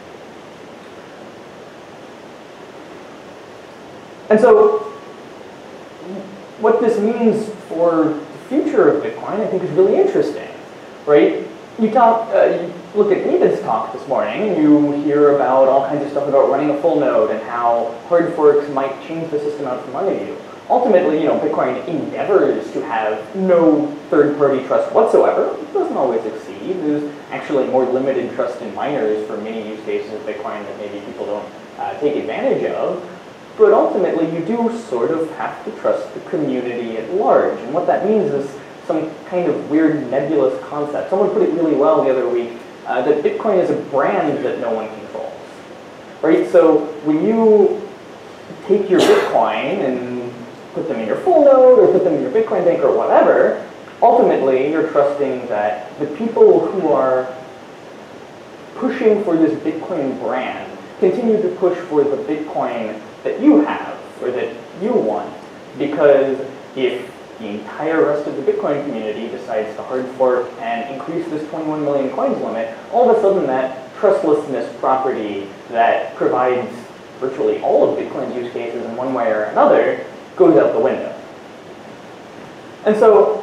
And so what this means for the future of Bitcoin, I think, is really interesting, right? You talk, uh, you look at David's talk this morning, and you hear about all kinds of stuff about running a full node and how hard forks might change the system out from under you. Ultimately, you know, Bitcoin endeavors to have no third-party trust whatsoever. It doesn't always succeed. There's actually more limited trust in miners for many use cases of Bitcoin that maybe people don't uh, take advantage of. but ultimately you do sort of have to trust the community at large. And what that means is some kind of weird nebulous concept. Someone put it really well the other week, uh, that Bitcoin is a brand that no one controls. Right? So when you take your Bitcoin and put them in your full node or put them in your Bitcoin bank or whatever, ultimately you're trusting that the people who are pushing for this Bitcoin brand continue to push for the Bitcoin that you have or that you want. Because if the entire rest of the Bitcoin community decides to hard fork and increase this twenty-one million coins limit, all of a sudden that trustlessness property that provides virtually all of Bitcoin's use cases in one way or another goes out the window. And so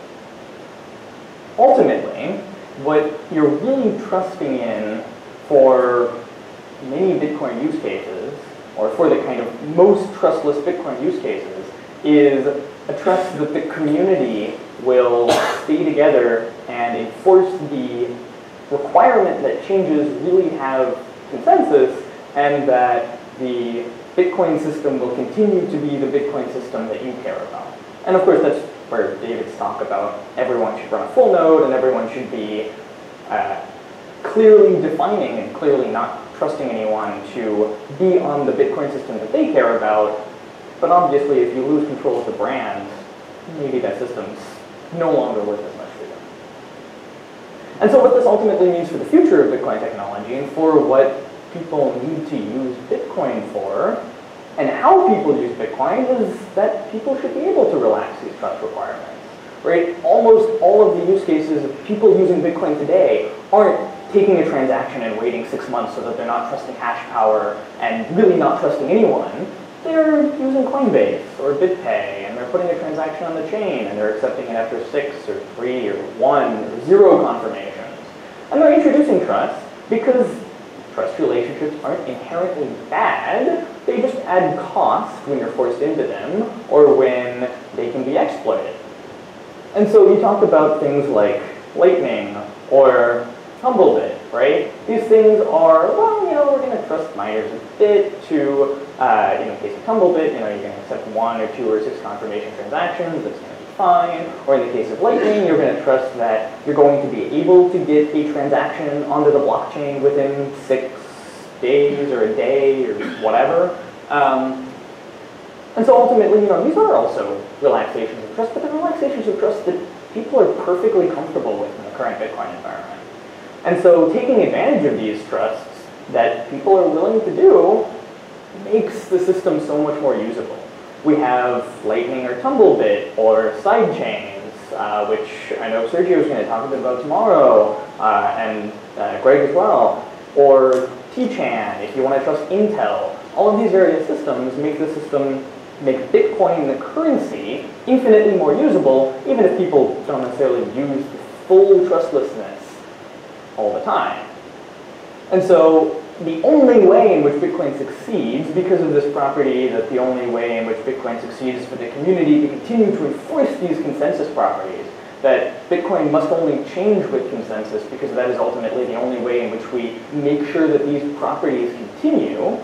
ultimately, what you're really trusting in for many Bitcoin use cases, or for the kind of most trustless Bitcoin use cases, is a trust that the community will stay together and enforce the requirement that changes really have consensus, and that the Bitcoin system will continue to be the Bitcoin system that you care about. And of course, that's where David's talk about everyone should run a full node and everyone should be uh, clearly defining and clearly not trusting anyone to be on the Bitcoin system that they care about. But obviously, if you lose control of the brand, maybe that system's no longer worth as much for you. And so what this ultimately means for the future of Bitcoin technology and for what people need to use Bitcoin for, and how people use Bitcoin, is that people should be able to relax these trust requirements. Right? Almost all of the use cases of people using Bitcoin today aren't taking a transaction and waiting six months so that they're not trusting hash power and really not trusting anyone. They're using Coinbase or BitPay, and they're putting a transaction on the chain, and they're accepting it after six or three or one or zero confirmations. And they're introducing trust because trust relationships aren't inherently bad. They just add cost when you're forced into them or when they can be exploited. And so you talk about things like Lightning or Tumblebit, right? These things are, well, you know, we're going to trust miners a bit to, uh, in the case of Tumblebit, you know, you're going to accept one or two or six confirmation transactions, that's going to be fine. Or in the case of Lightning, you're going to trust that you're going to be able to get a transaction onto the blockchain within six days or a day or whatever. Um, and so ultimately, you know, these are also relaxations of trust, but they're relaxations of trust that people are perfectly comfortable with in the current Bitcoin environment. And so taking advantage of these trusts that people are willing to do makes the system so much more usable. We have Lightning or Tumblebit or sidechains, uh, which I know Sergio is going to talk a bit about tomorrow, uh, and uh, Greg as well, or T CHAN, if you want to trust Intel. All of these various systems make the system, make Bitcoin the currency infinitely more usable, even if people don't necessarily use the full trustlessness all the time. And so the only way in which Bitcoin succeeds, because of this property that the only way in which Bitcoin succeeds is for the community to continue to enforce these consensus properties, that Bitcoin must only change with consensus because that is ultimately the only way in which we make sure that these properties continue.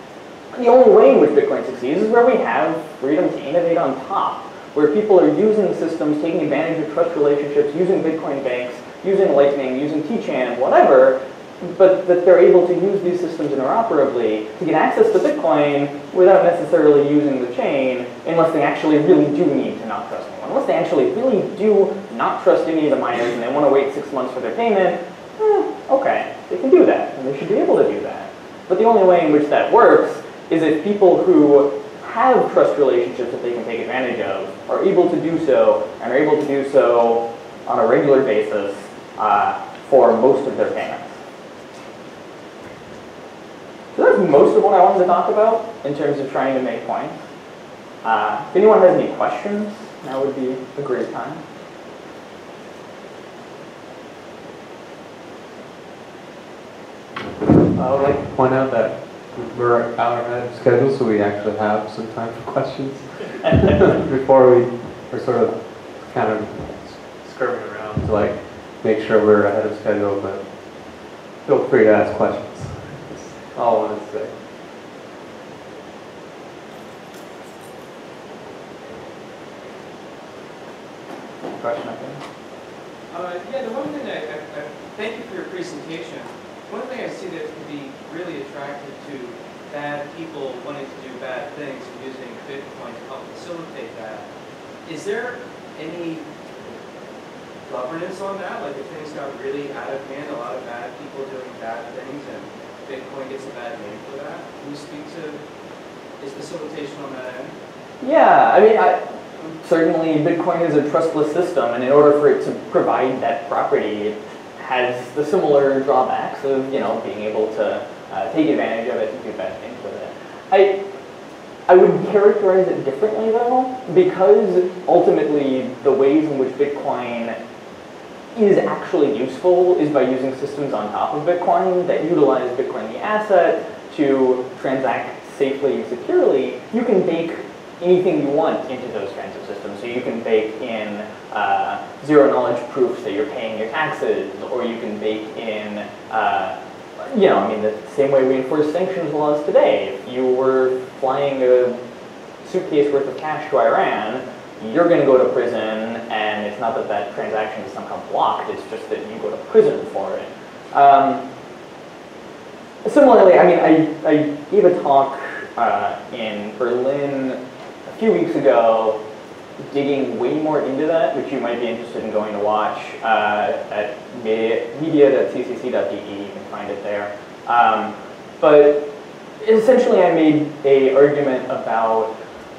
The only way in which Bitcoin succeeds is where we have freedom to innovate on top, where people are using the systems, taking advantage of trust relationships, using Bitcoin banks, using Lightning, using T CHAN, whatever, but that they're able to use these systems interoperably to get access to Bitcoin without necessarily using the chain, unless they actually really do need to not trust anyone. Unless they actually really do not trust any of the miners and they want to wait six months for their payment, eh, okay, they can do that, and they should be able to do that. But the only way in which that works is if people who have trust relationships that they can take advantage of are able to do so, and are able to do so on a regular basis uh, for most of their payments. So that's most of what I wanted to talk about in terms of trying to make points. Uh, if anyone has any questions, now would be a great time. I would like to point out that we're an hour ahead of schedule, so we actually have some time for questions before we are sort of kind of skirting around to like make sure we're ahead of schedule, but feel free to ask questions. That's all I wanted to say. question up there. Uh, yeah, the one thing I, I, I thank you for your presentation. One thing I see that could be really attractive to bad people wanting to do bad things and using Bitcoin to help facilitate that. Is there any governance on that? Like if things got really out of hand, a lot of bad people doing bad things, and Bitcoin gets a bad name for that? Can you speak to, is facilitation on that end? Yeah, I mean, I, certainly Bitcoin is a trustless system, and in order for it to provide that property, it has the similar drawbacks of, you know, being able to uh, take advantage of it and do bad things with it. I, I would characterize it differently though, because ultimately the ways in which Bitcoin is actually useful is by using systems on top of Bitcoin that utilize Bitcoin the asset to transact safely and securely. You can bake anything you want into those kinds of systems. So you can bake in uh, zero knowledge proofs that you're paying your taxes, or you can bake in, uh, you know, I mean, the same way we enforce sanctions laws today. If you were flying a suitcase worth of cash to Iran, you're going to go to prison, and it's not that that transaction is somehow blocked, it's just that you go to prison for it. Um, similarly, I mean, I, I gave a talk uh, in Berlin a few weeks ago, digging way more into that, which you might be interested in going to watch uh, at media dot c c c dot d e. You can find it there. Um, but essentially, I made an argument about,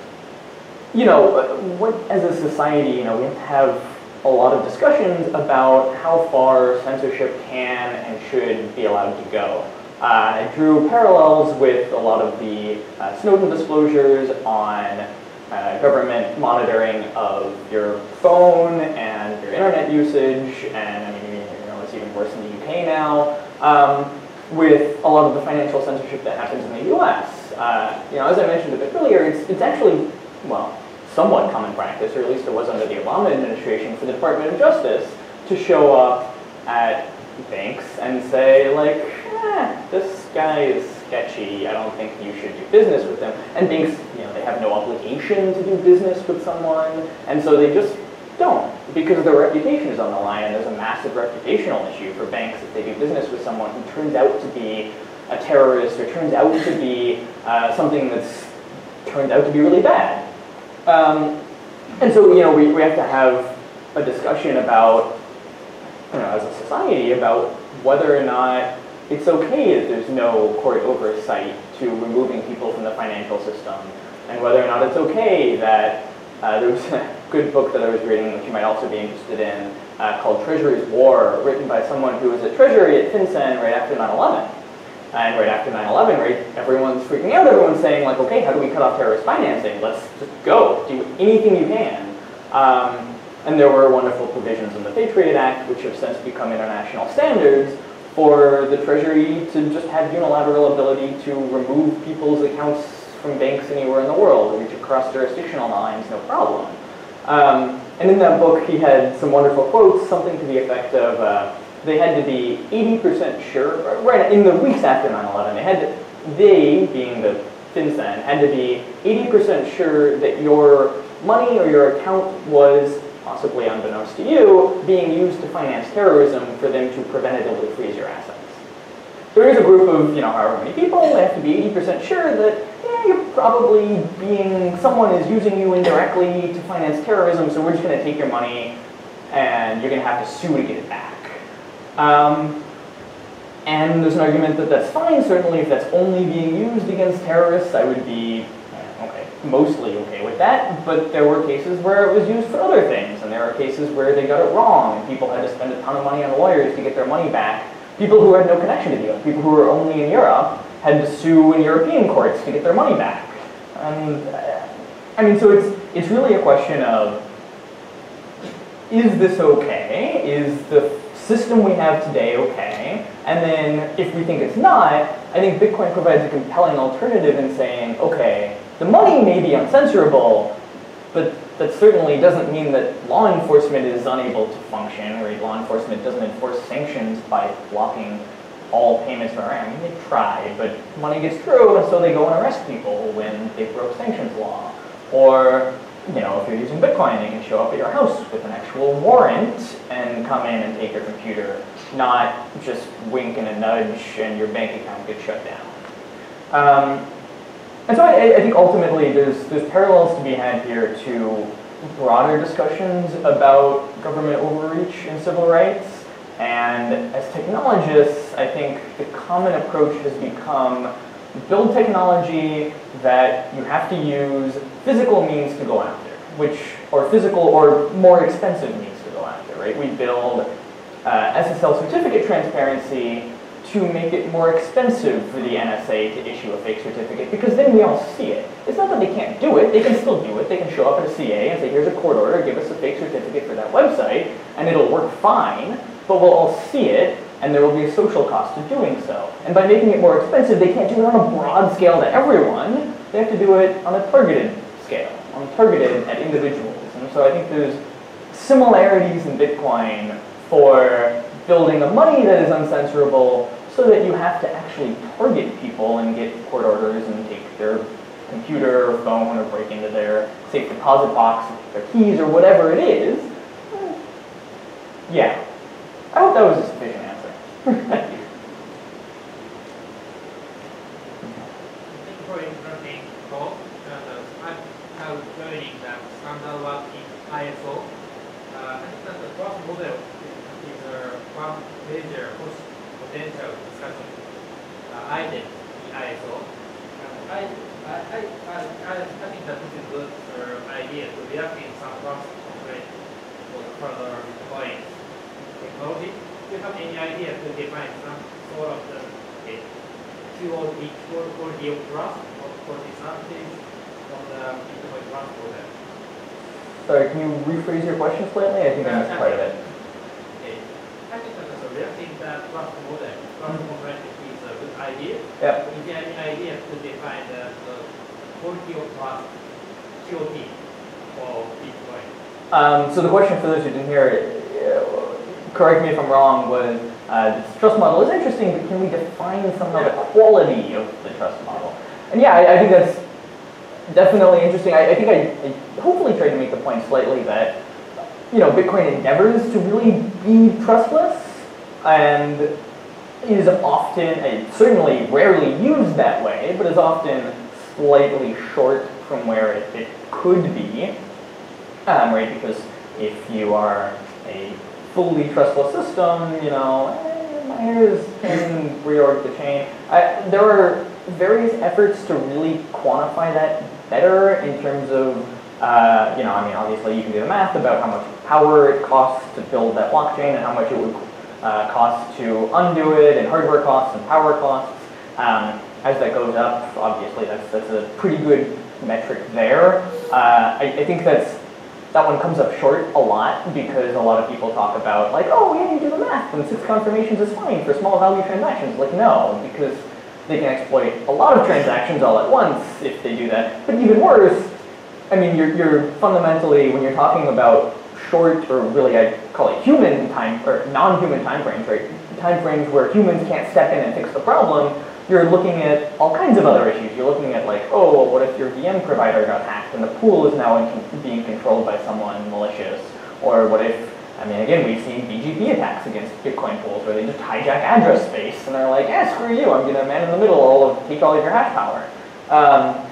you know, what as a society, you know, we have to have a lot of discussions about how far censorship can and should be allowed to go. Uh, I drew parallels with a lot of the uh, Snowden disclosures on Uh, government monitoring of your phone and your internet usage, and I mean, you know, it's even worse in the U K now, um, with a lot of the financial censorship that happens in the U S. Uh, you know, as I mentioned a bit earlier, it's, it's actually, well, somewhat common practice, or at least it was under the Obama administration, for the Department of Justice to show up at banks and say, like, eh, this guy is sketchy, I don't think you should do business with them. And banks, you know, they have no obligation to do business with someone, and so they just don't, because their reputation is on the line, and there's a massive reputational issue for banks if they do business with someone who turns out to be a terrorist, or turns out to be uh, something that's turned out to be really bad. Um, and so, you know, we, we have to have a discussion about, you know, as a society, about whether or not it's okay that there's no court oversight to removing people from the financial system, and whether or not it's okay that uh, there was a good book that I was reading, which you might also be interested in, uh, called Treasury's War, written by someone who was at Treasury at FinCEN right after nine eleven. And right after nine eleven, right, everyone's freaking out, everyone's saying, like, okay, how do we cut off terrorist financing? Let's just go, do anything you can. Um, and there were wonderful provisions in the Patriot Act, which have since become international standards, for the Treasury to just have unilateral ability to remove people's accounts from banks anywhere in the world, reach across jurisdictional lines, no problem. Um, and in that book, he had some wonderful quotes, something to the effect of, uh, they had to be eighty percent sure, right in the weeks after nine eleven, they had to, they, being the FinCEN, had to be eighty percent sure that your money or your account was, possibly unbeknownst to you, being used to finance terrorism for them to preventatively freeze your assets. So here's a group of, you know, however many people, they have to be eighty percent sure that, yeah, you're probably being, someone is using you indirectly to finance terrorism, so we're just going to take your money and you're going to have to sue to get it back. Um, and there's an argument that that's fine, certainly if that's only being used against terrorists, I would be okay, mostly okay with that, but there were cases where it was used for other things, and there are cases where they got it wrong, and people had to spend a ton of money on lawyers to get their money back. People who had no connection to the U S, people who were only in Europe, had to sue in European courts to get their money back. And, uh, I mean, so it's, it's really a question of, is this okay? Is the system we have today okay? And then, if we think it's not, I think Bitcoin provides a compelling alternative in saying, okay, the money may be uncensorable, but that certainly doesn't mean that law enforcement is unable to function, or law enforcement doesn't enforce sanctions by blocking all payments from Iran. I mean, they try, but money gets through, and so they go and arrest people when they broke sanctions law. Or, you know, if you're using Bitcoin, they can show up at your house with an actual warrant and come in and take your computer, not just wink and a nudge and your bank account gets shut down. Um, and so I, I think ultimately there's, there's parallels to be had here to broader discussions about government overreach in civil rights. And as technologists, I think the common approach has become build technology that you have to use physical means to go after, which, or physical or more expensive means to go after, right? We build uh, S S L certificate transparency to make it more expensive for the N S A to issue a fake certificate, because then we all see it. It's not that they can't do it, they can still do it. They can show up at a C A and say, here's a court order, give us a fake certificate for that website, and it'll work fine, but we'll all see it, and there will be a social cost to doing so. And by making it more expensive, they can't do it on a broad scale to everyone. They have to do it on a targeted scale, on targeted at individuals. And so I think there's similarities in Bitcoin for building a money that is uncensorable so that you have to actually target people and get court orders and take their computer or phone or break into their safe deposit box and take their keys or whatever it is. Yeah. I hope that was a sufficient answer. Thank you. Thank you for interrupting Paul. Uh, I'm now joining the standard work in I S O. Uh, I think that the draft model is uh, one major potential discussion uh, item in I S O. And I, I, I, I, I think that this is a good uh, idea to react in some draft complaint for the further deploying technology. Do you have any idea to define some sort of the okay, quality, quality of draft or quality samples on the Bitcoin draft model? Sorry, can you rephrase your question slightly? I think I missed part of it. Okay. I think that so reacting the draft model, draft complaint is a good idea. Yep. Is there any idea to define the, the quality of draft Q O T for Bitcoin? Um, so the question for those who didn't hear it, uh, correct me if I'm wrong, was uh, this trust model is interesting, but can we define some of the quality of the trust model? And yeah, I, I think that's definitely interesting. I, I think I, I hopefully tried to make the point slightly that, you know, Bitcoin endeavors to really be trustless and is often, uh, certainly rarely used that way, but is often slightly short from where it, it could be, um, right? Because if you are a fully trustless system, you know, eh, miners can reorg the chain. I, there are various efforts to really quantify that better in terms of, uh, you know, I mean, obviously you can do the math about how much power it costs to build that blockchain and how much it would uh, cost to undo it, and hardware costs and power costs. Um, as that goes up, obviously that's, that's a pretty good metric there. Uh, I, I think that's That one comes up short a lot because a lot of people talk about like, oh, yeah, you do the math and six confirmations is fine for small value transactions. Like, no, because they can exploit a lot of transactions all at once if they do that. But even worse, I mean, you're, you're fundamentally, when you're talking about short, or really I call it human time, or non-human time frames, right? Time frames where humans can't step in and fix the problem, you're looking at all kinds of other issues. You're looking at like, oh, well, what if your V M provider got hacked and the pool is now in, being controlled by someone malicious? Or what if, I mean, again, we've seen B G P attacks against Bitcoin pools where they just hijack address space and they're like, eh, screw you, I'm gonna man in the middle all of, take all of your hash power. Um,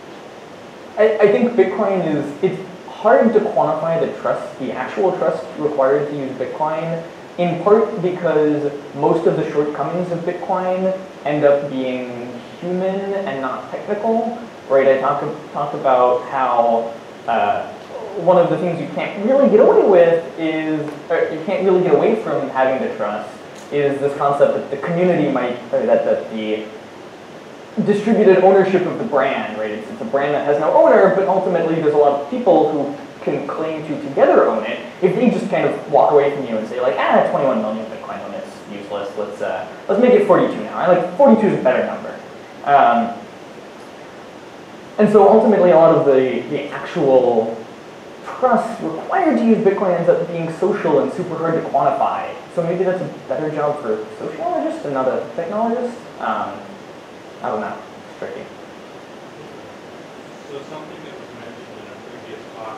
I, I think Bitcoin is, it's hard to quantify the trust, the actual trust required to use Bitcoin, in part because most of the shortcomings of Bitcoin end up being human and not technical, right? I talked talked about how uh, one of the things you can't really get away with is, or you can't really get away from having to trust, is this concept that the community might, or that, that the distributed ownership of the brand, right? It's, it's a brand that has no owner, but ultimately there's a lot of people who can claim to together own it. If they just kind of walk away from you and say like, ah, twenty-one million Bitcoin limits, useless. Let's uh, let's make it forty-two now. I like forty-two is a better number. Um, and so ultimately, a lot of the the actual trust required to use Bitcoin ends up being social and super hard to quantify. So maybe that's a better job for sociologists and not a technologist. Um, I don't know. It's tricky. So something that was mentioned in a previous talk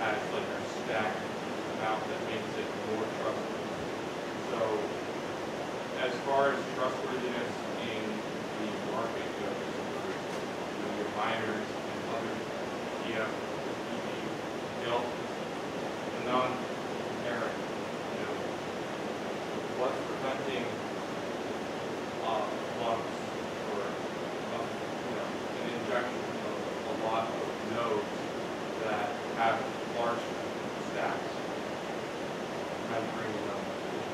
has like a stack amount that makes it more trustworthy. So as far as trustworthiness in the market goes, you know, your miners and other T F, E D, built a non-inherent, you know, what's preventing uh, flux or uh, you know, an injection of a lot of nodes that have large stacks and bringing them?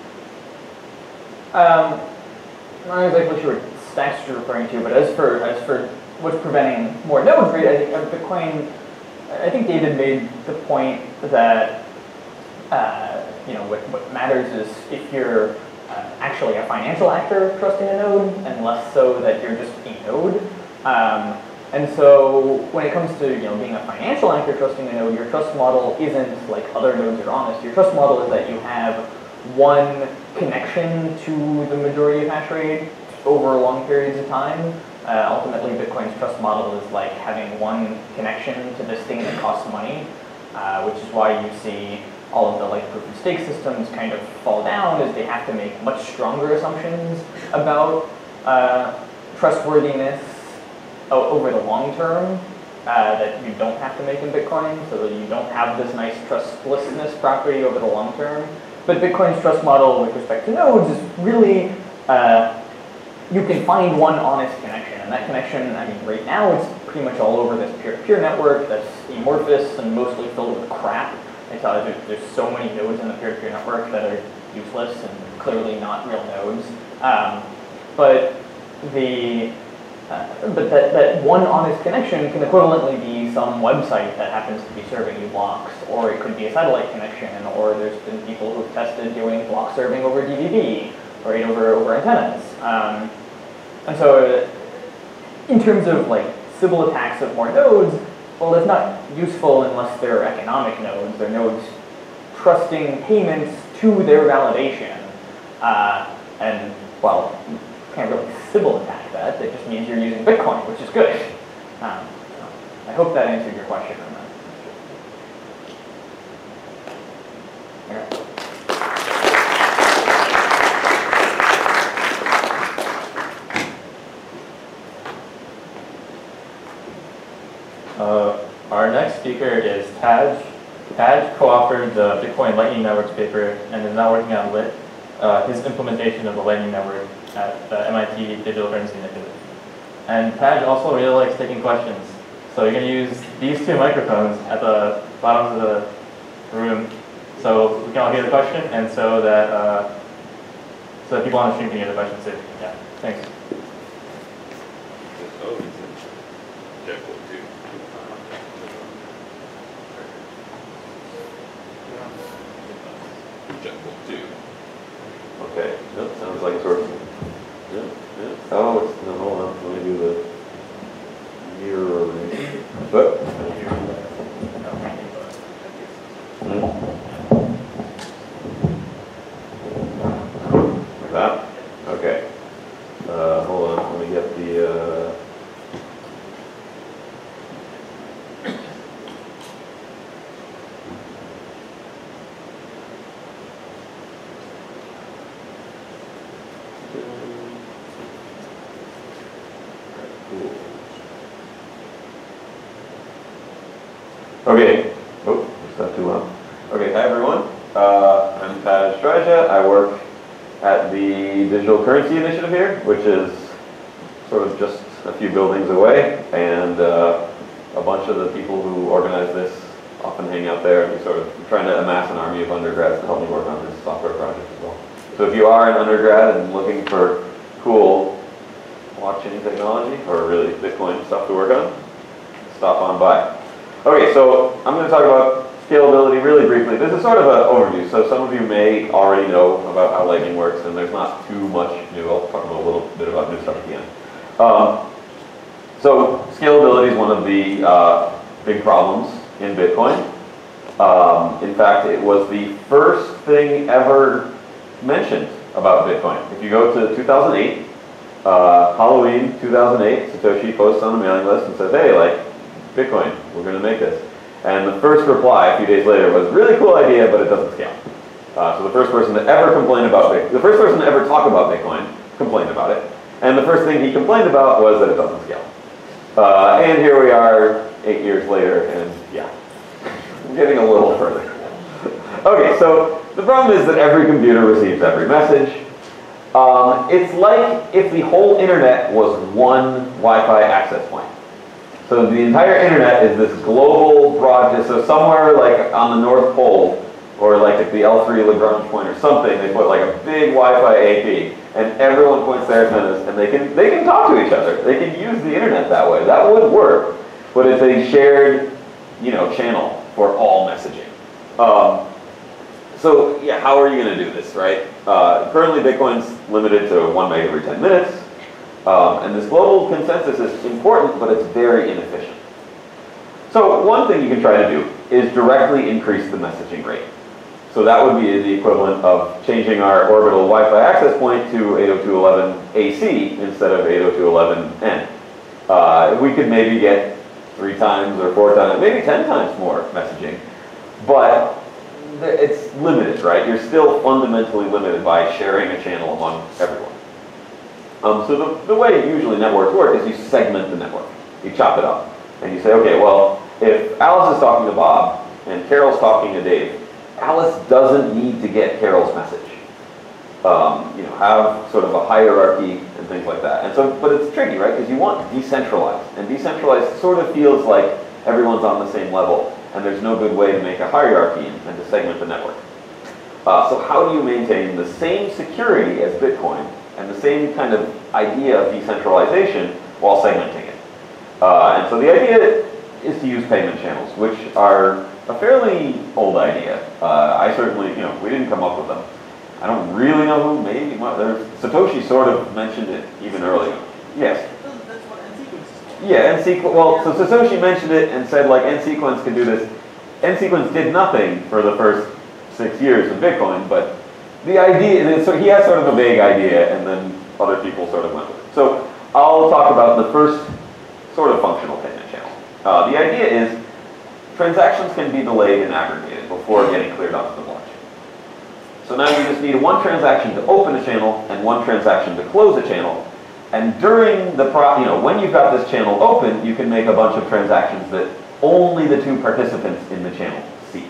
Um, I'm not exactly sure what stacks you're referring to, but as for as for what's preventing more node rate, I think uh, Bitcoin. I think David made the point that uh, you know what, what matters is if you're uh, actually a financial actor trusting a node, and less so that you're just a node. Um, and so when it comes to you know being a financial actor trusting a node, your trust model isn't like other nodes are honest. Your trust model is that you have one connection to the majority of hash rate over long periods of time. Uh, ultimately, Bitcoin's trust model is like having one connection to this thing that costs money, uh, which is why you see all of the like proof of stake systems kind of fall down, as they have to make much stronger assumptions about uh, trustworthiness over the long term uh, that you don't have to make in Bitcoin, so that you don't have this nice trustlessness property over the long term. But Bitcoin's trust model with respect to nodes is really, uh, you can find one honest connection. And that connection, I mean, right now it's pretty much all over this peer-to-peer network that's amorphous and mostly filled with crap. I saw that there's so many nodes in the peer-to-peer network that are useless and clearly not real nodes. Um, but the Uh, but that, that one honest connection can equivalently be some website that happens to be serving you blocks, or it could be a satellite connection, or there's been people who've tested doing block serving over D V B, right, over, over antennas. Um, and so in terms of like Sybil attacks of more nodes, well, that's not useful unless they're economic nodes. They're nodes trusting payments to their validation. Uh, and, well, can't really Sybil attack that. It just means you're using Bitcoin, which is good. Um, so I hope that answered your question on that. Okay. Uh, our next speaker is Taj. Taj co-authored the Bitcoin Lightning Networks paper and is now working on Lit, uh, his implementation of the Lightning Network at the M I T Digital Currency Initiative. And Taj also really likes taking questions. So you're going to use these two microphones at the bottom of the room so we can all hear the question, and so that uh, so that people on the stream can hear the question too. Yeah, thanks. Okay, yep, sounds like it's working. Yeah, yeah. Oh, it's, no, hold on. Let me do the mirroring. But, hmm. Like that? Okay. Uh, hold on. Let me get the. Uh, Okay. Oh, is that too loud? Okay, hi everyone. Uh, I'm Taj Straja. I work at the Digital Currency Initiative here, which is sort of just a few buildings away, and uh, a bunch of the people who organize this often hang out there, and we sort of trying to amass an army of undergrads to help me work on this software project as well. So if you are an undergrad and looking for cool blockchain technology, or really Bitcoin stuff to work on, stop on by. Okay, so I'm going to talk about scalability really briefly. This is sort of an overview, so some of you may already know about how Lightning works, and there's not too much new. I'll talk about a little bit about new stuff at the end. Um, so scalability is one of the uh, big problems in Bitcoin. Um, in fact, it was the first thing ever mentioned about Bitcoin. If you go to two thousand eight, uh, Halloween two thousand eight, Satoshi posts on the mailing list and says, hey, like, Bitcoin, we're going to make this. And the first reply a few days later was, really cool idea, but it doesn't scale. Uh, so the first person to ever complain about Bitcoin, the first person to ever talk about Bitcoin complained about it. And the first thing he complained about was that it doesn't scale. Uh, and here we are eight years later, and yeah, I'm getting a little further. Okay, so the problem is that every computer receives every message. Um, it's like if the whole internet was one Wi-Fi access point. So the entire internet is this global broad, so somewhere like on the North Pole, or like at the L three Lagrange point or something, they put like a big Wi-Fi A P, and everyone points their antennas, and they can they can talk to each other. They can use the internet that way. That would work, but it's a shared, you know, channel for all messaging. Um, so yeah, how are you going to do this, right? Uh, currently, Bitcoin's limited to one meg every ten minutes, um, and this global consensus is important, but it's very inefficient. So one thing you can try to do is directly increase the messaging rate. So that would be the equivalent of changing our orbital Wi-Fi access point to eight oh two dot eleven A C instead of eight oh two dot eleven N. Uh, we could maybe get three times or four times, maybe ten times more messaging, but it's limited, right? You're still fundamentally limited by sharing a channel among everyone. Um, so the, the way usually networks work is you segment the network. You chop it up. And you say, okay, well, if Alice is talking to Bob and Carol's talking to Dave, Alice doesn't need to get Carol's message. Um, you know, have sort of a hierarchy and things like that. And so, but it's tricky, right? Because you want decentralized, and decentralized sort of feels like everyone's on the same level, and there's no good way to make a hierarchy and, and to segment the network. Uh, so how do you maintain the same security as Bitcoin and the same kind of idea of decentralization while segmenting it? Uh, and so the idea is to use payment channels, which are a fairly old idea. Uh, I certainly, you know, we didn't come up with them. I don't really know who, maybe, there's, Satoshi sort of mentioned it even earlier. Yes? That's what N-sequence is. Yeah, N-sequence, well, so Satoshi mentioned it and said, like, N-sequence can do this. N-sequence did nothing for the first six years of Bitcoin, but the idea, so he has sort of a vague idea, and then other people sort of went with it. So I'll talk about the first sort of functional payment channel. Uh, the idea is transactions can be delayed and aggregated before getting cleared onto the blockchain. So now you just need one transaction to open a channel and one transaction to close a channel. And during the, pro you know, when you've got this channel open, you can make a bunch of transactions that only the two participants in the channel see.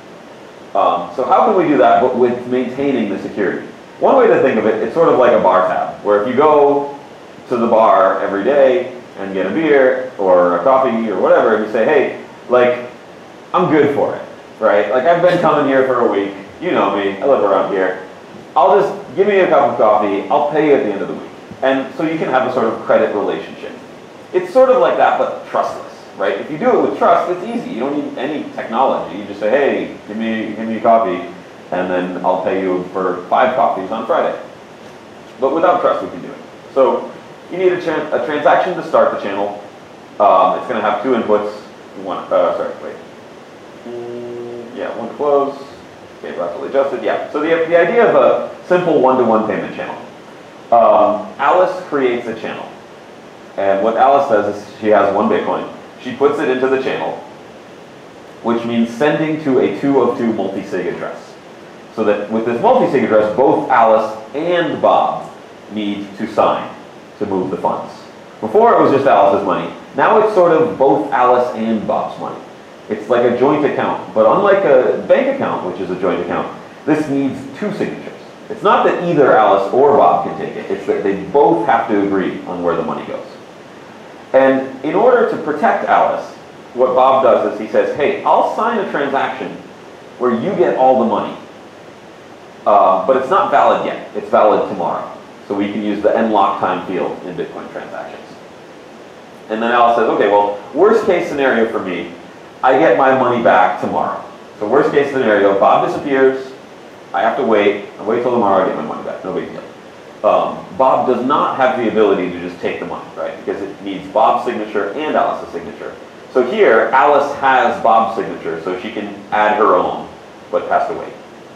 Um, so how can we do that, but with maintaining the security? One way to think of it, it's sort of like a bar tab, where if you go to the bar every day and get a beer or a coffee or whatever, and you say, hey, like, I'm good for it, right? Like, I've been coming here for a week. You know me. I live around here. I'll just, give me a cup of coffee. I'll pay you at the end of the week. And so you can have a sort of credit relationship. It's sort of like that, but trustless, right? If you do it with trust, it's easy. You don't need any technology. You just say, hey, give me, give me a coffee, and then I'll pay you for five coffees on Friday. But without trust, we can do it. So you need a, tran a transaction to start the channel. Um, it's going to have two inputs. One, uh, sorry, wait. Mm, yeah, one to close. Okay, roughly adjusted. Yeah. So the, the idea of a simple one-to-one payment channel. Um, Alice creates a channel. And what Alice does is she has one Bitcoin. She puts it into the channel, which means sending to a two of two multi-sig address. So that with this multi-sig address, both Alice and Bob need to sign to move the funds. Before it was just Alice's money. Now it's sort of both Alice and Bob's money. It's like a joint account. But unlike a bank account, which is a joint account, this needs two signatures. It's not that either Alice or Bob can take it. It's that they both have to agree on where the money goes. And in order to protect Alice, what Bob does is he says, hey, I'll sign a transaction where you get all the money. Uh, but it's not valid yet. It's valid tomorrow. So we can use the nlock time field in Bitcoin transactions. And then Alice says, okay, well, worst case scenario for me, I get my money back tomorrow. So worst case scenario, Bob disappears, I have to wait, I wait till tomorrow, I get my money back, no big deal. Um, Bob does not have the ability to just take the money, right? Because it needs Bob's signature and Alice's signature. So here, Alice has Bob's signature, so she can add her own, but has to wait.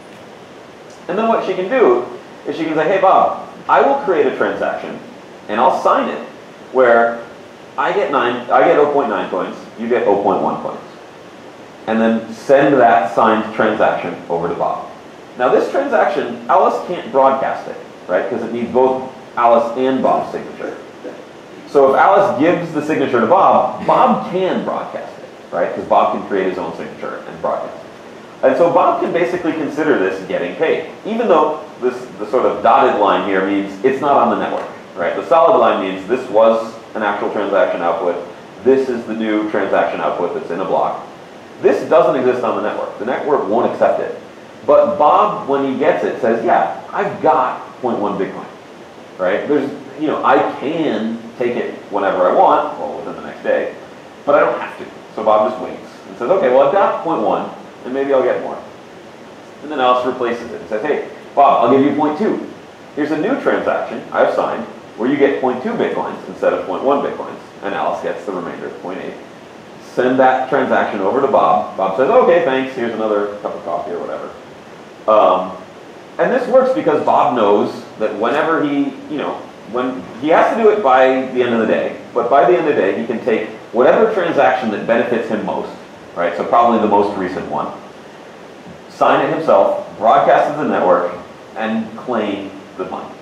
And then what she can do is she can say, hey Bob, I will create a transaction, and I'll sign it, where I get nine, I get zero point nine coins, you get zero point one coins. and then send that signed transaction over to Bob. Now this transaction, Alice can't broadcast it, right? Because it needs both Alice and Bob's signature. So if Alice gives the signature to Bob, Bob can broadcast it, right? Because Bob can create his own signature and broadcast it. And so Bob can basically consider this getting paid, even though this the sort of dotted line here means it's not on the network, right? The solid line means this was an actual transaction output. This is the new transaction output that's in a block. This doesn't exist on the network. The network won't accept it. But Bob, when he gets it, says, yeah, I've got zero point one Bitcoin, right? There's, you know, I can take it whenever I want, well, within the next day, but I don't have to. So Bob just waits and says, okay, well, I've got zero point one, and maybe I'll get more. And then Alice replaces it and says, hey, Bob, I'll give you zero point two. Here's a new transaction I've signed where you get zero point two Bitcoins instead of zero point one Bitcoins, and Alice gets the remainder, zero point eight. Send that transaction over to Bob. Bob says, okay, thanks, here's another cup of coffee or whatever. Um, and this works because Bob knows that whenever he, you know, when he has to do it by the end of the day, but by the end of the day, he can take whatever transaction that benefits him most, right? So probably the most recent one, sign it himself, broadcast it to the network, and claim the money.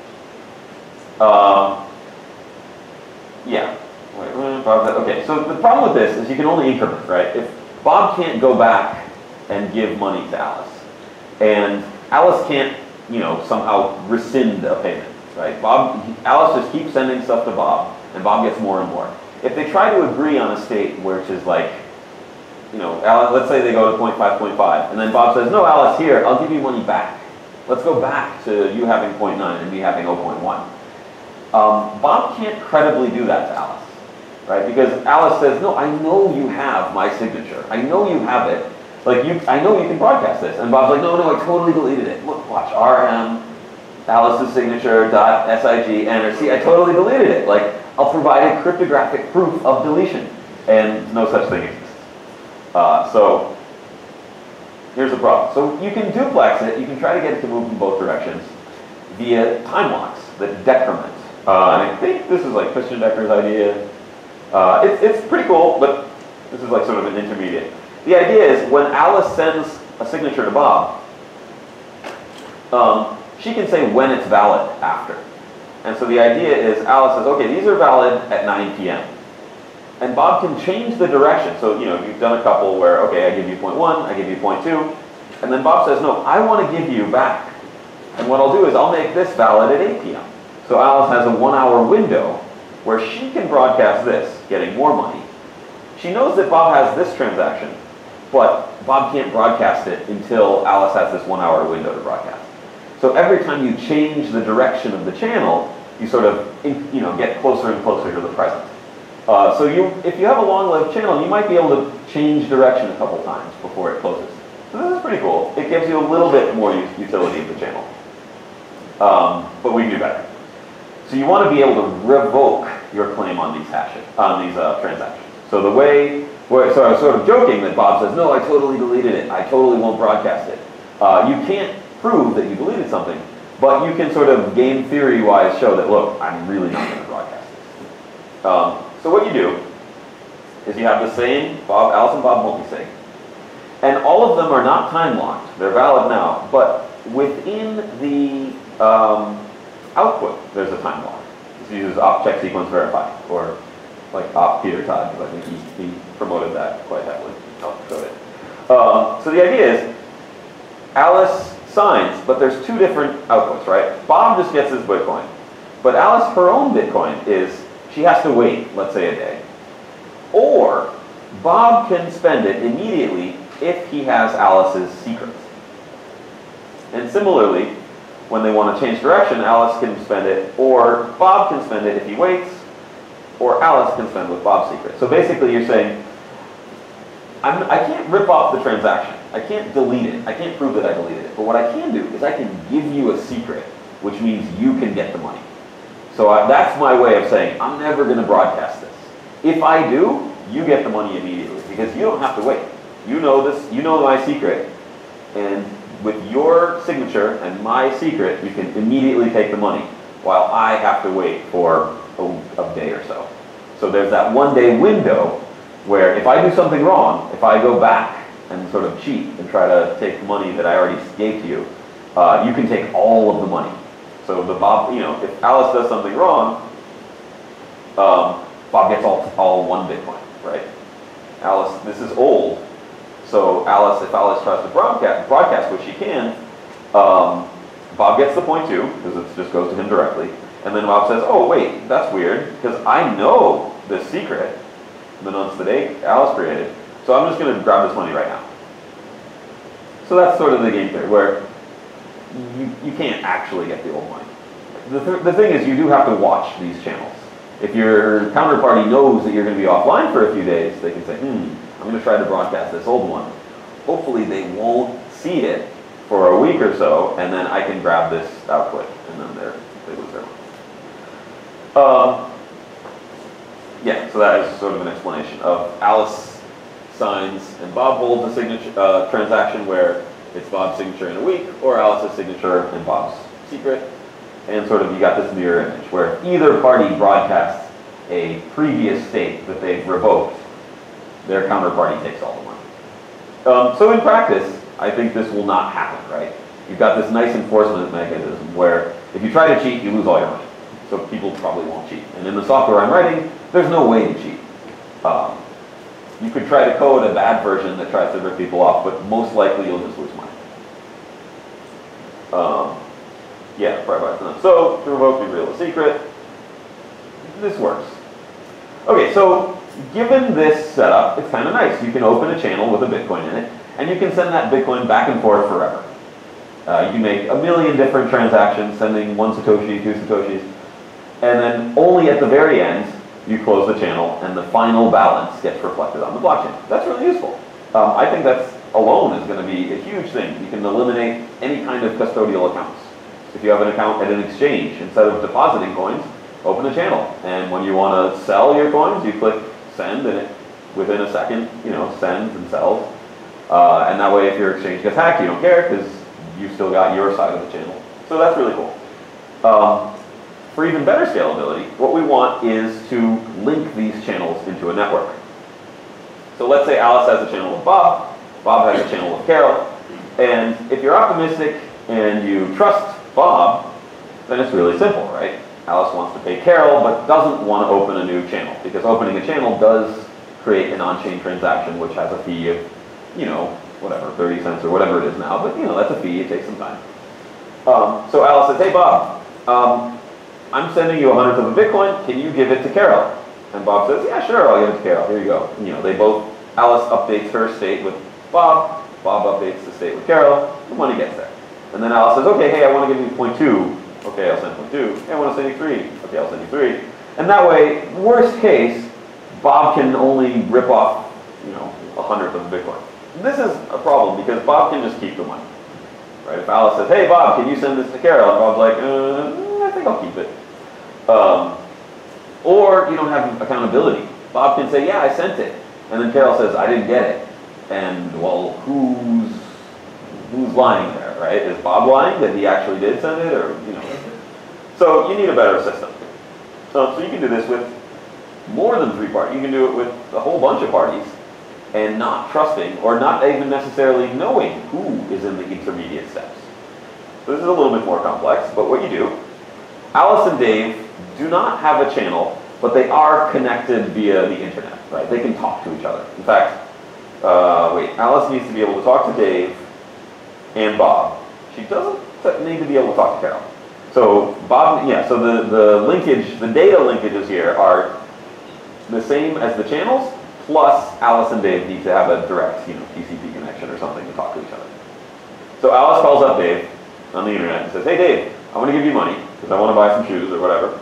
Um, yeah. Wait, okay, so the problem with this is you can only increment, right? If Bob can't go back and give money to Alice, and Alice can't, you know, somehow rescind a payment, right? Bob, Alice just keeps sending stuff to Bob, and Bob gets more and more. If they try to agree on a state which is like, you know, Alice, let's say they go to zero point five, zero point five, and then Bob says, no, Alice, here, I'll give you money back. Let's go back to you having zero point nine and me having zero point one. Um, Bob can't credibly do that to Alice, right? Because Alice says, no, I know you have my signature. I know you have it. Like, you, I know you can broadcast this. And Bob's like, no, no, I totally deleted it. Look, watch, R M, Alice's signature, dot, S I G, enter. See, I totally deleted it. Like, I'll provide a cryptographic proof of deletion. And no such thing exists. Uh, so, here's the problem. So you can duplex it. You can try to get it to move in both directions via time locks that decrement. Uh, and I think this is like Christian Decker's idea. Uh, it, it's pretty cool, but this is like sort of an intermediate. The idea is when Alice sends a signature to Bob, um, she can say when it's valid after. And so the idea is Alice says, okay, these are valid at nine P M And Bob can change the direction. So, you know, you've done a couple where, okay, I give you zero point one, I give you zero point two, and then Bob says, no, I want to give you back. And what I'll do is I'll make this valid at eight P M So Alice has a one-hour window where she can broadcast this, getting more money. She knows that Bob has this transaction, but Bob can't broadcast it until Alice has this one-hour window to broadcast. So every time you change the direction of the channel, you sort of, you know, get closer and closer to the present. Uh, so you, if you have a long-lived channel, you might be able to change direction a couple times before it closes. So this is pretty cool. It gives you a little bit more utility of the channel. Um, but we can do better. So you want to be able to revoke your claim on these hashes, on these uh, transactions. So the way, where, so I was sort of joking that Bob says, no, I totally deleted it. I totally won't broadcast it. Uh, you can't prove that you deleted something, but you can sort of game theory-wise show that, look, I'm really not going to broadcast this. Um, so what you do is you have the same Bob, Alice and Bob multisig, and all of them are not time-locked. They're valid now, but within the um, output, there's a time lock. This uses op check sequence verify, or like op Peter Todd, because I think he, he promoted that quite heavily. I'll show it. Um, so the idea is, Alice signs, but there's two different outputs, right? Bob just gets his Bitcoin, but Alice, her own Bitcoin is, she has to wait, let's say a day. Or, Bob can spend it immediately if he has Alice's secrets. And similarly, when they want to change direction, Alice can spend it, or Bob can spend it if he waits, or Alice can spend with Bob's secret. So basically you're saying, I'm, I can't rip off the transaction. I can't delete it. I can't prove that I deleted it. But what I can do is I can give you a secret, which means you can get the money. So I, that's my way of saying, I'm never going to broadcast this. If I do, you get the money immediately, because you don't have to wait. You know this, you know my secret, and with your signature and my secret, you can immediately take the money, while I have to wait for a, a day or so. So there's that one day window where if I do something wrong, if I go back and sort of cheat and try to take money that I already gave to you, uh, you can take all of the money. So the Bob, you know, if Alice does something wrong, um, Bob gets all, all one Bitcoin, right? Alice, this is old, so Alice, if Alice tries to broadcast, broadcast which she can, um, Bob gets the point two, because it just goes to him directly, and then Bob says, oh wait, that's weird, because I know this secret, the nonce that Alice created, so I'm just going to grab this money right now. So that's sort of the game theory, where you, you can't actually get the old money. The, th the thing is, you do have to watch these channels. If your counterparty knows that you're going to be offline for a few days, they can say, hmm, I'm going to try to broadcast this old one. Hopefully they won't see it for a week or so, and then I can grab this output, and then they're, they lose their money. Um, yeah, so that is sort of an explanation of Alice signs and Bob holds a signature uh, transaction where it's Bob's signature in a week, or Alice's signature and Bob's secret. And sort of you got this mirror image where either party broadcasts a previous state that they've revoked, their counterparty takes all the money. Um, so in practice, I think this will not happen, right? You've got this nice enforcement mechanism where if you try to cheat, you lose all your money. So people probably won't cheat. And in the software I'm writing, there's no way to cheat. Um, you could try to code a bad version that tries to rip people off, but most likely you'll just lose money. Um, yeah, probably enough. So to revoke, reveal a secret. This works. Okay, so given this setup, it's kind of nice. You can open a channel with a Bitcoin in it, and you can send that Bitcoin back and forth forever. Uh, you can make a million different transactions, sending one Satoshi, two Satoshis, and then only at the very end, you close the channel, and the final balance gets reflected on the blockchain. That's really useful. Um, I think that's alone is going to be a huge thing. You can eliminate any kind of custodial accounts. If you have an account at an exchange, instead of depositing coins, open a channel. And when you want to sell your coins, you click send, and it, within a second, you know, sends and sells. Uh, and that way, if your exchange gets hacked, you don't care because you've still got your side of the channel. So that's really cool. Um, for even better scalability, what we want is to link these channels into a network. So let's say Alice has a channel with Bob, Bob has a channel with Carol, and if you're optimistic and you trust Bob, then it's really simple, right? Alice wants to pay Carol, but doesn't want to open a new channel, because opening a channel does create an on-chain transaction, which has a fee of, you know, whatever, thirty cents or whatever it is now, but, you know, that's a fee, it takes some time. Um, so Alice says, hey, Bob, um, I'm sending you a hundredth of a Bitcoin, can you give it to Carol? And Bob says, yeah, sure, I'll give it to Carol, here you go. You know, they both, Alice updates her state with Bob, Bob updates the state with Carol, the money gets there. And then Alice says, okay, hey, I want to give you point two. Okay, I'll send point two. Hey, I want to send you three. Okay, I'll send you three. And that way, worst case, Bob can only rip off, you know, a hundredth of the Bitcoin. This is a problem because Bob can just keep the money. Right? If Alice says, hey, Bob, can you send this to Carol? And Bob's like, uh, I think I'll keep it. Um, or you don't have accountability. Bob can say, yeah, I sent it. And then Carol says, I didn't get it. And, well, who's who's lying there, right? Is Bob lying that he actually did send it, or, you know? So you need a better system. So, so you can do this with more than three parties. You can do it with a whole bunch of parties and not trusting or not even necessarily knowing who is in the intermediate steps. So this is a little bit more complex, but what you do, Alice and Dave do not have a channel, but they are connected via the internet, right? They can talk to each other. In fact, uh, wait, Alice needs to be able to talk to Dave and Bob. She doesn't need to be able to talk to Carol. So Bob, yeah, so the, the linkage, the data linkages here are the same as the channels, plus Alice and Dave need to have a direct, you know, T C P connection or something to talk to each other. So Alice calls up Dave on the internet and says, hey Dave, I want to give you money because I want to buy some shoes or whatever.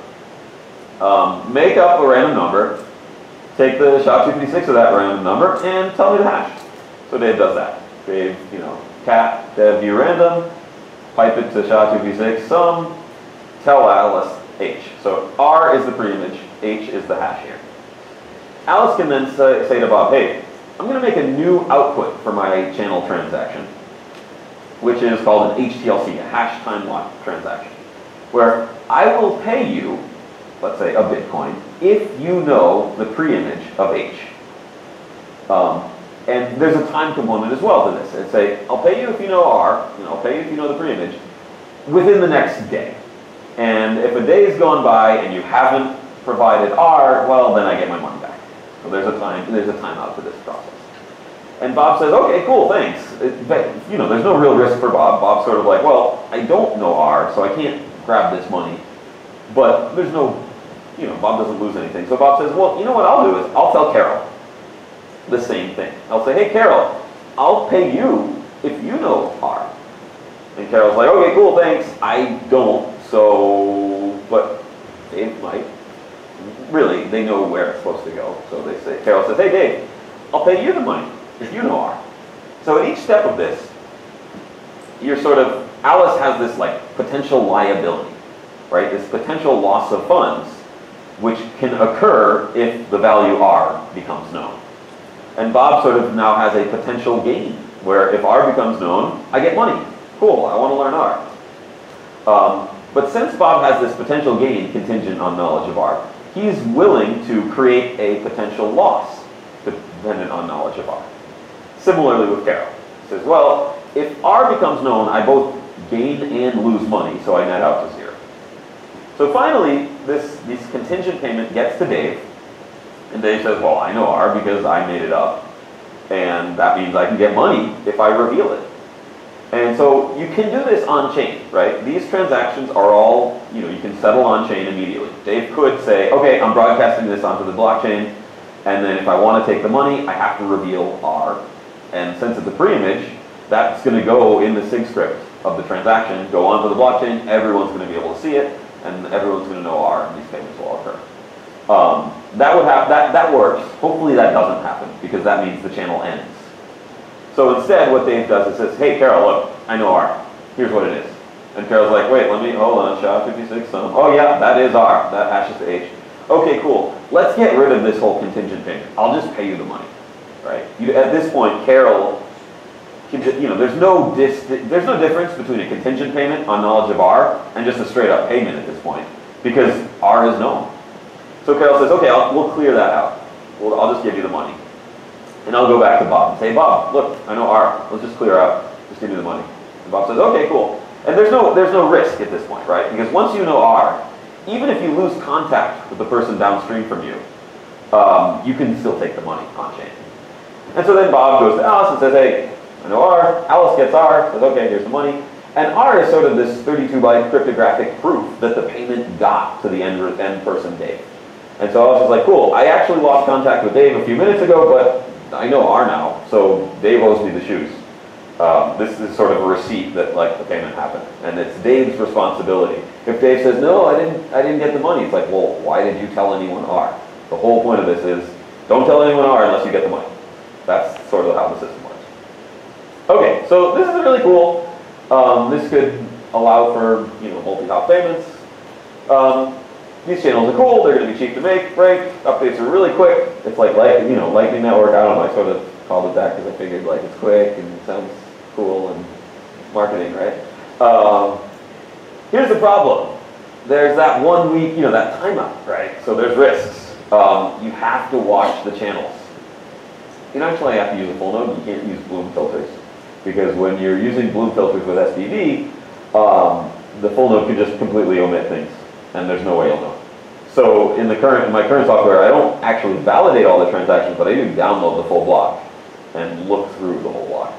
Um, make up a random number, take the S H A two fifty-six of that random number, and tell me the hash. So Dave does that. Dave, you know, cat dev view random, pipe it to S H A two fifty-six, sum, tell Alice H. So R is the preimage, H is the hash here. Alice can then say, say to Bob, hey, I'm going to make a new output for my channel transaction, which is called an H T L C, a hash time lock transaction, where I will pay you, let's say, a Bitcoin, if you know the preimage of H. Um, And there's a time component as well to this. And say, I'll pay you if you know R, and I'll pay you if you know the pre-image, within the next day. And if a day has gone by and you haven't provided R, well, then I get my money back. So there's a time, there's a timeout to this process. And Bob says, okay, cool, thanks. It, but, you know, there's no real risk for Bob. Bob's sort of like, well, I don't know R, so I can't grab this money. But there's no, you know, Bob doesn't lose anything. So Bob says, well, you know what I'll do is I'll tell Carol the same thing. I'll say, hey, Carol, I'll pay you if you know R. And Carol's like, okay, cool, thanks. I don't, so, but Dave might. Really, they know where it's supposed to go. So they say, Carol says, hey, Dave, I'll pay you the money if you know R. So at each step of this, you're sort of, Alice has this like potential liability, right? This potential loss of funds, which can occur if the value R becomes known. And Bob sort of now has a potential gain, where if R becomes known, I get money. Cool, I want to learn R. Um, but since Bob has this potential gain contingent on knowledge of R, he's willing to create a potential loss dependent on knowledge of R. Similarly with Carol. He says, well, if R becomes known, I both gain and lose money, so I net out to zero. So finally, this, this contingent payment gets to Dave, and Dave says, well, I know R because I made it up, and that means I can get money if I reveal it. And so you can do this on-chain, right? These transactions are all, you know, you can settle on-chain immediately. Dave could say, okay, I'm broadcasting this onto the blockchain, and then if I want to take the money, I have to reveal R. And since it's a pre-image, that's going to go in the sig script of the transaction, go onto the blockchain, everyone's going to be able to see it, and everyone's going to know R, and these payments will occur. Um, that would have, that, that works. Hopefully that doesn't happen, because that means the channel ends. So instead, what Dave does is says, hey, Carol, look, I know R. Here's what it is. And Carol's like, wait, let me, hold on, S H A fifty-six, some. Oh yeah, that is R. That hashes to H. Okay, cool. Let's get rid of this whole contingent payment. I'll just pay you the money, right? You, at this point, Carol, can just, you know, there's no, dis, there's no difference between a contingent payment on knowledge of R and just a straight up payment at this point, because R is known. So Carol says, okay, I'll, we'll clear that out. We'll, I'll just give you the money. And I'll go back to Bob and say, Bob, look, I know R. Let's just clear out. Just give me the money. And Bob says, okay, cool. And there's no, there's no risk at this point, right? Because once you know R, even if you lose contact with the person downstream from you, um, you can still take the money on-chain. And so then Bob goes to Alice and says, hey, I know R. Alice gets R. Says, okay, here's the money. And R is sort of this thirty-two byte cryptographic proof that the payment got to the end, end person, Dave. And so Alice was like, cool, I actually lost contact with Dave a few minutes ago, but I know R now, so Dave owes me the shoes. Um, this is sort of a receipt that like the payment happened, and it's Dave's responsibility. If Dave says, no, I didn't, I didn't get the money, it's like, well, why did you tell anyone R? The whole point of this is, don't tell anyone R unless you get the money. That's sort of how the system works. Okay, so this is really cool. Um, this could allow for, you know, multi-hop payments. Um, These channels are cool, they're going to be cheap to make, break, updates are really quick. It's like, light, you know, Lightning Network, I don't know, I sort of called it that because I figured like it's quick and it sounds cool and marketing, right? Um, here's the problem. There's that one week, you know, that timeout, right? So there's risks. Um, you have to watch the channels. You don't actually have to use a full node, you can't use Bloom filters. Because when you're using Bloom filters with S D V, um, the full node can just completely omit things. And there's no way you'll know. So in the current, in my current software, I don't actually validate all the transactions, but I do download the full block and look through the whole block.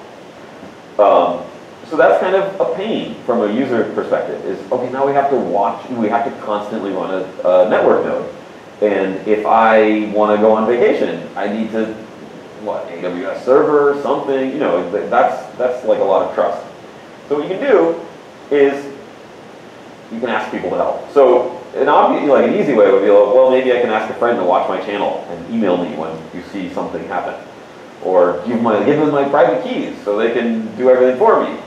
Um, so that's kind of a pain from a user perspective. Is okay, now we have to watch, we have to constantly run a, a network node. And if I want to go on vacation, I need to, what, A W S server, something, you know, that's that's like a lot of trust. So what you can do is you can ask people to help. So an obvious, like an easy way would be, well, maybe I can ask a friend to watch my channel and email me when you see something happen, or give my give them my private keys so they can do everything for me,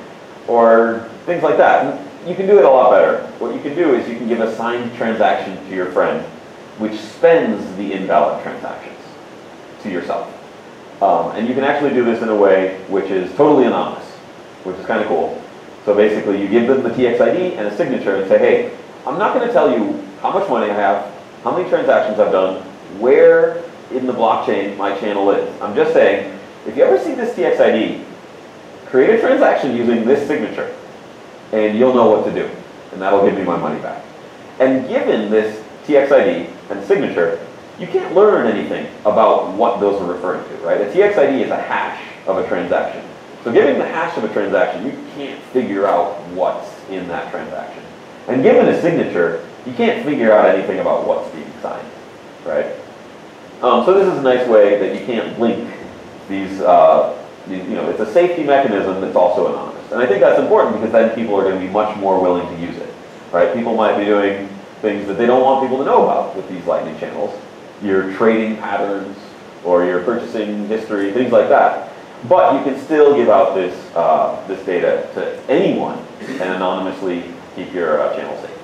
or things like that. And you can do it a lot better. What you can do is you can give a signed transaction to your friend, which spends the invalid transactions to yourself. Um, and you can actually do this in a way which is totally anonymous, which is kind of cool. So basically, you give them the T X I D and a signature and say, hey, I'm not going to tell you how much money I have, how many transactions I've done, where in the blockchain my channel is. I'm just saying, if you ever see this T X I D, create a transaction using this signature, and you'll know what to do, and that'll give me my money back. And given this T X I D and signature, you can't learn anything about what those are referring to, right? A T X I D is a hash of a transaction. So given the hash of a transaction, you can't figure out what's in that transaction. And given a signature, you can't figure out anything about what's being signed, right? Um, so this is a nice way that you can't link these, uh, these, you know, it's a safety mechanism that's also anonymous. And I think that's important because then people are going to be much more willing to use it, right? People might be doing things that they don't want people to know about with these Lightning channels. Your trading patterns or your purchasing history, things like that. But you can still give out this, uh, this data to anyone and anonymously keep your uh, channel safe.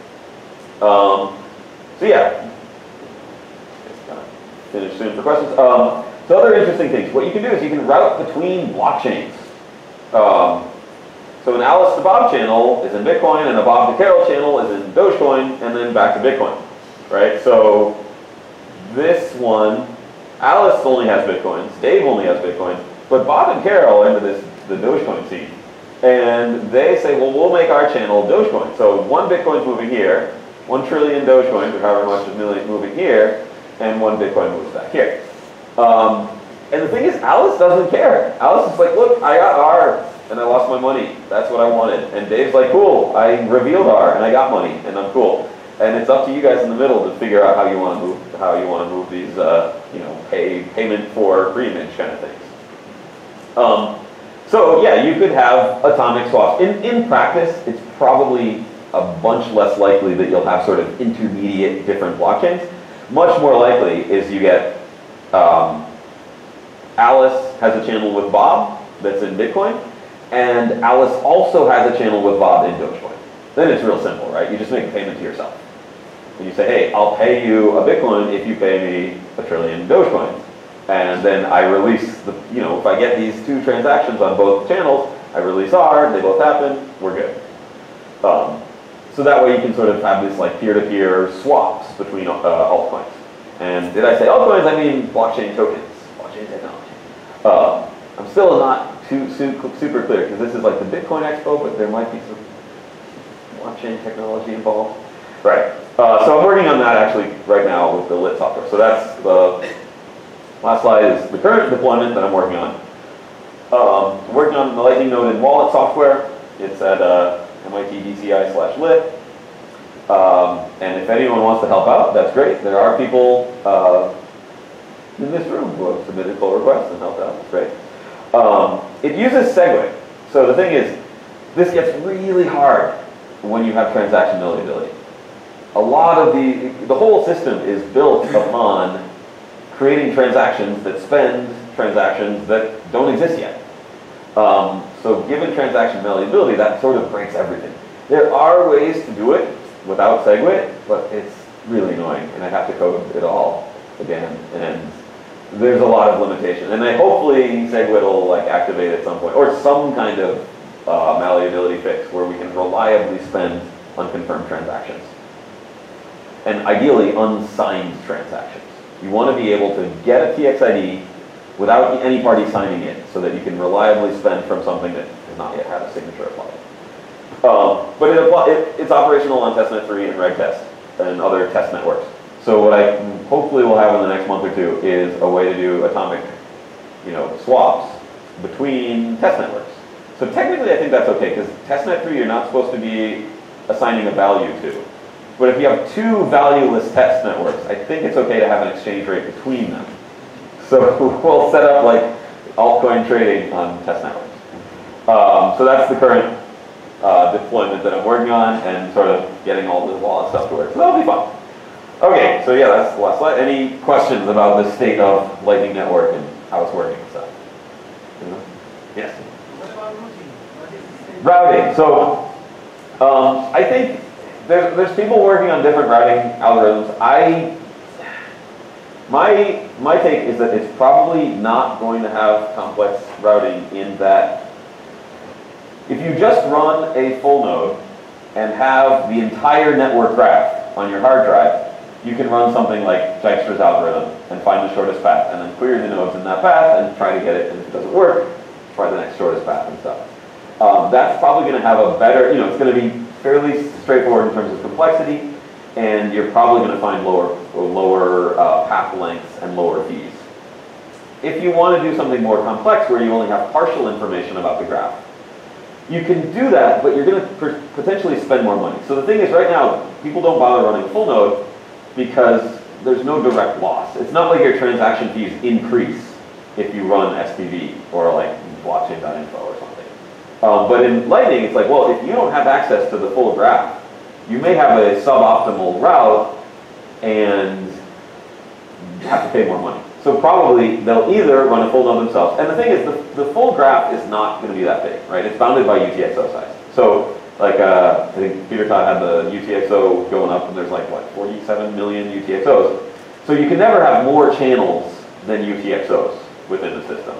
Um, so yeah, it's kind of finished soon for questions. Um, so other interesting things. What you can do is you can route between blockchains. Um, so an Alice to Bob channel is in Bitcoin, and a Bob to Carol channel is in Dogecoin, and then back to Bitcoin, right? So this one, Alice only has Bitcoins, Dave only has Bitcoin, but Bob and Carol are into this, the Dogecoin scene. And they say, well, we'll make our channel Dogecoin. So one Bitcoin's moving here, one trillion Dogecoins, or however much is moving here, and one Bitcoin moves back here. Um, and the thing is, Alice doesn't care. Alice is like, look, I got R, and I lost my money. That's what I wanted. And Dave's like, cool, I revealed R, and I got money, and I'm cool. And it's up to you guys in the middle to figure out how you want to move, how you want to move these, uh, you know, pay payment for pre-image kind of things. Um, so yeah, you could have atomic swaps. In in practice, it's probably a bunch less likely that you'll have sort of intermediate different blockchains. Much more likely is you get um, Alice has a channel with Bob that's in Bitcoin, and Alice also has a channel with Bob in Dogecoin. Then it's real simple, right? You just make a payment to yourself. And you say, hey, I'll pay you a Bitcoin if you pay me a trillion Dogecoins. And then I release, the, you know, if I get these two transactions on both channels, I release R, they both happen, we're good. Um, so that way you can sort of have this like peer-to-peer swaps between uh, altcoins. And did I say altcoins? I mean blockchain tokens, blockchain technology. Uh, I'm still not too, too super clear because this is like the Bitcoin Expo, but there might be some blockchain technology involved. Right. Uh, so I'm working on that actually right now with the Lit software. So that's the last slide is the current deployment that I'm working on. Um, I'm working on the Lightning Node and Wallet software. It's at uh, M I T D C I slash lit. Um, and if anyone wants to help out, that's great. There are people uh, in this room who have submitted pull requests and helped out. That's great. Um, it uses SegWit. So the thing is, this gets really hard when you have transaction malleability. A lot of the, the whole system is built upon creating transactions that spend transactions that don't exist yet. Um, so given transaction malleability, that sort of breaks everything. There are ways to do it without SegWit, but it's really annoying, and I have to code it all again, and there's a lot of limitation. And then hopefully SegWit will like activate at some point, or some kind of uh, malleability fix where we can reliably spend unconfirmed transactions. And ideally unsigned transactions. You want to be able to get a T X I D without any party signing it so that you can reliably spend from something that has not yet had a signature applied. Um, but it, it, it's operational on testnet three and RegTest and other test networks. So what I hopefully will have in the next month or two is a way to do atomic, you know, swaps between test networks. So technically I think that's okay because testnet three you're not supposed to be assigning a value to. But if you have two valueless test networks, I think it's okay to have an exchange rate between them. So we'll set up like altcoin trading on test networks. Um, so that's the current uh, deployment that I'm working on and sort of getting all the wallet stuff to work. So that'll be fun. Okay, so yeah, that's the last slide. Any questions about the state of Lightning Network and how it's working and stuff? Yes? What about routing? What is the state? Routing. So um, I think There's, there's people working on different routing algorithms. I, my, my take is that it's probably not going to have complex routing in that if you just run a full node and have the entire network graph on your hard drive, you can run something like Dijkstra's algorithm and find the shortest path, and then query the nodes in that path and try to get it, and if it doesn't work, try the next shortest path and stuff. Um, that's probably going to have a better, you know, it's going to be fairly straightforward in terms of complexity, and you're probably going to find lower, lower uh, path lengths and lower fees. If you want to do something more complex where you only have partial information about the graph, you can do that, but you're going to potentially spend more money. So the thing is, right now, people don't bother running full node because there's no direct loss. It's not like your transaction fees increase if you run S P V or like blockchain dot info or something. Um, but in Lightning, it's like, well, if you don't have access to the full graph, you may have a suboptimal route and have to pay more money. So probably they'll either run a full node themselves. And the thing is, the, the full graph is not going to be that big, right? It's bounded by U T X O size. So like, uh, I think Peter Todd had the U T X O going up, and there's like, what, forty-seven million U T X Os. So you can never have more channels than U T X Os within the system.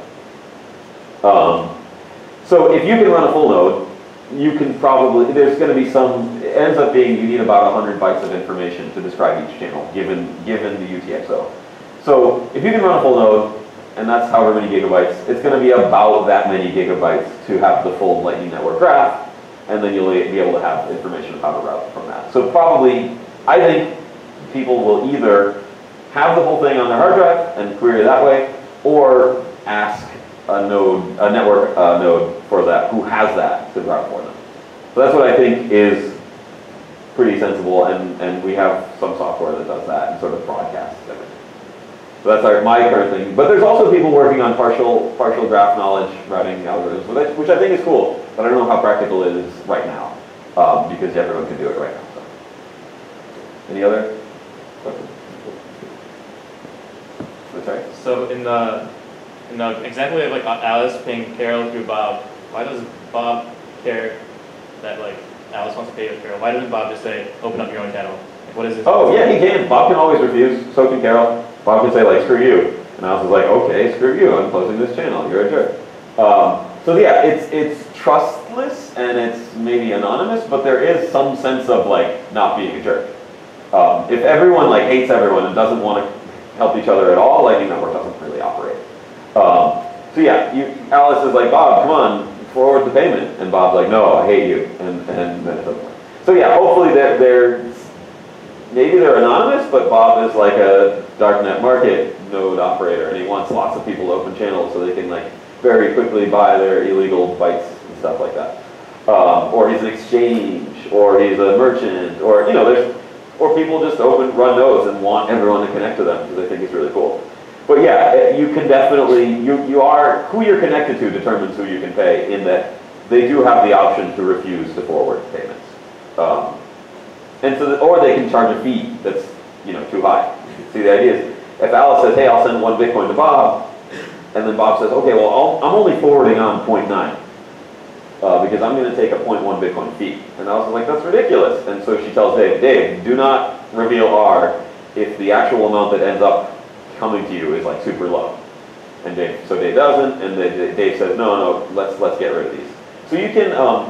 Um, so if you can run a full node, you can probably, there's going to be some, it ends up being you need about one hundred bytes of information to describe each channel, given, given the U T X O. So if you can run a full node, and that's however many gigabytes, it's going to be about that many gigabytes to have the full Lightning Network graph, and then you'll be able to have information of how to route from that. So probably, I think people will either have the whole thing on their hard drive and query that way, or ask a node, a network uh, node for that, who has that to route for them. So that's what I think is pretty sensible, and, and we have some software that does that and sort of broadcasts everything. So that's our, my current thing. But there's also people working on partial partial graph knowledge routing algorithms, which, which I think is cool, but I don't know how practical it is right now, um, because everyone can do it right now. So. Any other questions? Sorry? So in the in the example of like Alice paying Carol through Bob, why does Bob care that like Alice wants to pay with Carol? Why doesn't Bob just say open up your own channel? Like, what is this? Oh yeah, he can. Bob can always refuse. So can Carol. Bob can say like screw you, and Alice is like okay, screw you. I'm closing this channel. You're a jerk. Um, so yeah, it's it's trustless and it's maybe anonymous, but there is some sense of like not being a jerk. Um, if everyone like hates everyone and doesn't want to help each other at all, Lightning Network doesn't really operate. Um, so yeah, you, Alice is like, Bob, come on, forward the payment. And Bob's like, no, I hate you. And, and then it doesn't work. So yeah, hopefully they're, they're, maybe they're anonymous, but Bob is like a darknet market node operator, and he wants lots of people to open channels so they can like very quickly buy their illegal bytes and stuff like that. Um, or he's an exchange, or he's a merchant, or, you know, there's, or people just open, run nodes and want everyone to connect to them because they think it's really cool. But yeah, you can definitely, you, you are, who you're connected to determines who you can pay, in that they do have the option to refuse to forward payments. Um, and so, the, or they can charge a fee that's, you know, too high. See, the idea is, if Alice says, hey, I'll send one Bitcoin to Bob, and then Bob says, okay, well, I'll, I'm only forwarding on zero point nine. Uh, because I'm going to take a zero point one Bitcoin fee. And Alice is like, that's ridiculous. And so she tells Dave, Dave, do not reveal R if the actual amount that ends up coming to you is like super low. And Dave, so Dave doesn't, and then Dave says, no, no, let's let's get rid of these. So you can, um,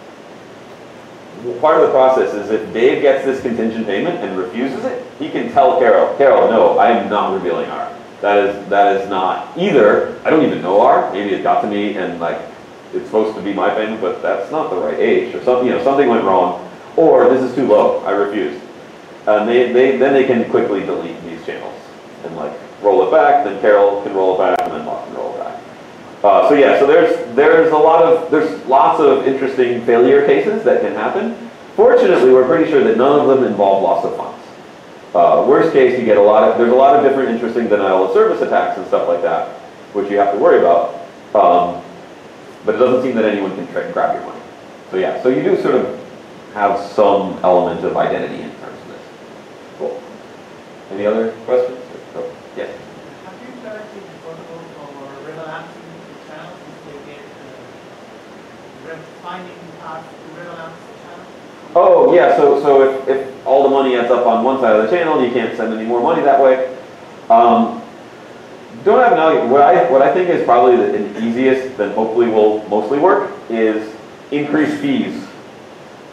part of the process is if Dave gets this contingent payment and refuses it, he can tell Carol, Carol, no, I am not revealing R. That is, that is not, either, I don't even know R, maybe it got to me and like, it's supposed to be my payment, but that's not the right age, or something, you know, something went wrong, or this is too low, I refuse. And they, they, then they can quickly delete these channels and like roll it back, then Carol can roll it back, and then Bob can roll it back. Uh, so yeah, so there's, there's a lot of, there's lots of interesting failure cases that can happen. Fortunately, we're pretty sure that none of them involve loss of funds. Uh, worst case, you get a lot of, there's a lot of different interesting denial of service attacks and stuff like that, which you have to worry about. Um, But it doesn't seem that anyone can try and grab your money. So yeah, so you do sort of have some element of identity in terms of this. Cool. Any other questions? Oh, yes. Have you directed the protocol for rebalancing the channels if they get uh, finding path to rebalance the channel? Oh yeah, so so if, if all the money ends up on one side of the channel, you can't send any more money that way. Um, Don't have an algorithm. What I, what I think is probably the, the easiest, that hopefully will mostly work, is increase fees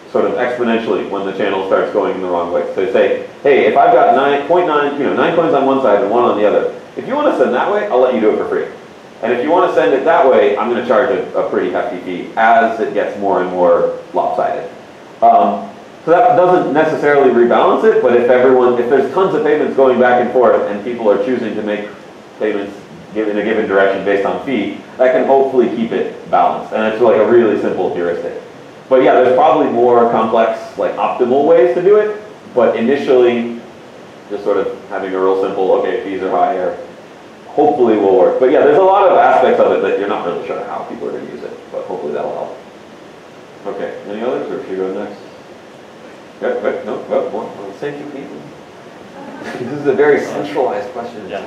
sort of exponentially when the channel starts going in the wrong way. So say, hey, if I've got nine point nine, you know, nine coins on one side and one on the other, if you want to send that way, I'll let you do it for free. And if you want to send it that way, I'm going to charge a, a pretty hefty fee as it gets more and more lopsided. Um, so that doesn't necessarily rebalance it, but if everyone, if there's tons of payments going back and forth and people are choosing to make payments in a given direction based on fee, that can hopefully keep it balanced. And it's like a really simple heuristic. But yeah, there's probably more complex, like optimal ways to do it, but initially, just sort of having a real simple, okay, fees are higher, hopefully will work. But yeah, there's a lot of aspects of it that you're not really sure how people are going to use it, but hopefully that'll help. Okay, any others, or should we go next? Yep, wait, no, well, one, one, thank you, people. This is a very centralized question. Yeah.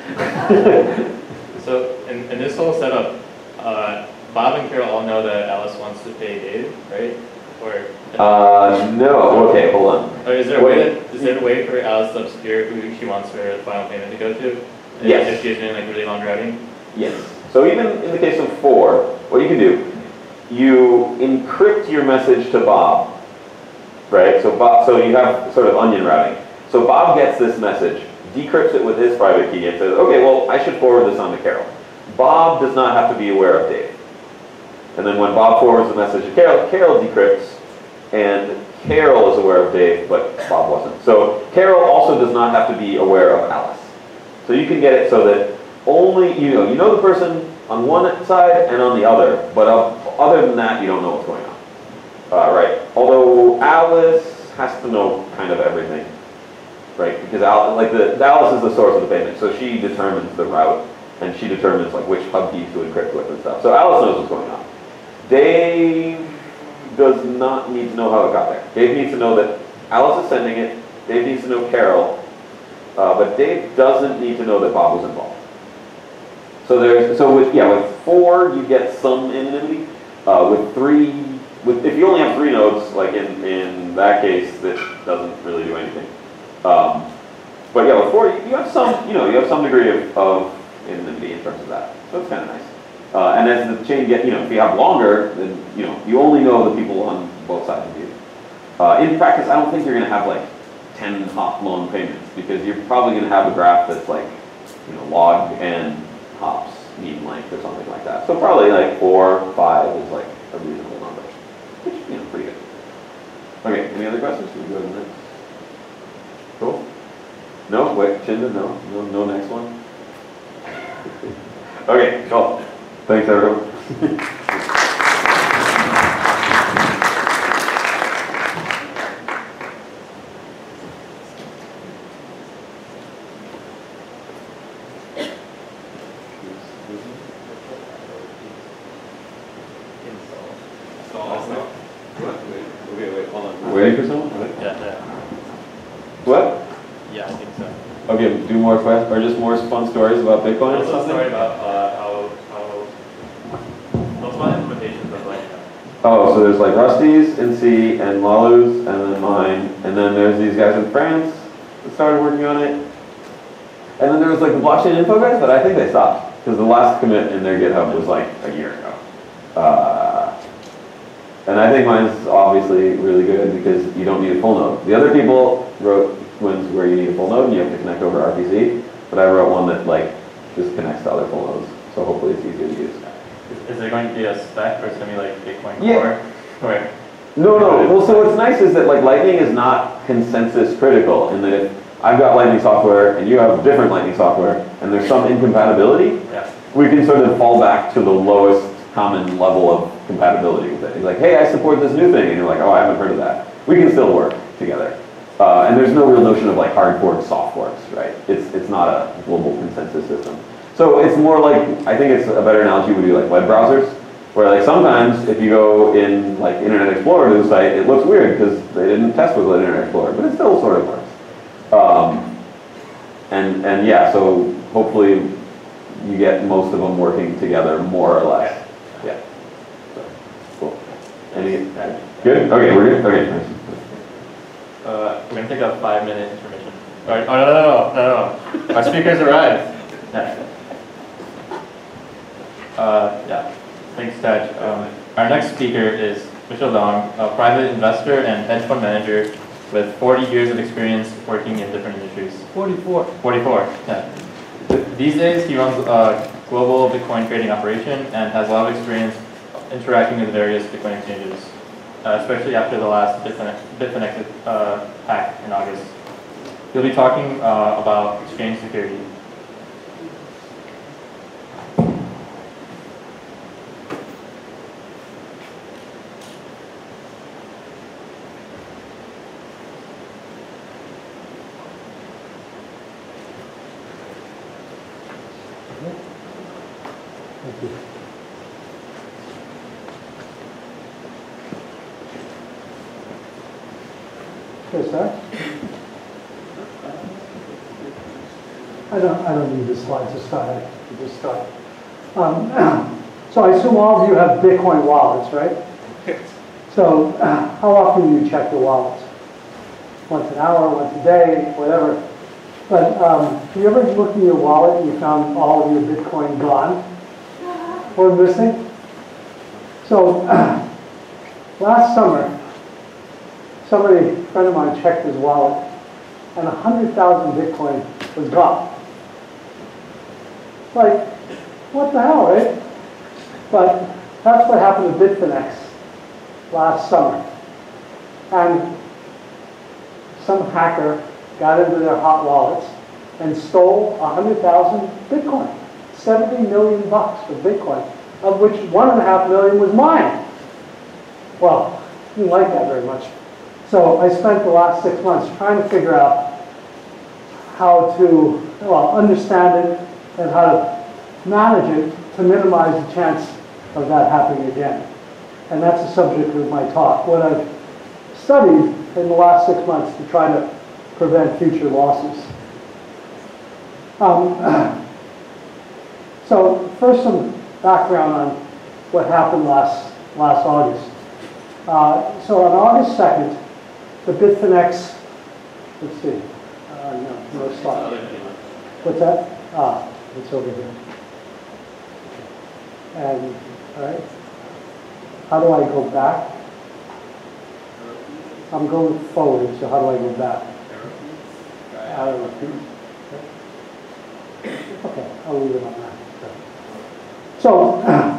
So in, in this whole setup, uh, Bob and Carol all know that Alice wants to pay Dave, right? Or uh, no. Okay, hold on. Or is there a way that, is there a way for Alice to obscure who she wants her final payment to go to? Yes. If she's doing like really long routing? Yes. So even in the case of four, what you can do, you encrypt your message to Bob, right? So Bob, so you have sort of onion routing. So Bob gets this message, decrypts it with his private key, and says, okay, well, I should forward this on to Carol. Bob does not have to be aware of Dave. And then when Bob forwards the message to Carol, Carol decrypts, and Carol is aware of Dave, but Bob wasn't. So Carol also does not have to be aware of Alice. So you can get it so that only, you know, you know the person on one side and on the other, but uh, other than that, you don't know what's going on. Uh, right. Although Alice has to know kind of everything, right? Because Al like the, Alice is the source of the payment, so she determines the route, and she determines like which hub keys to encrypt with and stuff. So Alice knows what's going on. Dave does not need to know how it got there. Dave needs to know that Alice is sending it. Dave needs to know Carol. Uh, but Dave doesn't need to know that Bob was involved. So there's so with yeah with four you get some anonymity. Uh, with three, with if you only have three nodes, like in in that case, that doesn't really do anything. Um, but yeah, with four you, you have some you know you have some degree of, of anonymity in terms of that. So it's kind of nice. Uh, and as the chain get you know if you have longer, then you know you only know the people on both sides of you. Uh, in practice, I don't think you're going to have like ten hop long payments, because you're probably going to have a graph that's like, you know, log and hops mean length or something like that. So probably like four, five is like a reasonable number, which, you know, pretty good. Okay, any other questions? Can we go to the next? Cool. No, wait, Chinda, no, no, no next one. Okay, cool. Thanks, everyone. Waiting for someone? What? Yeah, yeah. What? Yeah, I think so. Okay, do more questions, or just more fun stories about Bitcoin or Also a something? story about uh, how, how, what's about implementations of like, Oh, so there's like Rusty's in C and Lalu's and then mine, and then there's these guys in France that started working on it. And then there was like the blockchain info guys, but I think they stopped because the last commit in their GitHub was like a year ago. Uh, and I think mine's obviously really good because you don't need a full node. The other people wrote ones where you need a full node and you have to connect over R P C, but I wrote one that like just connects to other full nodes, so hopefully it's easier to use. is, is there going to be a spec or it's going to be like Bitcoin Yeah. Core? Or, No, no. Well, so what's nice is that like Lightning is not consensus critical, in that if I've got Lightning software and you have different Lightning software and there's some incompatibility, yeah. we can sort of fall back to the lowest common level of compatibility with it. It's like, hey, I support this new thing, and you're like, oh, I haven't heard of that. We can still work together. Uh, and there's no real notion of like hard forks, soft forks, right? It's it's not a global consensus system. So it's more like, I think it's a better analogy would be like web browsers, where like sometimes if you go in like Internet Explorer to the site, it looks weird because they didn't test with Internet Explorer, but it still sort of works. Um, and and yeah, so hopefully you get most of them working together more or less. Yeah. So, cool. Any? Good. Okay, we're good. Okay. Nice. Uh, we're going to take a five minute intermission. All right. Oh, no, no, no, no, no. Our speakers arrived. Yeah. Uh, yeah. Thanks, Taj. Um, our next speaker is Michelle Dong, a private investor and hedge fund manager with forty years of experience working in different industries. forty-four. forty-four, yeah. These days, he runs a global Bitcoin trading operation and has a lot of experience interacting with various Bitcoin exchanges, uh, especially after the last Bitfinex, Bitfinex uh, hack in August. He'll be talking uh, about exchange security. Thank you. Okay, sir. I don't, I don't need the slides to start. I can just start. Um, so I assume all of you have Bitcoin wallets, right? So uh, how often do you check your wallets? Once an hour, once a day, whatever. But um, have you ever looked in your wallet and you found all of your Bitcoin gone or missing? So uh, last summer, somebody, a friend of mine, checked his wallet and one hundred thousand Bitcoin was gone. Like, what the hell, right? But that's what happened to Bitfinex last summer. And some hacker got into their hot wallets and stole one hundred thousand Bitcoin, seventy million bucks of Bitcoin, of which one and a half million was mine. Well, I didn't like that very much. So I spent the last six months trying to figure out how to, well, understand it and how to manage it to minimize the chance of that happening again. And that's the subject of my talk. What I've studied in the last six months to try to prevent future losses. Um, so first, some background on what happened last last August. Uh, so on August second, the Bitfinex, let's see, uh, no, no slide. What's that? Ah, it's over here. And, all right, how do I go back? I'm going forward, so how do I go back? I don't know. Okay, I'll leave it on that. So,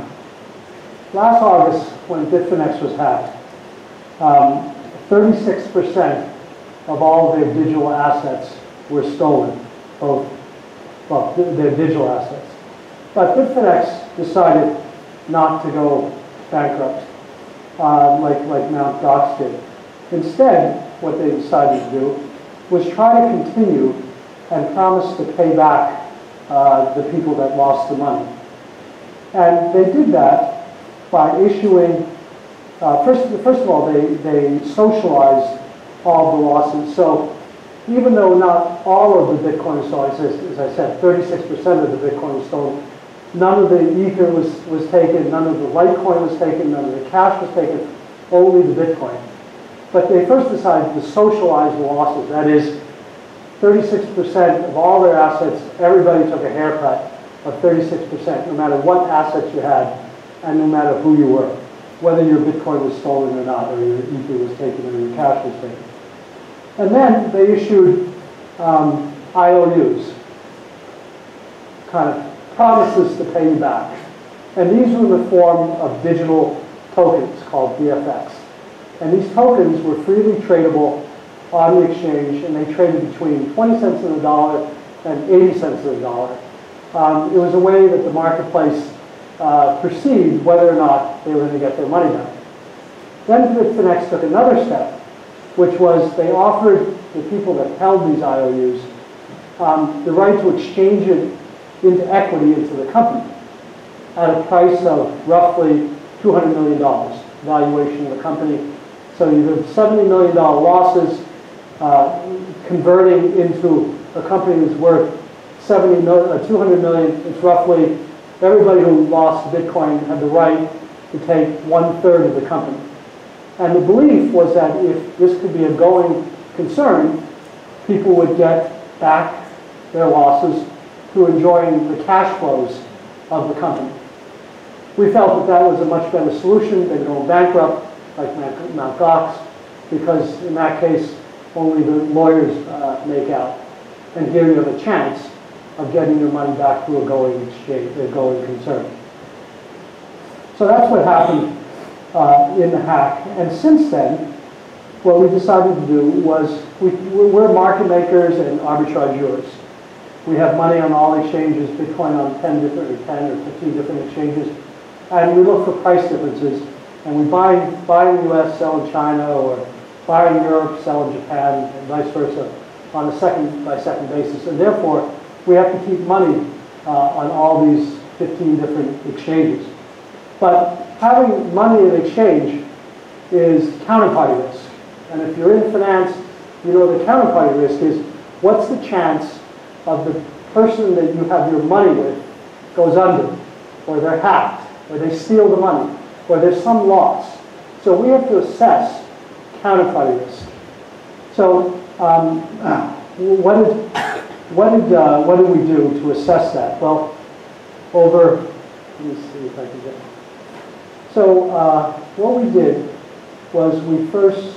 last August, when Bitfinex was hacked, um, thirty-six percent of all their digital assets were stolen, both, well, their digital assets. But Bitfinex decided not to go bankrupt, uh, like, like Mount Gox did. Instead, what they decided to do was try to continue and promise to pay back uh, the people that lost the money. And they did that by issuing, uh, first, first of all, they, they socialized all the losses. So even though not all of the Bitcoin was stolen, as, as I said, thirty-six percent of the Bitcoin was stolen, none of the Ether was, was taken, none of the Litecoin was taken, none of the cash was taken, only the Bitcoin. But they first decided to socialize the losses. That is, thirty-six percent of all their assets, everybody took a haircut of thirty-six percent, no matter what assets you had, and no matter who you were, whether your Bitcoin was stolen or not, or your Ether was taken, or your cash was taken. And then they issued um, I O Us, kind of promises to pay you back. And these were in the form of digital tokens called B F X. And these tokens were freely tradable on the exchange, and they traded between twenty cents on the dollar and eighty cents on the dollar. Um, it was a way that the marketplace uh, perceived whether or not they were going to get their money back. Then Bitfinex took another step, which was they offered the people that held these I O Us um, the right to exchange it into equity into the company at a price of roughly two hundred million dollars valuation of the company. So you have seventy million dollars losses uh, converting into a company that's worth seventy million, uh, two hundred million. It's roughly everybody who lost Bitcoin had the right to take one third of the company. And the belief was that if this could be a going concern, people would get back their losses through enjoying the cash flows of the company. We felt that that was a much better solution than going bankrupt, like Mount Mount Gox, because in that case, only the lawyers uh, make out. And here you have a chance of getting your money back to a going exchange, a going concern. So that's what happened uh, in the hack. And since then, what we decided to do was, we, we're market makers and arbitrageurs. We have money on all exchanges, Bitcoin on ten different, or ten or fifteen different exchanges, and we look for price differences. And we buy, buy in the U S, sell in China, or buy in Europe, sell in Japan, and vice versa, on a second by second basis. And therefore, we have to keep money uh, on all these fifteen different exchanges. But having money in exchange is counterparty risk. And if you're in finance, you know the counterparty risk is what's the chance of the person that you have your money with goes under, or they're hacked, or they steal the money, or there's some loss. So we have to assess counterparty risk. So um, what did what did uh, what did we do to assess that? Well, over let me see if I can get. So uh, what we did was we first.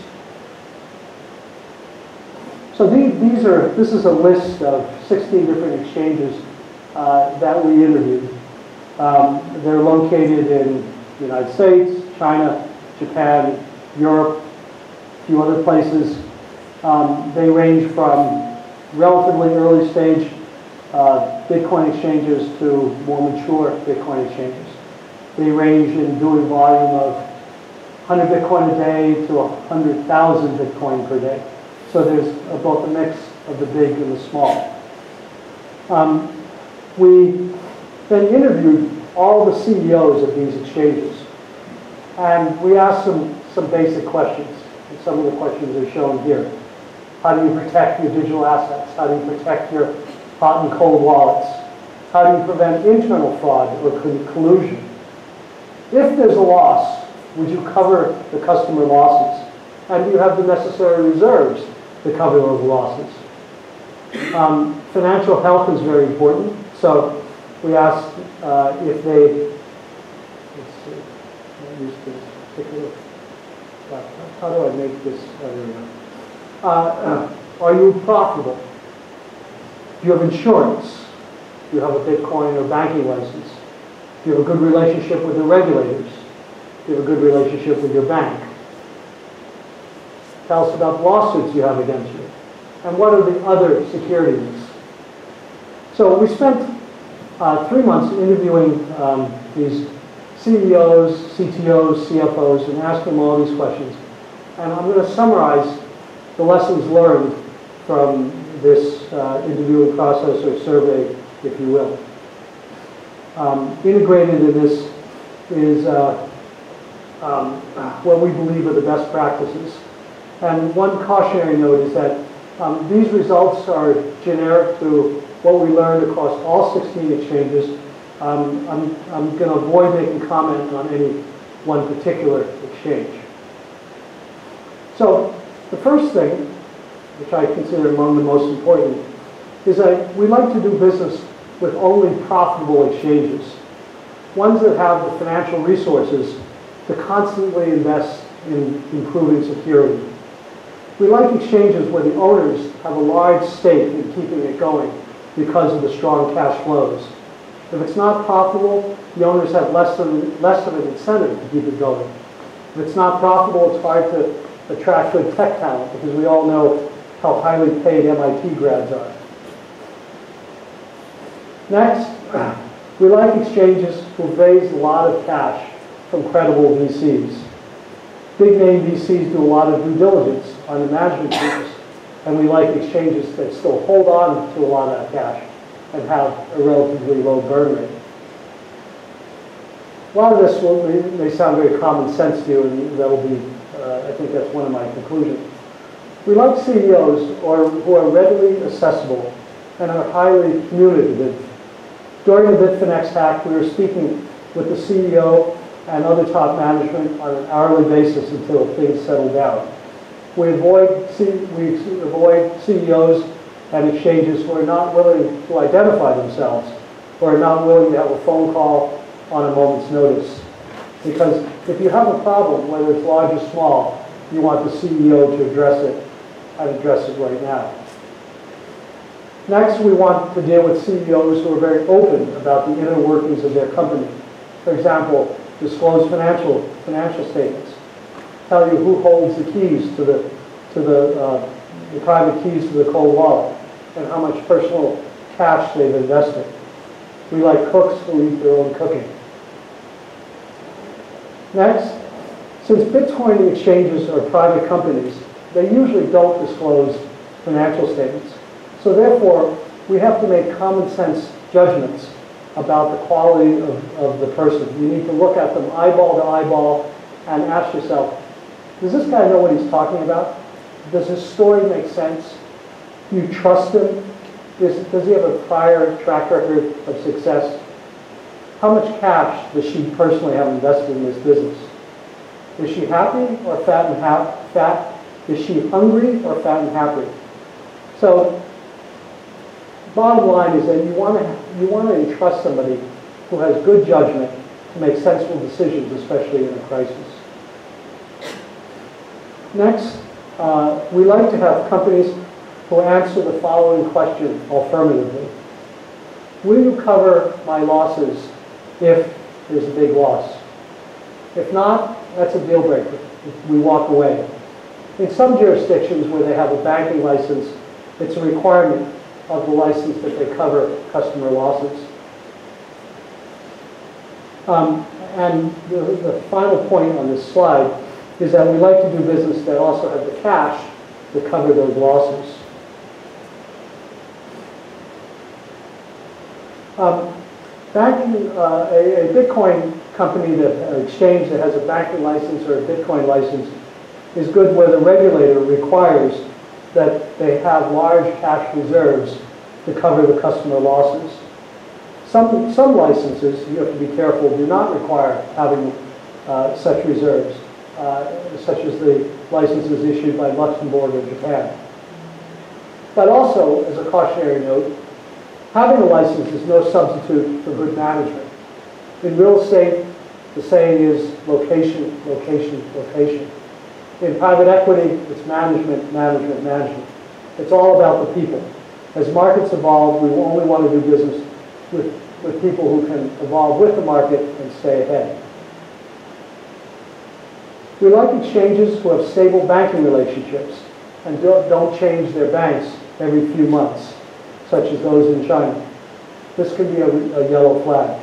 So these, these are this is a list of sixteen different exchanges uh, that we interviewed. Um, they're located in the United States, China, Japan, Europe, a few other places. Um, they range from relatively early stage uh, Bitcoin exchanges to more mature Bitcoin exchanges. They range in doing volume of one hundred Bitcoin a day to one hundred thousand Bitcoin per day. So there's uh, both a mix of the big and the small. Um, we then interviewed all the C E Os of these exchanges. And we asked them some basic questions. And some of the questions are shown here. How do you protect your digital assets? How do you protect your hot and cold wallets? How do you prevent internal fraud or collusion? If there's a loss, would you cover the customer losses? And do you have the necessary reserves to cover those losses? Um, financial health is very important. So we asked uh, if they, let's see, I use this particular, how do I make this, oh, there we go. Uh, uh, are you profitable? Do you have insurance? Do you have a Bitcoin or banking license? Do you have a good relationship with the regulators? Do you have a good relationship with your bank? Tell us about lawsuits you have against you. And what are the other security risks? So we spent uh, three months interviewing um, these C E Os, C T Os, C F Os, and asking them all these questions. And I'm going to summarize the lessons learned from this uh, interviewing process or survey, if you will. Um, integrated in this is uh, um, what we believe are the best practices. And one cautionary note is that um, these results are generic to what we learned across all sixteen exchanges. Um, I'm, I'm going to avoid making comment on any one particular exchange. So the first thing, which I consider among the most important, is that we like to do business with only profitable exchanges, ones that have the financial resources to constantly invest in improving security. We like exchanges where the owners have a large stake in keeping it going because of the strong cash flows. If it's not profitable, the owners have less of, less of an incentive to keep it going. If it's not profitable, it's hard to attract good tech talent because we all know how highly paid M I T grads are. Next, we like exchanges who raise a lot of cash from credible V Cs. Big name V Cs do a lot of due diligence on the management teams, and we like exchanges that still hold on to a lot of that cash and have a relatively low burn rate. A lot of this will, may sound very common sense to you, and that will be, uh, I think that's one of my conclusions. We like C E Os or, who are readily accessible and are highly communicative. During the Bitfinex hack, we were speaking with the C E O and other top management on an hourly basis until things settled down. We avoid, C we avoid C E Os and exchanges who are not willing to identify themselves or are not willing to have a phone call on a moment's notice, because if you have a problem, whether it's large or small, you want the C E O to address it and address it right now. Next, we want to deal with C E Os who are very open about the inner workings of their company. For example, disclose financial financial statements, tell you who holds the keys to the to the, uh, the private keys to the cold wallet, and how much personal cash they've invested. We like cooks who eat their own cooking. Next, since Bitcoin exchanges are private companies, they usually don't disclose financial statements. So therefore, we have to make common sense judgments about the quality of, of the person. You need to look at them eyeball to eyeball and ask yourself, does this guy know what he's talking about? Does his story make sense? Do you trust him? Is, does he have a prior track record of success? How much cash does she personally have invested in this business? Is she happy or fat and ha fat? Is she hungry or fat and happy? So, bottom line is that you want to you want to entrust somebody who has good judgment to make sensible decisions, especially in a crisis. Next, uh, we like to have companies who answer the following question affirmatively. Will you cover my losses if there's a big loss? If not, that's a deal breaker. We walk away. In some jurisdictions where they have a banking license, it's a requirement of the license that they cover customer losses. Um, and the, the final point on this slide is that we like to do business that also have the cash to cover those losses. Um, banking, uh, a, a Bitcoin company, that an exchange that has a banking license or a Bitcoin license is good where the regulator requires that they have large cash reserves to cover the customer losses. Some, some licenses, you have to be careful, do not require having uh, such reserves, uh, such as the licenses issued by Luxembourg or Japan. But also, as a cautionary note, having a license is no substitute for good management. In real estate, the saying is location, location, location. In private equity, it's management, management, management. It's all about the people. As markets evolve, we will only want to do business with, with people who can evolve with the market and stay ahead. We like exchanges who have stable banking relationships and don't, don't change their banks every few months, such as those in China. This could be a, a yellow flag.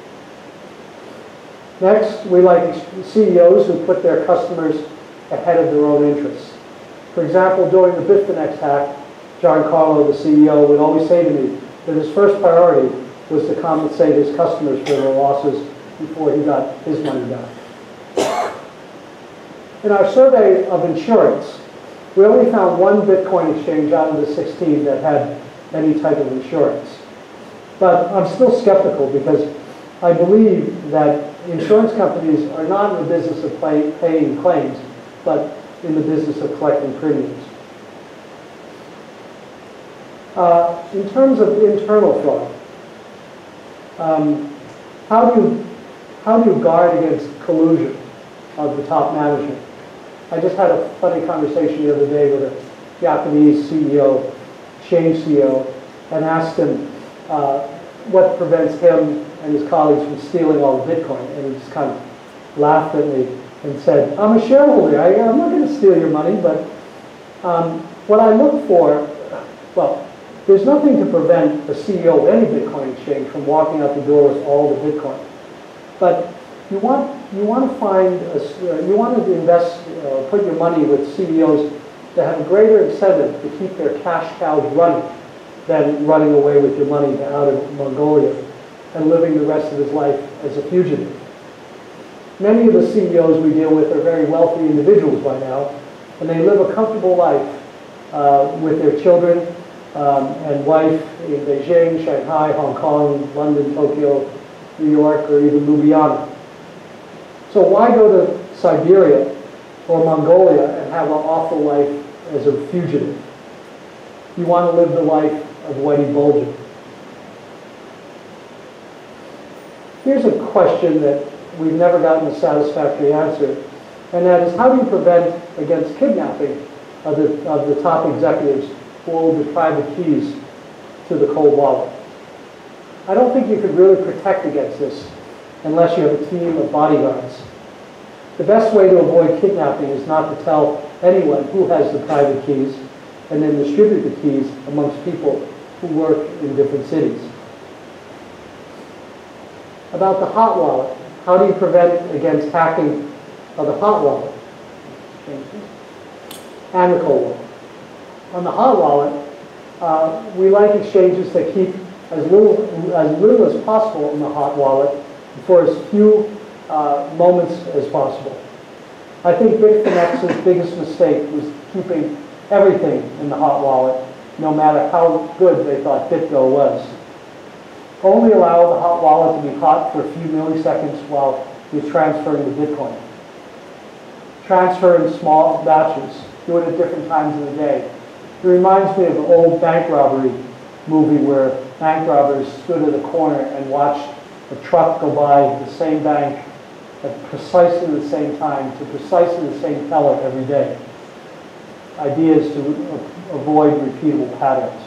Next, we like C E Os who put their customers ahead of their own interests. For example, during the Bitfinex hack, John Carlo, the C E O, would always say to me that his first priority was to compensate his customers for their losses before he got his money back. In our survey of insurance, we only found one Bitcoin exchange out of the sixteen that had any type of insurance. But I'm still skeptical because I believe that insurance companies are not in the business of pay, paying claims, but in the business of collecting premiums. Uh, in terms of internal fraud, um, how do you how do you guard against collusion of the top management? I just had a funny conversation the other day with a Japanese C E O, exchange C E O, and asked him uh, what prevents him and his colleagues from stealing all the Bitcoin, and he just kind of laughed at me and said, "I'm a shareholder. I, I'm not going to steal your money, but um, what I look for, well, there's nothing to prevent a C E O of any Bitcoin exchange from walking out the door with all the Bitcoin. But you want you want to find a, you want to invest, uh, put your money with C E Os that have a greater incentive to keep their cash cows running than running away with your money out of Mongolia and living the rest of his life as a fugitive. Many of the C E Os we deal with are very wealthy individuals by now, and they live a comfortable life uh, with their children um, and wife in Beijing, Shanghai, Hong Kong, London, Tokyo, New York, or even Ljubljana. So why go to Siberia or Mongolia and have an awful life as a fugitive? You want to live the life of Whitey Bulger. Here's a question that we've never gotten a satisfactory answer, and that is, how do you prevent against kidnapping of the, of the top executives who hold the private keys to the cold wallet? I don't think you could really protect against this unless you have a team of bodyguards. The best way to avoid kidnapping is not to tell anyone who has the private keys and then distribute the keys amongst people who work in different cities. About the hot wallet, how do you prevent against hacking of the hot wallet? And the cold wallet. On the hot wallet, uh, we like exchanges that keep as little, as little as possible in the hot wallet for as few uh, moments as possible. I think Bitfinex's biggest mistake was keeping everything in the hot wallet, no matter how good they thought BitGo was. Only allow the hot wallet to be hot for a few milliseconds while you're transferring the Bitcoin. Transfer in small batches. Do it at different times of the day. It reminds me of an old bank robbery movie where bank robbers stood at a corner and watched a truck go by the same bank at precisely the same time to precisely the same teller every day. Idea is to avoid repeatable patterns.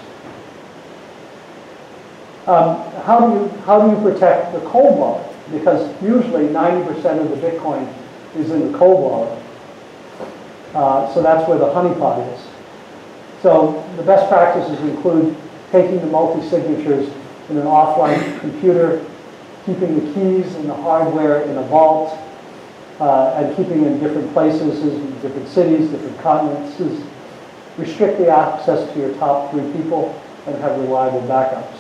Um, how do you how do you protect the cold wallet? Because usually ninety percent of the Bitcoin is in the cold wallet. Uh, so that's where the honeypot is. So the best practices include taking the multi-signatures in an offline computer, keeping the keys and the hardware in a vault, uh, and keeping in different places, in different cities, different continents. Restrict the access to your top three people and have reliable backups.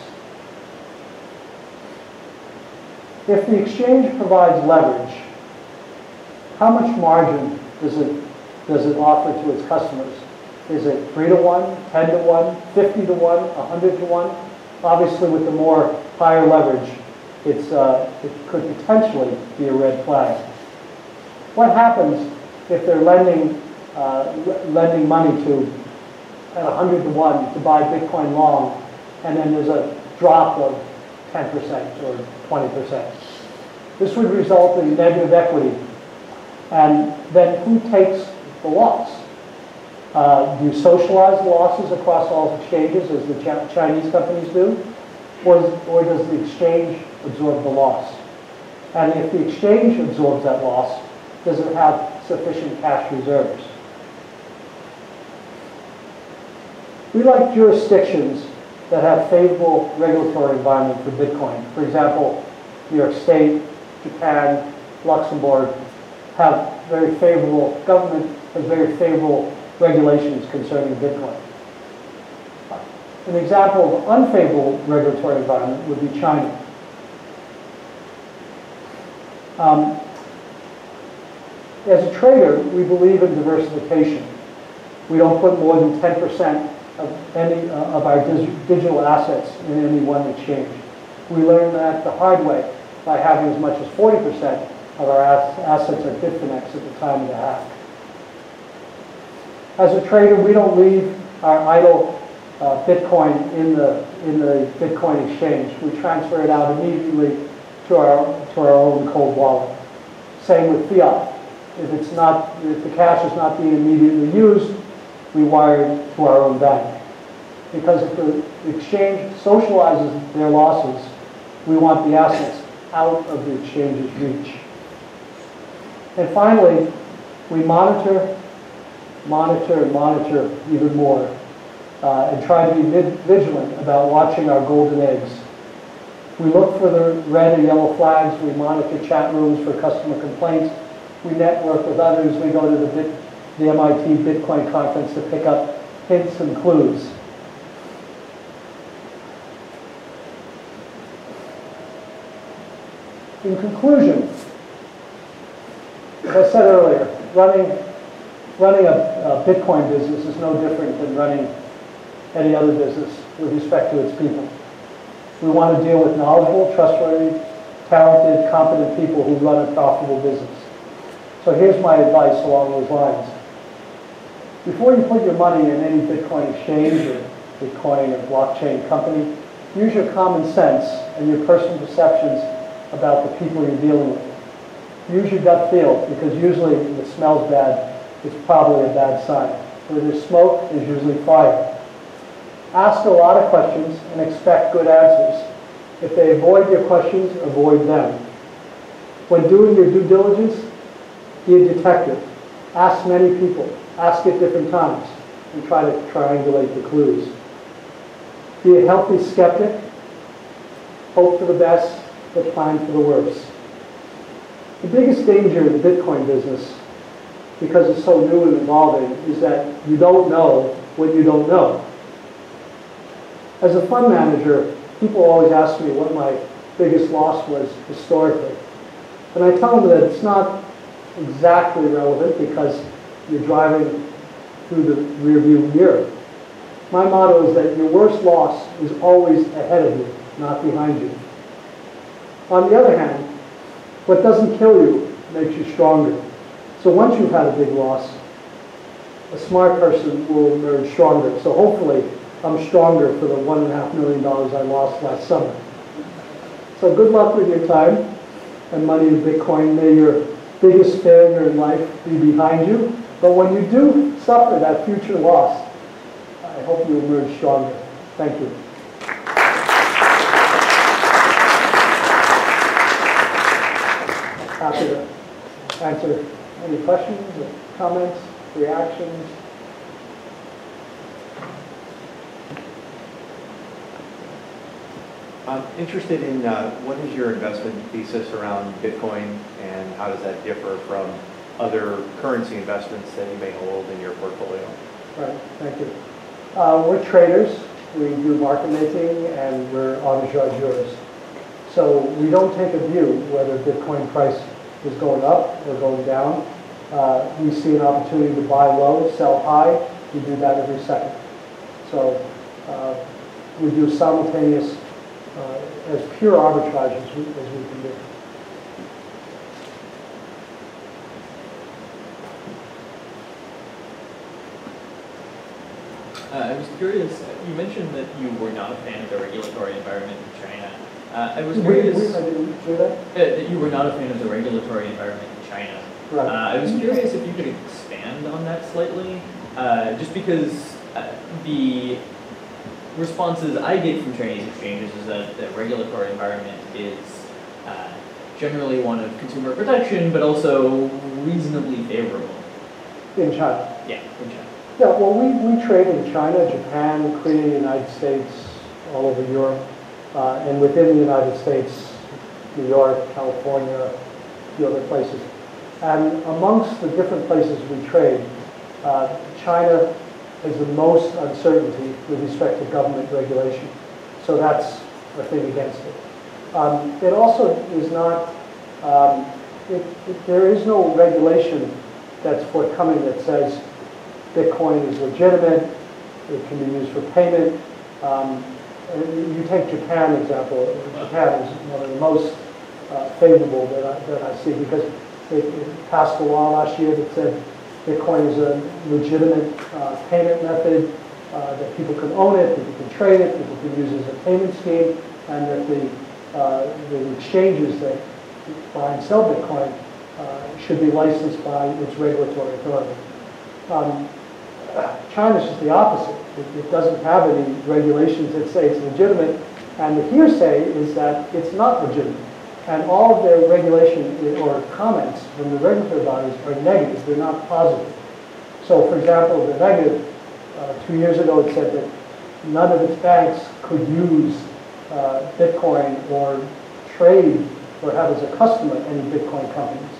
If the exchange provides leverage, how much margin does it, does it offer to its customers? Is it three to one, ten to one, fifty to one, one hundred to one? Obviously, with the more higher leverage, it's, uh, it could potentially be a red flag. What happens if they're lending, uh, lending money to at one hundred to one to buy Bitcoin long, and then there's a drop of ten percent or twenty percent? This would result in negative equity. And then who takes the loss? Uh, do you socialize the losses across all exchanges as the Ch- Chinese companies do? Or, or does the exchange absorb the loss? And if the exchange absorbs that loss, does it have sufficient cash reserves? We like jurisdictions that have favorable regulatory environment for Bitcoin. For example, New York State, Japan, Luxembourg have very favorable, government has very favorable regulations concerning Bitcoin. An example of unfavorable regulatory environment would be China. Um, as a trader, we believe in diversification. We don't put more than ten percent of any uh, of our dig- digital assets in any one exchange. We learned that the hard way by having as much as forty percent of our ass- assets at Bitfinex at the time of the hack. As a trader, we don't leave our idle uh, Bitcoin in the in the Bitcoin exchange. We transfer it out immediately to our to our own cold wallet. Same with fiat. If it's not, if the cash is not being immediately used, we wire it to our own bank. Because if the exchange socializes their losses, we want the assets out of the exchange's reach. And finally, we monitor, monitor, and monitor even more, uh, and try to be vigilant about watching our golden eggs. We look for the red and yellow flags. We monitor chat rooms for customer complaints. We network with others. We go to the, Bit, the M I T Bitcoin conference to pick up hints and clues. In conclusion, as I said earlier, running, running a, a Bitcoin business is no different than running any other business with respect to its people. We want to deal with knowledgeable, trustworthy, talented, competent people who run a profitable business. So here's my advice along those lines. Before you put your money in any Bitcoin exchange or Bitcoin or blockchain company, use your common sense and your personal perceptions about the people you're dealing with. Use your gut feel, because usually if it smells bad, it's probably a bad sign. Where there's smoke, there's usually fire. Ask a lot of questions and expect good answers. If they avoid your questions, avoid them. When doing your due diligence, be a detective. Ask many people. Ask at different times and try to triangulate the clues. Be a healthy skeptic. Hope for the best, but plan for the worst. The biggest danger in the Bitcoin business, because it's so new and evolving, is that you don't know what you don't know. As a fund manager, people always ask me what my biggest loss was historically. And I tell them that it's not exactly relevant because you're driving through the rearview mirror. My motto is that your worst loss is always ahead of you, not behind you. On the other hand, what doesn't kill you makes you stronger. So once you've had a big loss, a smart person will emerge stronger. So hopefully, I'm stronger for the one and a half million dollars I lost last summer. So good luck with your time and money in Bitcoin. May your biggest failure in life be behind you. But when you do suffer that future loss, I hope you emerge stronger. Thank you. Happy to answer any questions, or comments, reactions. I'm interested in uh, what is your investment thesis around Bitcoin and how does that differ from other currency investments that you may hold in your portfolio? Right, thank you. Uh, we're traders. We do market making and we're arbitrageurs. So we don't take a view whether Bitcoin price is going up or going down. Uh, we see an opportunity to buy low, sell high. We do that every second. So uh, we do simultaneous, uh, as pure arbitrage as we, as we can do. Uh, I was curious, you mentioned that you were not a fan of the regulatory environment in China. Uh, I was curious we, we, I didn't do that? Uh, that you were not a fan of the regulatory environment in China. Right. Uh, I was curious if you could expand on that slightly, uh, just because uh, the responses I get from Chinese exchanges is that the regulatory environment is uh, generally one of consumer protection, but also reasonably favorable. In China? Yeah, in China. Yeah, well, we, we trade in China, Japan, Korea, United States, all over Europe, uh, and within the United States, New York, California, a few other places. And amongst the different places we trade, uh, China has the most uncertainty with respect to government regulation. So that's a thing against it. Um, it also is not, um, it, it, there is no regulation that's forthcoming that says Bitcoin is legitimate, it can be used for payment. Um, and you take Japan example, Japan is one of the most uh, favorable that I, that I see because it, it passed a law last year that said Bitcoin is a legitimate uh, payment method, uh, that people can own it, people can trade it, people can use it as a payment scheme, and that the, uh, the exchanges that buy and sell Bitcoin uh, should be licensed by its regulatory authority. Um, China's just the opposite. It, it doesn't have any regulations that say it's legitimate, and the hearsay is that it's not legitimate. And all of their regulation or comments from the regulatory bodies are negative, they're not positive. So for example, the negative, uh, two years ago it said that none of its banks could use uh, Bitcoin or trade or have as a customer any Bitcoin companies.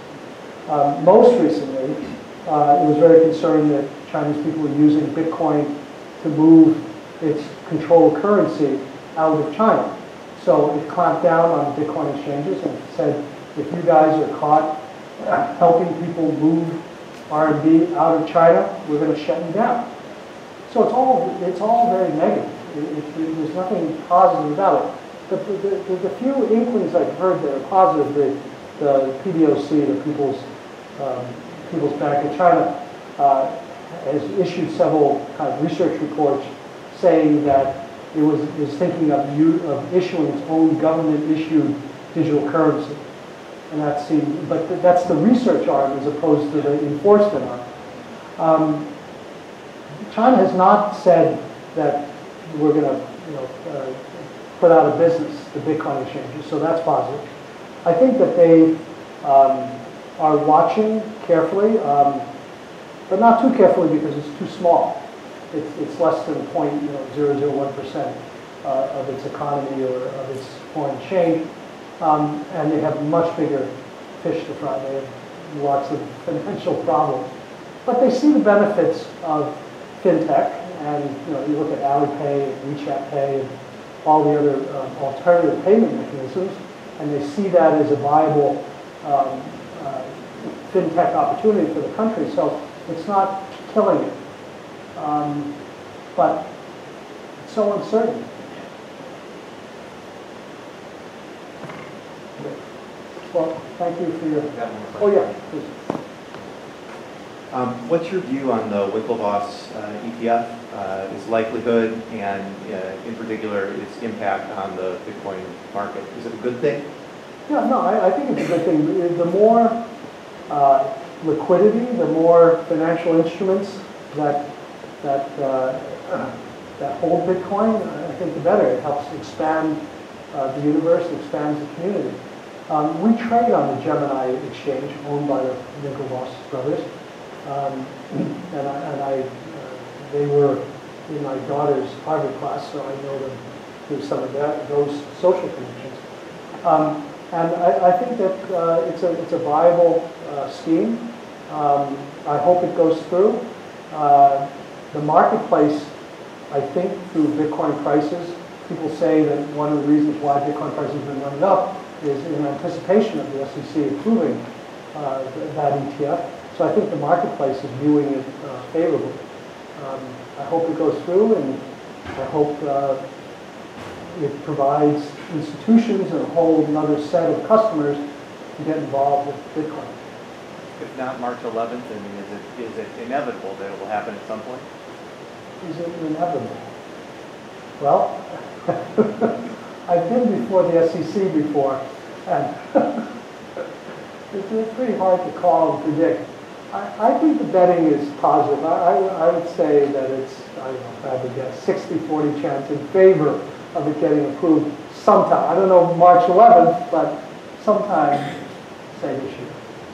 Um, most recently, uh, it was very concerned that Chinese people were using Bitcoin to move its controlled currency out of China. So it clamped down on Bitcoin exchanges and said, if you guys are caught helping people move R M B out of China, we're going to shut you down. So it's all, it's all very negative. It, it, there's nothing positive about it. The, the, the, the few inklings I've heard that are positive, the, the P B O C, the People's, um, People's Bank of China, uh, has issued several kind of research reports saying that it was is thinking of, u of issuing its own government-issued digital currency. And that seems, but th- that's the research arm as opposed to the enforcement arm. Um, China has not said that we're going to, you know, uh, put out of business the Bitcoin exchanges, so that's positive. I think that they um, are watching carefully, um, but not too carefully because it's too small. It's, it's less than point, you know, zero zero one percent uh, of its economy or of its foreign exchange, um, and they have much bigger fish to fry. They have lots of financial problems, but they see the benefits of fintech, and you know, you look at Alipay and WeChat Pay and all the other um, alternative payment mechanisms, and they see that as a viable um, uh, fintech opportunity for the country. So it's not killing it, um, but it's so uncertain. Well, thank you for your. Oh yeah, please. Um, what's your view on the Winklevoss uh, E T F, uh, its likelihood, and uh, in particular its impact on the Bitcoin market? Is it a good thing? Yeah, no, I, I think it's a good thing. The more uh, liquidity, the more financial instruments that that uh, that hold Bitcoin, I think the better. It helps expand uh, the universe, expands the community. Um, we trade on the Gemini exchange, owned by the Winklevoss brothers. Um, and I, and I uh, they were in my daughter's Harvard class, so I know them through some of that, those social connections. Um, and I, I think that uh, it's a it's a viable uh, scheme. Um, I hope it goes through. Uh, the marketplace, I think, through Bitcoin prices, people say that one of the reasons why Bitcoin prices have been running up is in anticipation of the S E C approving uh, that E T F. So I think the marketplace is viewing it uh, favorably. Um, I hope it goes through, and I hope uh, it provides institutions and a whole another set of customers to get involved with Bitcoin. If not March eleventh, I mean, is it, is it inevitable that it will happen at some point? Is it inevitable? Well, I've been before the S E C before, and it's pretty hard to call and predict. I, I think the betting is positive. I, I, I would say that it's, I don't know if I would guess, sixty forty chance in favor of it getting approved sometime. I don't know March eleventh, but sometime, say this year.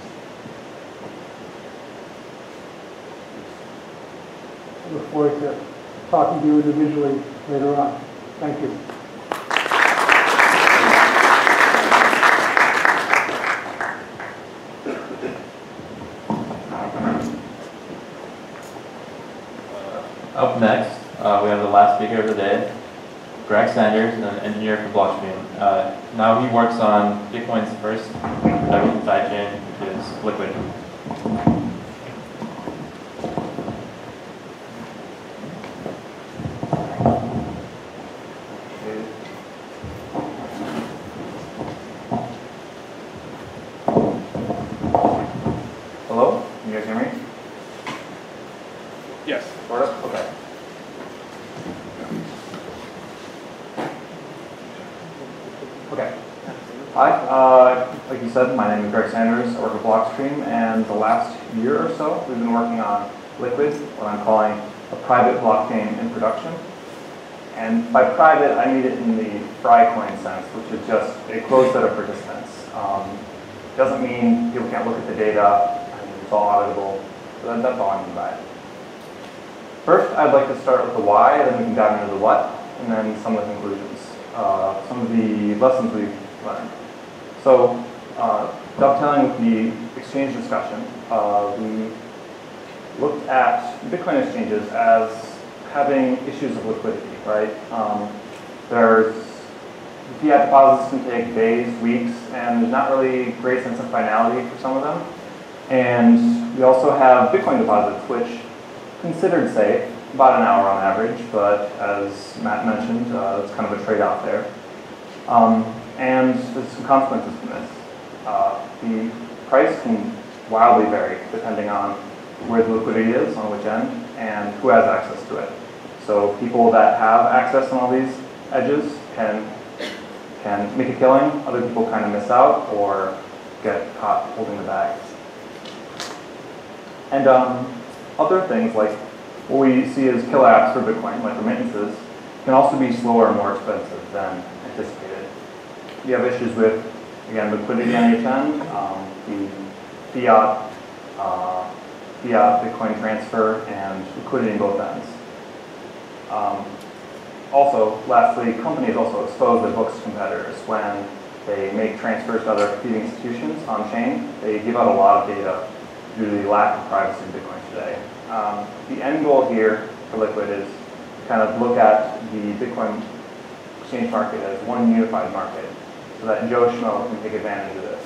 I look forward to talking to you individually later on. Thank you. Up next, uh, we have the last speaker of the day, Greg Sanders, an engineer for Blockstream. Uh, now he works on Bitcoin's first production sidechain, which is Liquid. Hello? Can you guys hear me? Yes. Sort of? Okay. Okay. Hi. Uh, like you said, my name is Greg Sanders. I work at Blockstream, and the last year or so, we've been working on Liquid, what I'm calling a private blockchain in production. And by private, I mean it in the Frycoin sense, which is just a closed set of participants. Um, doesn't mean people can't look at the data, and it's all auditable. So that, that's all I mean by it. First, I'd like to start with the why, then we can dive into the what, and then some of the conclusions, uh, some of the lessons we've learned. So, uh, dovetailing with the exchange discussion, uh, we looked at Bitcoin exchanges as having issues of liquidity, right? Um, there's fiat deposits can take days, weeks, and there's not really great sense of finality for some of them. And we also have Bitcoin deposits, which considered safe, about an hour on average, but as Matt mentioned, uh, it's kind of a trade-off there. Um, and there's some consequences from this. Uh, the price can wildly vary depending on where the liquidity is, on which end, and who has access to it. So people that have access on all these edges can, can make a killing, other people kind of miss out or get caught holding the bags. And um, other things like what we see as killer apps for Bitcoin, like remittances, can also be slower and more expensive than anticipated. You have issues with, again, liquidity on each end, um, the fiat, uh, fiat Bitcoin transfer, and liquidity in both ends. Um, also, lastly, companies also expose their books to competitors when they make transfers to other competing institutions on chain. They give out a lot of data due to the lack of privacy in Bitcoin today. Um, the end goal here for Liquid is to kind of look at the Bitcoin exchange market as one unified market so that Joe Schmo can take advantage of this.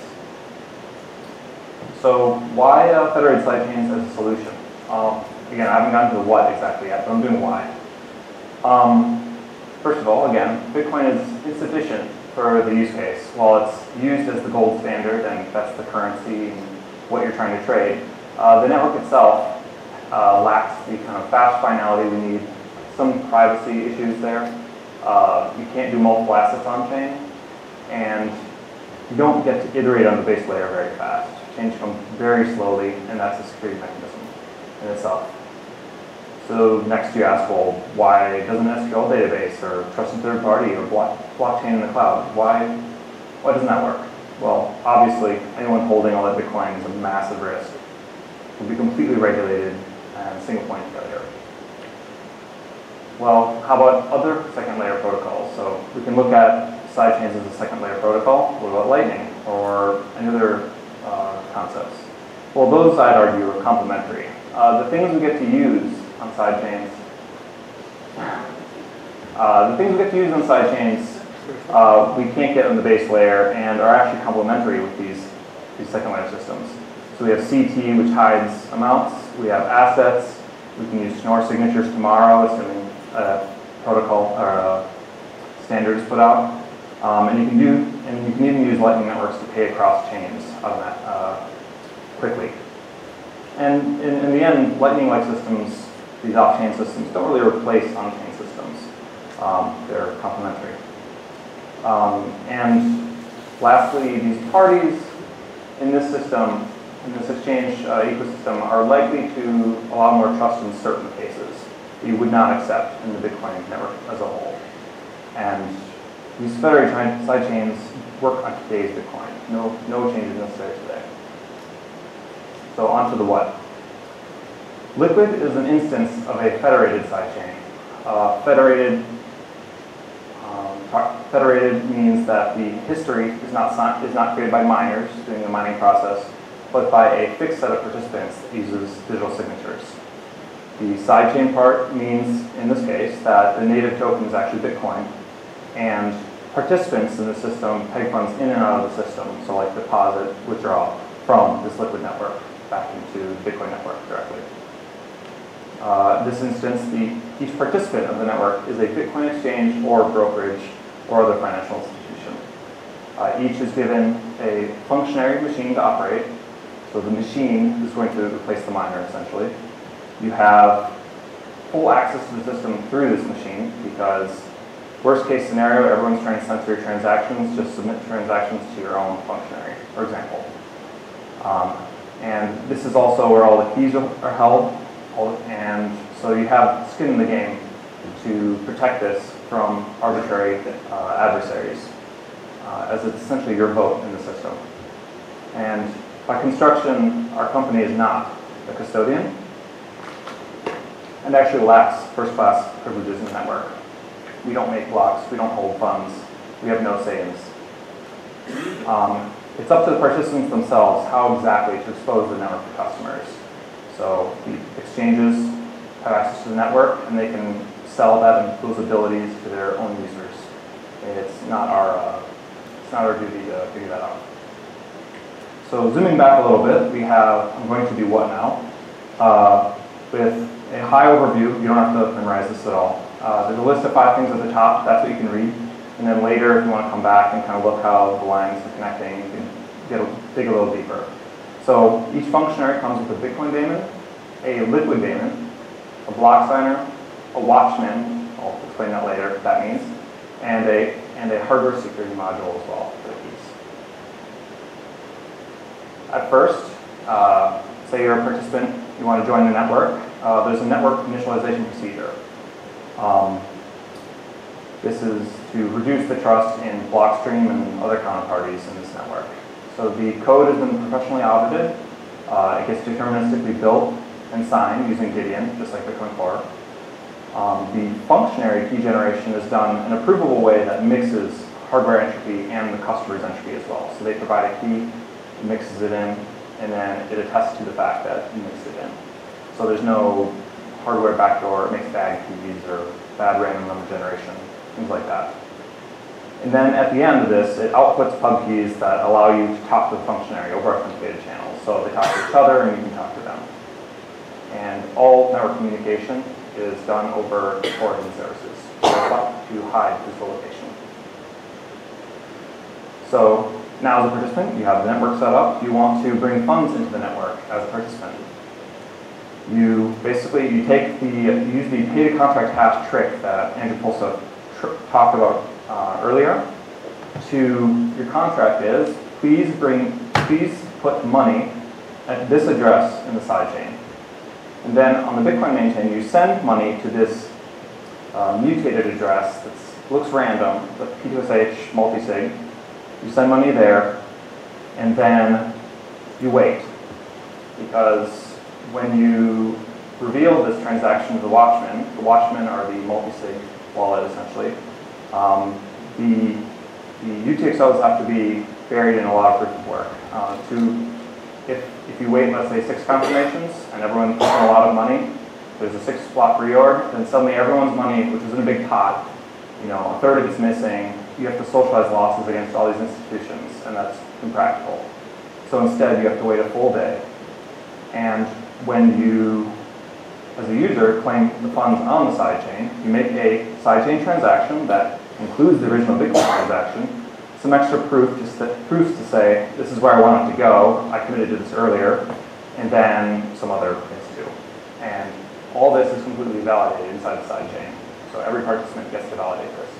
So why uh, federated sidechains as a solution? Um, again, I haven't gotten to the what exactly yet, but I'm doing why. Um, first of all, again, Bitcoin is insufficient for the use case. While it's used as the gold standard and that's the currency and what you're trying to trade, uh, the network itself uh, lacks the kind of fast finality we need, some privacy issues there. Uh, you can't do multiple assets on chain, and you don't get to iterate on the base layer very fast. Change comes very slowly, and that's a security mechanism in itself. So next you ask, well, why doesn't an S Q L database or trusted third party or block, blockchain in the cloud, why, why doesn't that work? Well, obviously, anyone holding all that Bitcoin is a massive risk. It will be completely regulated and single point of failure. Well, how about other second layer protocols? So we can look at sidechains as a second layer protocol. What about Lightning or any other uh, concepts? Well, those, I'd argue, are complementary. Uh, the things we get to use on sidechains, uh, the things we get to use on sidechains, uh, we can't get on the base layer and are actually complementary with these, these second layer systems. So we have C T, which hides amounts. We have assets. We can use Schnorr signatures tomorrow, assuming a protocol or a standard is put out. Um, and you can do, and you can even use Lightning networks to pay across chains automat, uh, quickly. And in, in the end, Lightning-like systems, these off-chain systems, don't really replace on-chain systems. Um, they're complementary. Um, and lastly, these parties in this system, in this exchange uh, ecosystem, are likely to allow more trust in certain cases that you would not accept in the Bitcoin network as a whole. And these federated sidechains work on today's Bitcoin. No, no changes necessary today. So on to the what. Liquid is an instance of a federated sidechain. Uh, federated, um, federated means that the history is not, is not created by miners doing the mining process, but by a fixed set of participants that uses digital signatures. The sidechain part means, in this case, that the native token is actually Bitcoin, and participants in the system peg funds in and out of the system, so like deposit, withdraw from this Liquid network back into the Bitcoin network directly. Uh, this instance, the, each participant of the network is a Bitcoin exchange or brokerage or other financial institution. Uh, each is given a functionary machine to operate, so the machine is going to replace the miner essentially. You have full access to the system through this machine because worst case scenario, everyone's trying to censor your transactions, just submit transactions to your own functionary, for example. Um, and this is also where all the keys are held, and so you have skin in the game to protect this from arbitrary uh, adversaries, uh, as it's essentially your vote in the system. And by construction, our company is not a custodian, and actually lacks first-class privileges in the network. We don't make blocks, we don't hold funds, we have no say in this. Um, it's up to the participants themselves how exactly to expose the network to customers. So the exchanges have access to the network, and they can sell that and those abilities to their own users. And it's not our uh, it's not our duty to figure that out. So zooming back a little bit, we have I'm going to do what now? Uh, with a high overview, you don't have to memorize this at all. Uh, there's a list of five things at the top. That's what you can read. And then later, if you want to come back and kind of look how the lines are connecting, you can get a, dig a little deeper. So each functionary comes with a Bitcoin daemon, a Liquid daemon, a block signer, a watchman, I'll explain that later what that means, and a, and a hardware security module as well for the keys. at first, uh, say you're a participant, you want to join the network, uh, there's a network initialization procedure. Um, this is to reduce the trust in Blockstream and other counterparties in this network. So the code has been professionally audited. Uh, it gets deterministically built and signed using Gideon, just like Bitcoin Core. Um, the functionary key generation is done in a provable way that mixes hardware entropy and the customer's entropy as well. So they provide a key, mixes it in, and then it attests to the fact that you mixed it in. So there's no hardware backdoor, it makes bad keys or bad random number generation, things like that. And then at the end of this, it outputs pub keys that allow you to talk to the functionary over authenticated channels. So they talk to each other and you can talk to them. And all network communication is done over origin services to hide physical location. So now as a participant, you have the network set up. You want to bring funds into the network as a participant. You basically, you take the, you use the pay to contract hash trick that Andrew Polsa talked about uh, earlier. To your contract is, please bring, please put money at this address in the sidechain. And then on the Bitcoin main chain, you send money to this uh, mutated address that looks random, the P two S H multisig. You send money there, and then you wait. Because when you reveal this transaction to the watchman, the watchmen are the multisig wallet essentially, um, the, the U T X Os have to be buried in a lot of proof of work. Uh, to, if, if you wait, let's say, six confirmations, and everyone puts in a lot of money, there's a six block reorg, then suddenly everyone's money, which was in a big pot, you know, a third of it's missing. You have to socialize losses against all these institutions, and that's impractical. So instead, you have to wait a full day. And when you, as a user, claim the funds on the sidechain, you make a sidechain transaction that includes the original Bitcoin transaction, some extra proof, just that proofs to say, this is where I want it to go, I committed to this earlier, and then some other things too. And all this is completely validated inside the sidechain. So every participant gets to validate this.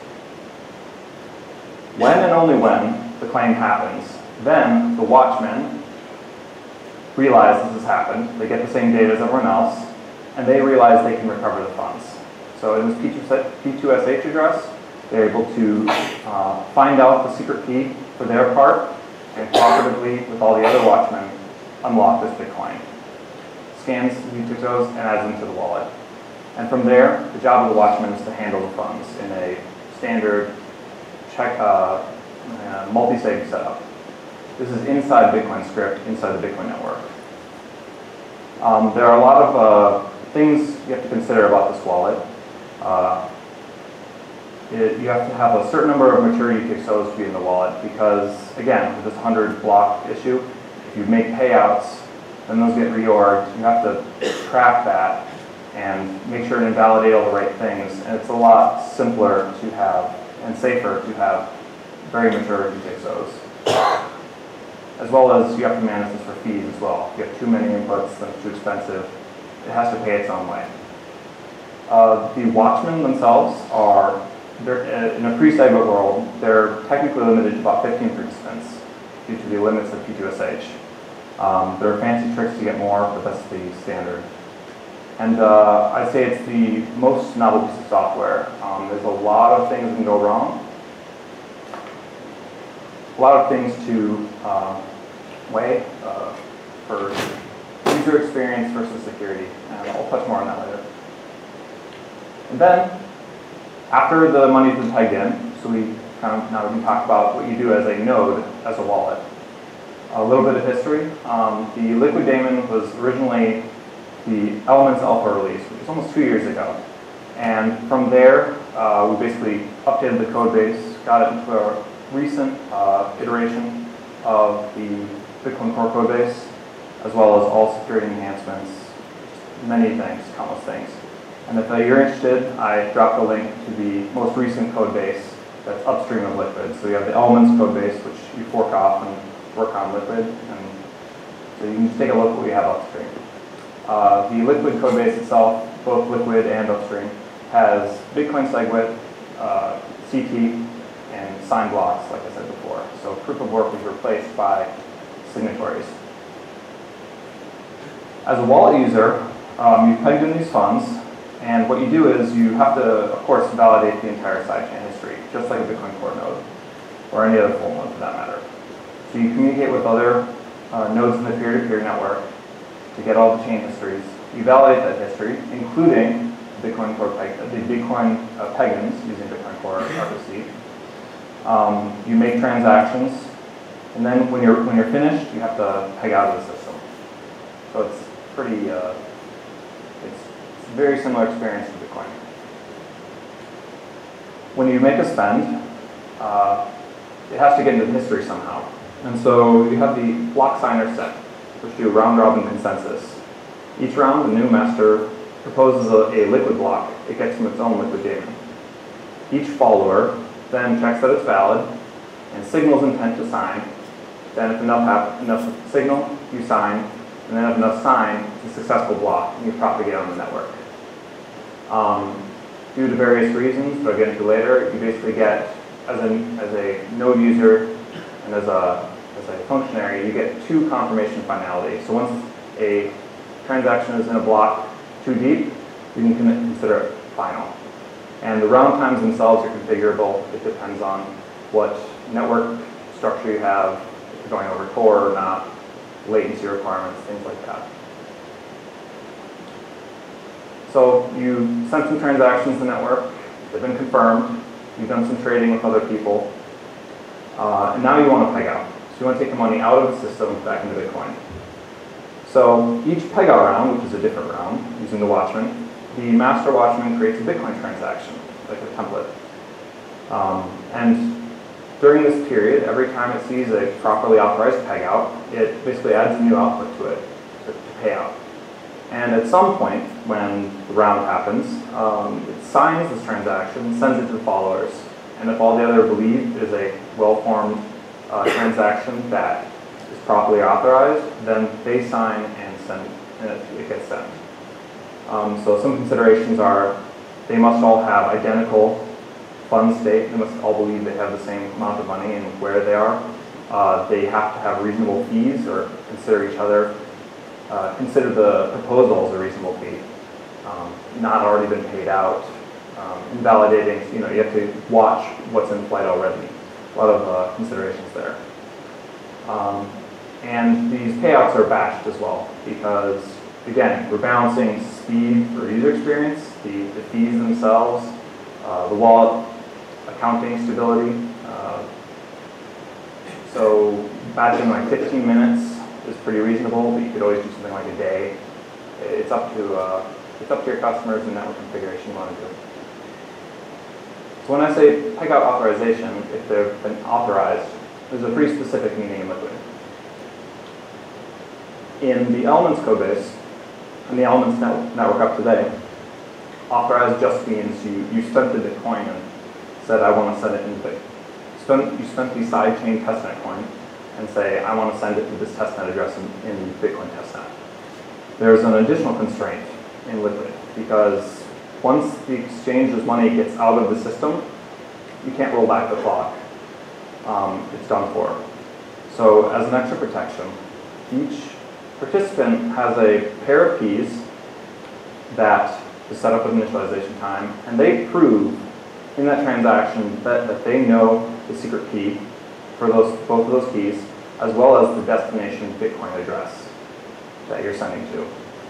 When and only when the claim happens, then the watchmen realize this has happened, they get the same data as everyone else, and they realize they can recover the funds. So in this P two S H address, they're able to uh, find out the secret key for their part, and cooperatively with all the other watchmen, unlock this Bitcoin. Scans the U T X Os and adds them to the wallet. And from there, the job of the watchman is to handle the funds in a standard check, uh, uh, multi-sig setup. This is inside Bitcoin script, inside the Bitcoin network. Um, there are a lot of uh, things you have to consider about this wallet. Uh, it, you have to have a certain number of mature U T X Os to be in the wallet because, again, with this one hundred block issue, if you make payouts, then those get reorged. You have to track that and make sure to invalidate all the right things. And it's a lot simpler to have and safer to have very mature U T X Os. As well as you have to manage this for fees as well. If you have too many inputs, then it's too expensive. It has to pay its own way. Uh, the watchmen themselves are, they're, in a pre-SegWit world, they're technically limited to about fifteen participants due to the limits of P two S H. Um, there are fancy tricks to get more, but that's the standard. And uh, I'd say it's the most novel piece of software. Um, there's a lot of things that can go wrong. A lot of things to um, weigh uh, for user experience versus security. And I'll touch more on that later. And then, after the money's been pegged in, so we kind of now we can talk about what you do as a node, as a wallet. A little bit of history. Um, the Liquid Daemon was originally the Elements Alpha release, which was almost two years ago. And from there, uh, we basically updated the code base, got it into a recent uh, iteration of the Bitcoin Core code base, as well as all security enhancements, many things, countless things. And if uh, you're interested, I dropped a link to the most recent code base that's upstream of Liquid. So you have the Elements code base, which you fork off and work on Liquid, and so you can just take a look at what we have upstream. Uh, the Liquid code base itself, both Liquid and upstream, has Bitcoin SegWit, uh, C T, and sign blocks, like I said before. So proof of work is replaced by signatories. as a wallet user, um, you've pegged in these funds, and what you do is you have to, of course, validate the entire sidechain history, just like a Bitcoin Core node, or any other full node for that matter. So you communicate with other uh, nodes in the peer-to-peer network to get all the chain histories. You validate that history, including Bitcoin Core peg, the Bitcoin uh, pegins using Bitcoin Core R P C. Um, you make transactions, and then when you're when you're finished, you have to peg out of the system. So it's pretty, uh, it's, it's a very similar experience to Bitcoin. When you make a spend, uh, it has to get into the history somehow. And so you have the block signer set, which do round robin consensus. Each round, the new master proposes a, a liquid block. It gets from its own liquid daemon. Each follower then checks that it's valid and signals intent to sign. Then if enough have enough signal, you sign, and then if enough sign, it's a successful block, and you propagate on the network. Um, due to various reasons that I'll get into later, you basically get, as a, as a node user and as a, as a functionary, you get two confirmation finality. So once a transaction is in a block too deep, you can consider it final. And the round times themselves are configurable. It depends on what network structure you have, if you're going over core or not, latency requirements, things like that. So you sent some transactions to the network, they've been confirmed, you've done some trading with other people, uh, and now you want to peg out. So you want to take the money out of the system back into Bitcoin. So each peg out round, which is a different round, using the Watchman, the master Watchman creates a Bitcoin transaction, like a template. Um, and during this period, every time it sees a properly authorized peg out, it basically adds a new output to it to, to pay out. And at some point, when the round happens, um, it signs this transaction, sends it to the followers. And if all the other believe it is a well-formed uh, transaction that is properly authorized, then they sign and send, and it, it gets sent. Um, so some considerations are they must all have identical fund state. They must all believe they have the same amount of money and where they are. Uh, they have to have reasonable fees or consider each other. Uh, consider the proposal as a reasonable fee, um, not already been paid out. Um, invalidating, you know, you have to watch what's in flight already. A lot of uh, considerations there. Um, and these payouts are batched as well because, again, we're balancing speed for user experience, the, the fees themselves, uh, the wallet accounting stability. Uh, so batching like fifteen minutes is pretty reasonable, but you could always do something like a day. It's up to uh, it's up to your customers and network configuration you want to do. So when I say peg out authorization, if they've been authorized, there's a pretty specific meaning in Liquid. In the Elements code base, and the Elements net network up today, authorized just means you, you spent the Bitcoin and said, I want to send it into Bitcoin. Spent, you spent the sidechain testnet coin and say, I want to send it to this testnet address in, in Bitcoin testnet. There's an additional constraint in Liquid because once the exchange's money gets out of the system, you can't roll back the clock. Um, it's done for. So as an extra protection, each participant has a pair of keys that is set up with initialization time, and they prove in that transaction that, that they know the secret key for those both of those keys, as well as the destination Bitcoin address that you're sending to.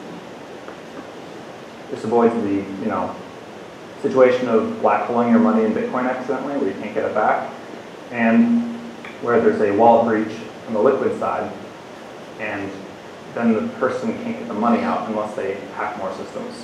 This avoids the, you know, situation of black holing your money in Bitcoin accidentally, where you can't get it back, and where there's a wallet breach on the Liquid side, and then the person can't get the money out unless they hack more systems.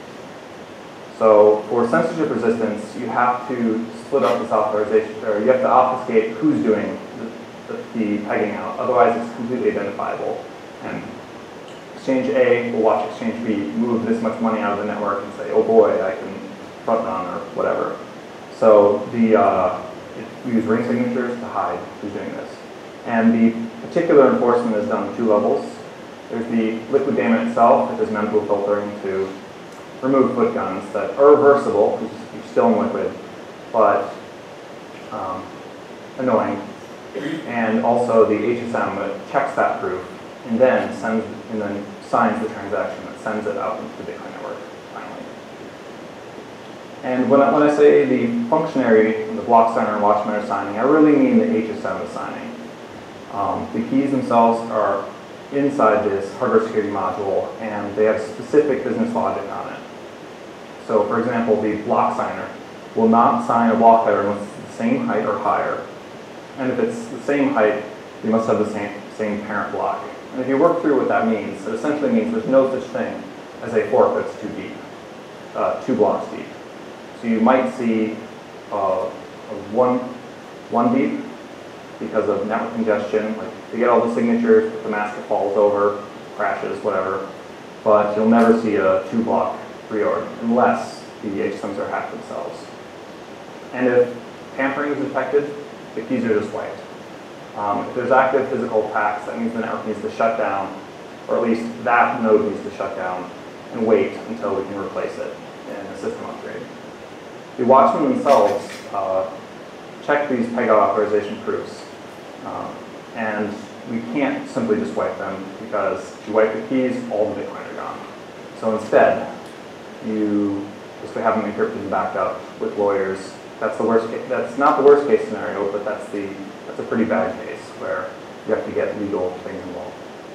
So for censorship resistance, you have to split up this authorization, or you have to obfuscate who's doing the, the, the pegging out. Otherwise, it's completely identifiable. And Exchange A will watch Exchange B move this much money out of the network and say, oh boy, I can front run or whatever. So the uh, we use ring signatures to hide who's doing this. And the particular enforcement is done at two levels. There's the Liquid daemon itself, which is mempool filtering to remove foot guns that are reversible, because you're still in Liquid, but um, annoying. And also the H S M that checks that proof and then sends and then signs the transaction that sends it out into the Bitcoin network finally. And when I, when I say the functionary, the block signer and watchminer signing, I really mean the H S M of signing. Um, the keys themselves are inside this hardware security module, and they have specific business logic on it. So, for example, the block signer will not sign a block header unless it's the same height or higher. And if it's the same height, you must have the same, same parent block. And if you work through what that means, it essentially means there's no such thing as a fork that's too deep, uh, two blocks deep. So you might see uh, a one, one deep because of network congestion. Like you get all the signatures, but the mask falls over, crashes, whatever. But you'll never see a two block reorg unless the H S Ms are hacked themselves. And if tampering is detected, the keys are just wiped. Um, if there's active physical attacks, that means the network needs to shut down, or at least that node needs to shut down and wait until we can replace it in a system upgrade. The watchmen themselves uh, check these PEGAUT authorization proofs, um, and we can't simply just wipe them because if you wipe the keys, all the Bitcoin are gone. So instead, you basically have them encrypted and backed up with lawyers. That's the worst case. That's not the worst case scenario, but that's the that's a pretty bad case where you have to get legal things involved.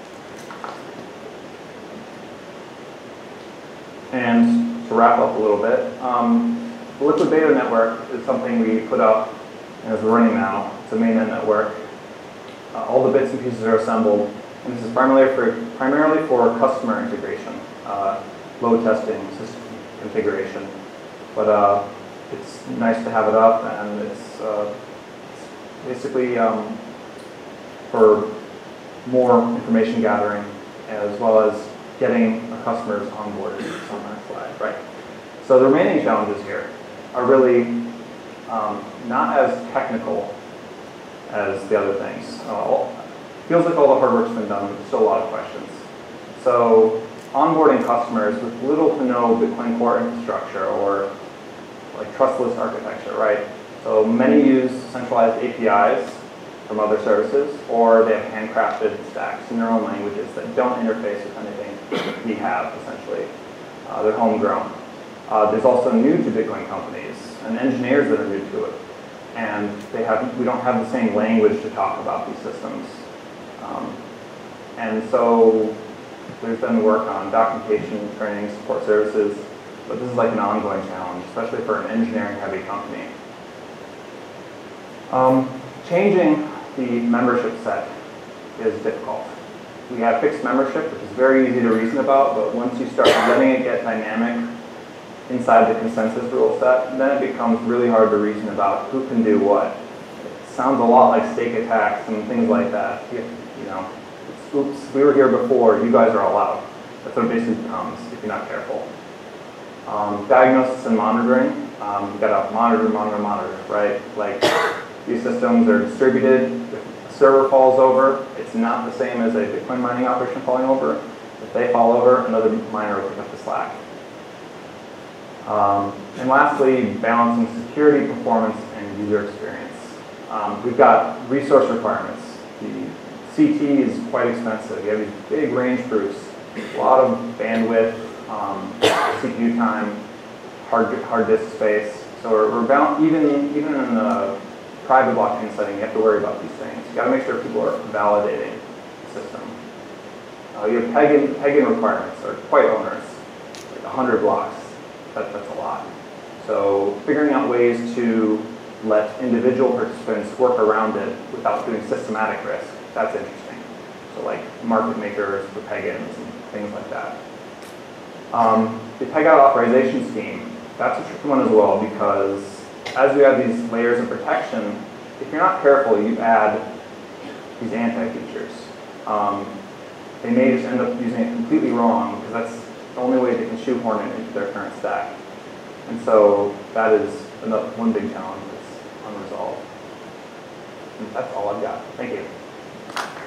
And to wrap up a little bit, um, the Liquid Beta network is something we put up and is running now. It's a mainnet network. Uh, all the bits and pieces are assembled, and this is primarily for primarily for customer integration, uh, load testing, system configuration. But uh, it's nice to have it up, and it's, uh, it's basically um, for more information gathering as well as getting our customers onboarded. It's on that slide, right? So the remaining challenges here are really um, not as technical as the other things. Uh, feels like all the hard work's been done, but there's still a lot of questions. So onboarding customers with little to no Bitcoin Core infrastructure or like trustless architecture, right? So many use centralized A P Is from other services, or they have handcrafted stacks in their own languages that don't interface with anything we have, essentially. Uh, they're homegrown. Uh, there's also new to Bitcoin companies and engineers that are new to it. And they have, we don't have the same language to talk about these systems. Um, and so there's been work on documentation, training, support services, but this is like an ongoing challenge, especially for an engineering-heavy company. Um, changing the membership set is difficult. We have fixed membership, which is very easy to reason about, but once you start letting it get dynamic inside the consensus rule set, then it becomes really hard to reason about who can do what. It sounds a lot like stake attacks and things like that. You, you know, oops, we were here before, you guys are all out. That's what it basically becomes if you're not careful. Um, diagnosis and monitoring, um, you gotta monitor, monitor, monitor, right? Like these systems are distributed. If a server falls over, it's not the same as a Bitcoin mining operation falling over. If they fall over, another miner will pick up the slack. Um, and lastly, balancing security, performance, and user experience. Um, we've got resource requirements. The C T is quite expensive. You have these big range proofs, a lot of bandwidth, um, C P U time, hard hard disk space. So we're, we're bound, even even in the private blockchain setting, you have to worry about these things. You got to make sure people are validating the system. Uh, your peg-in peg-in requirements are quite onerous, like one hundred blocks. That, that's a lot. So figuring out ways to let individual participants work around it without doing systematic risk, that's interesting. So like market makers for peg-ins and things like that. Um, the PEGAUT authorization scheme, that's a tricky one as well, because as we have these layers of protection, if you're not careful, you add these anti-features. Um, they may just end up using it completely wrong, because that's the only way they can shoehorn it into their current stack. And so that is another, one big challenge that's unresolved. And that's all I've got. Thank you.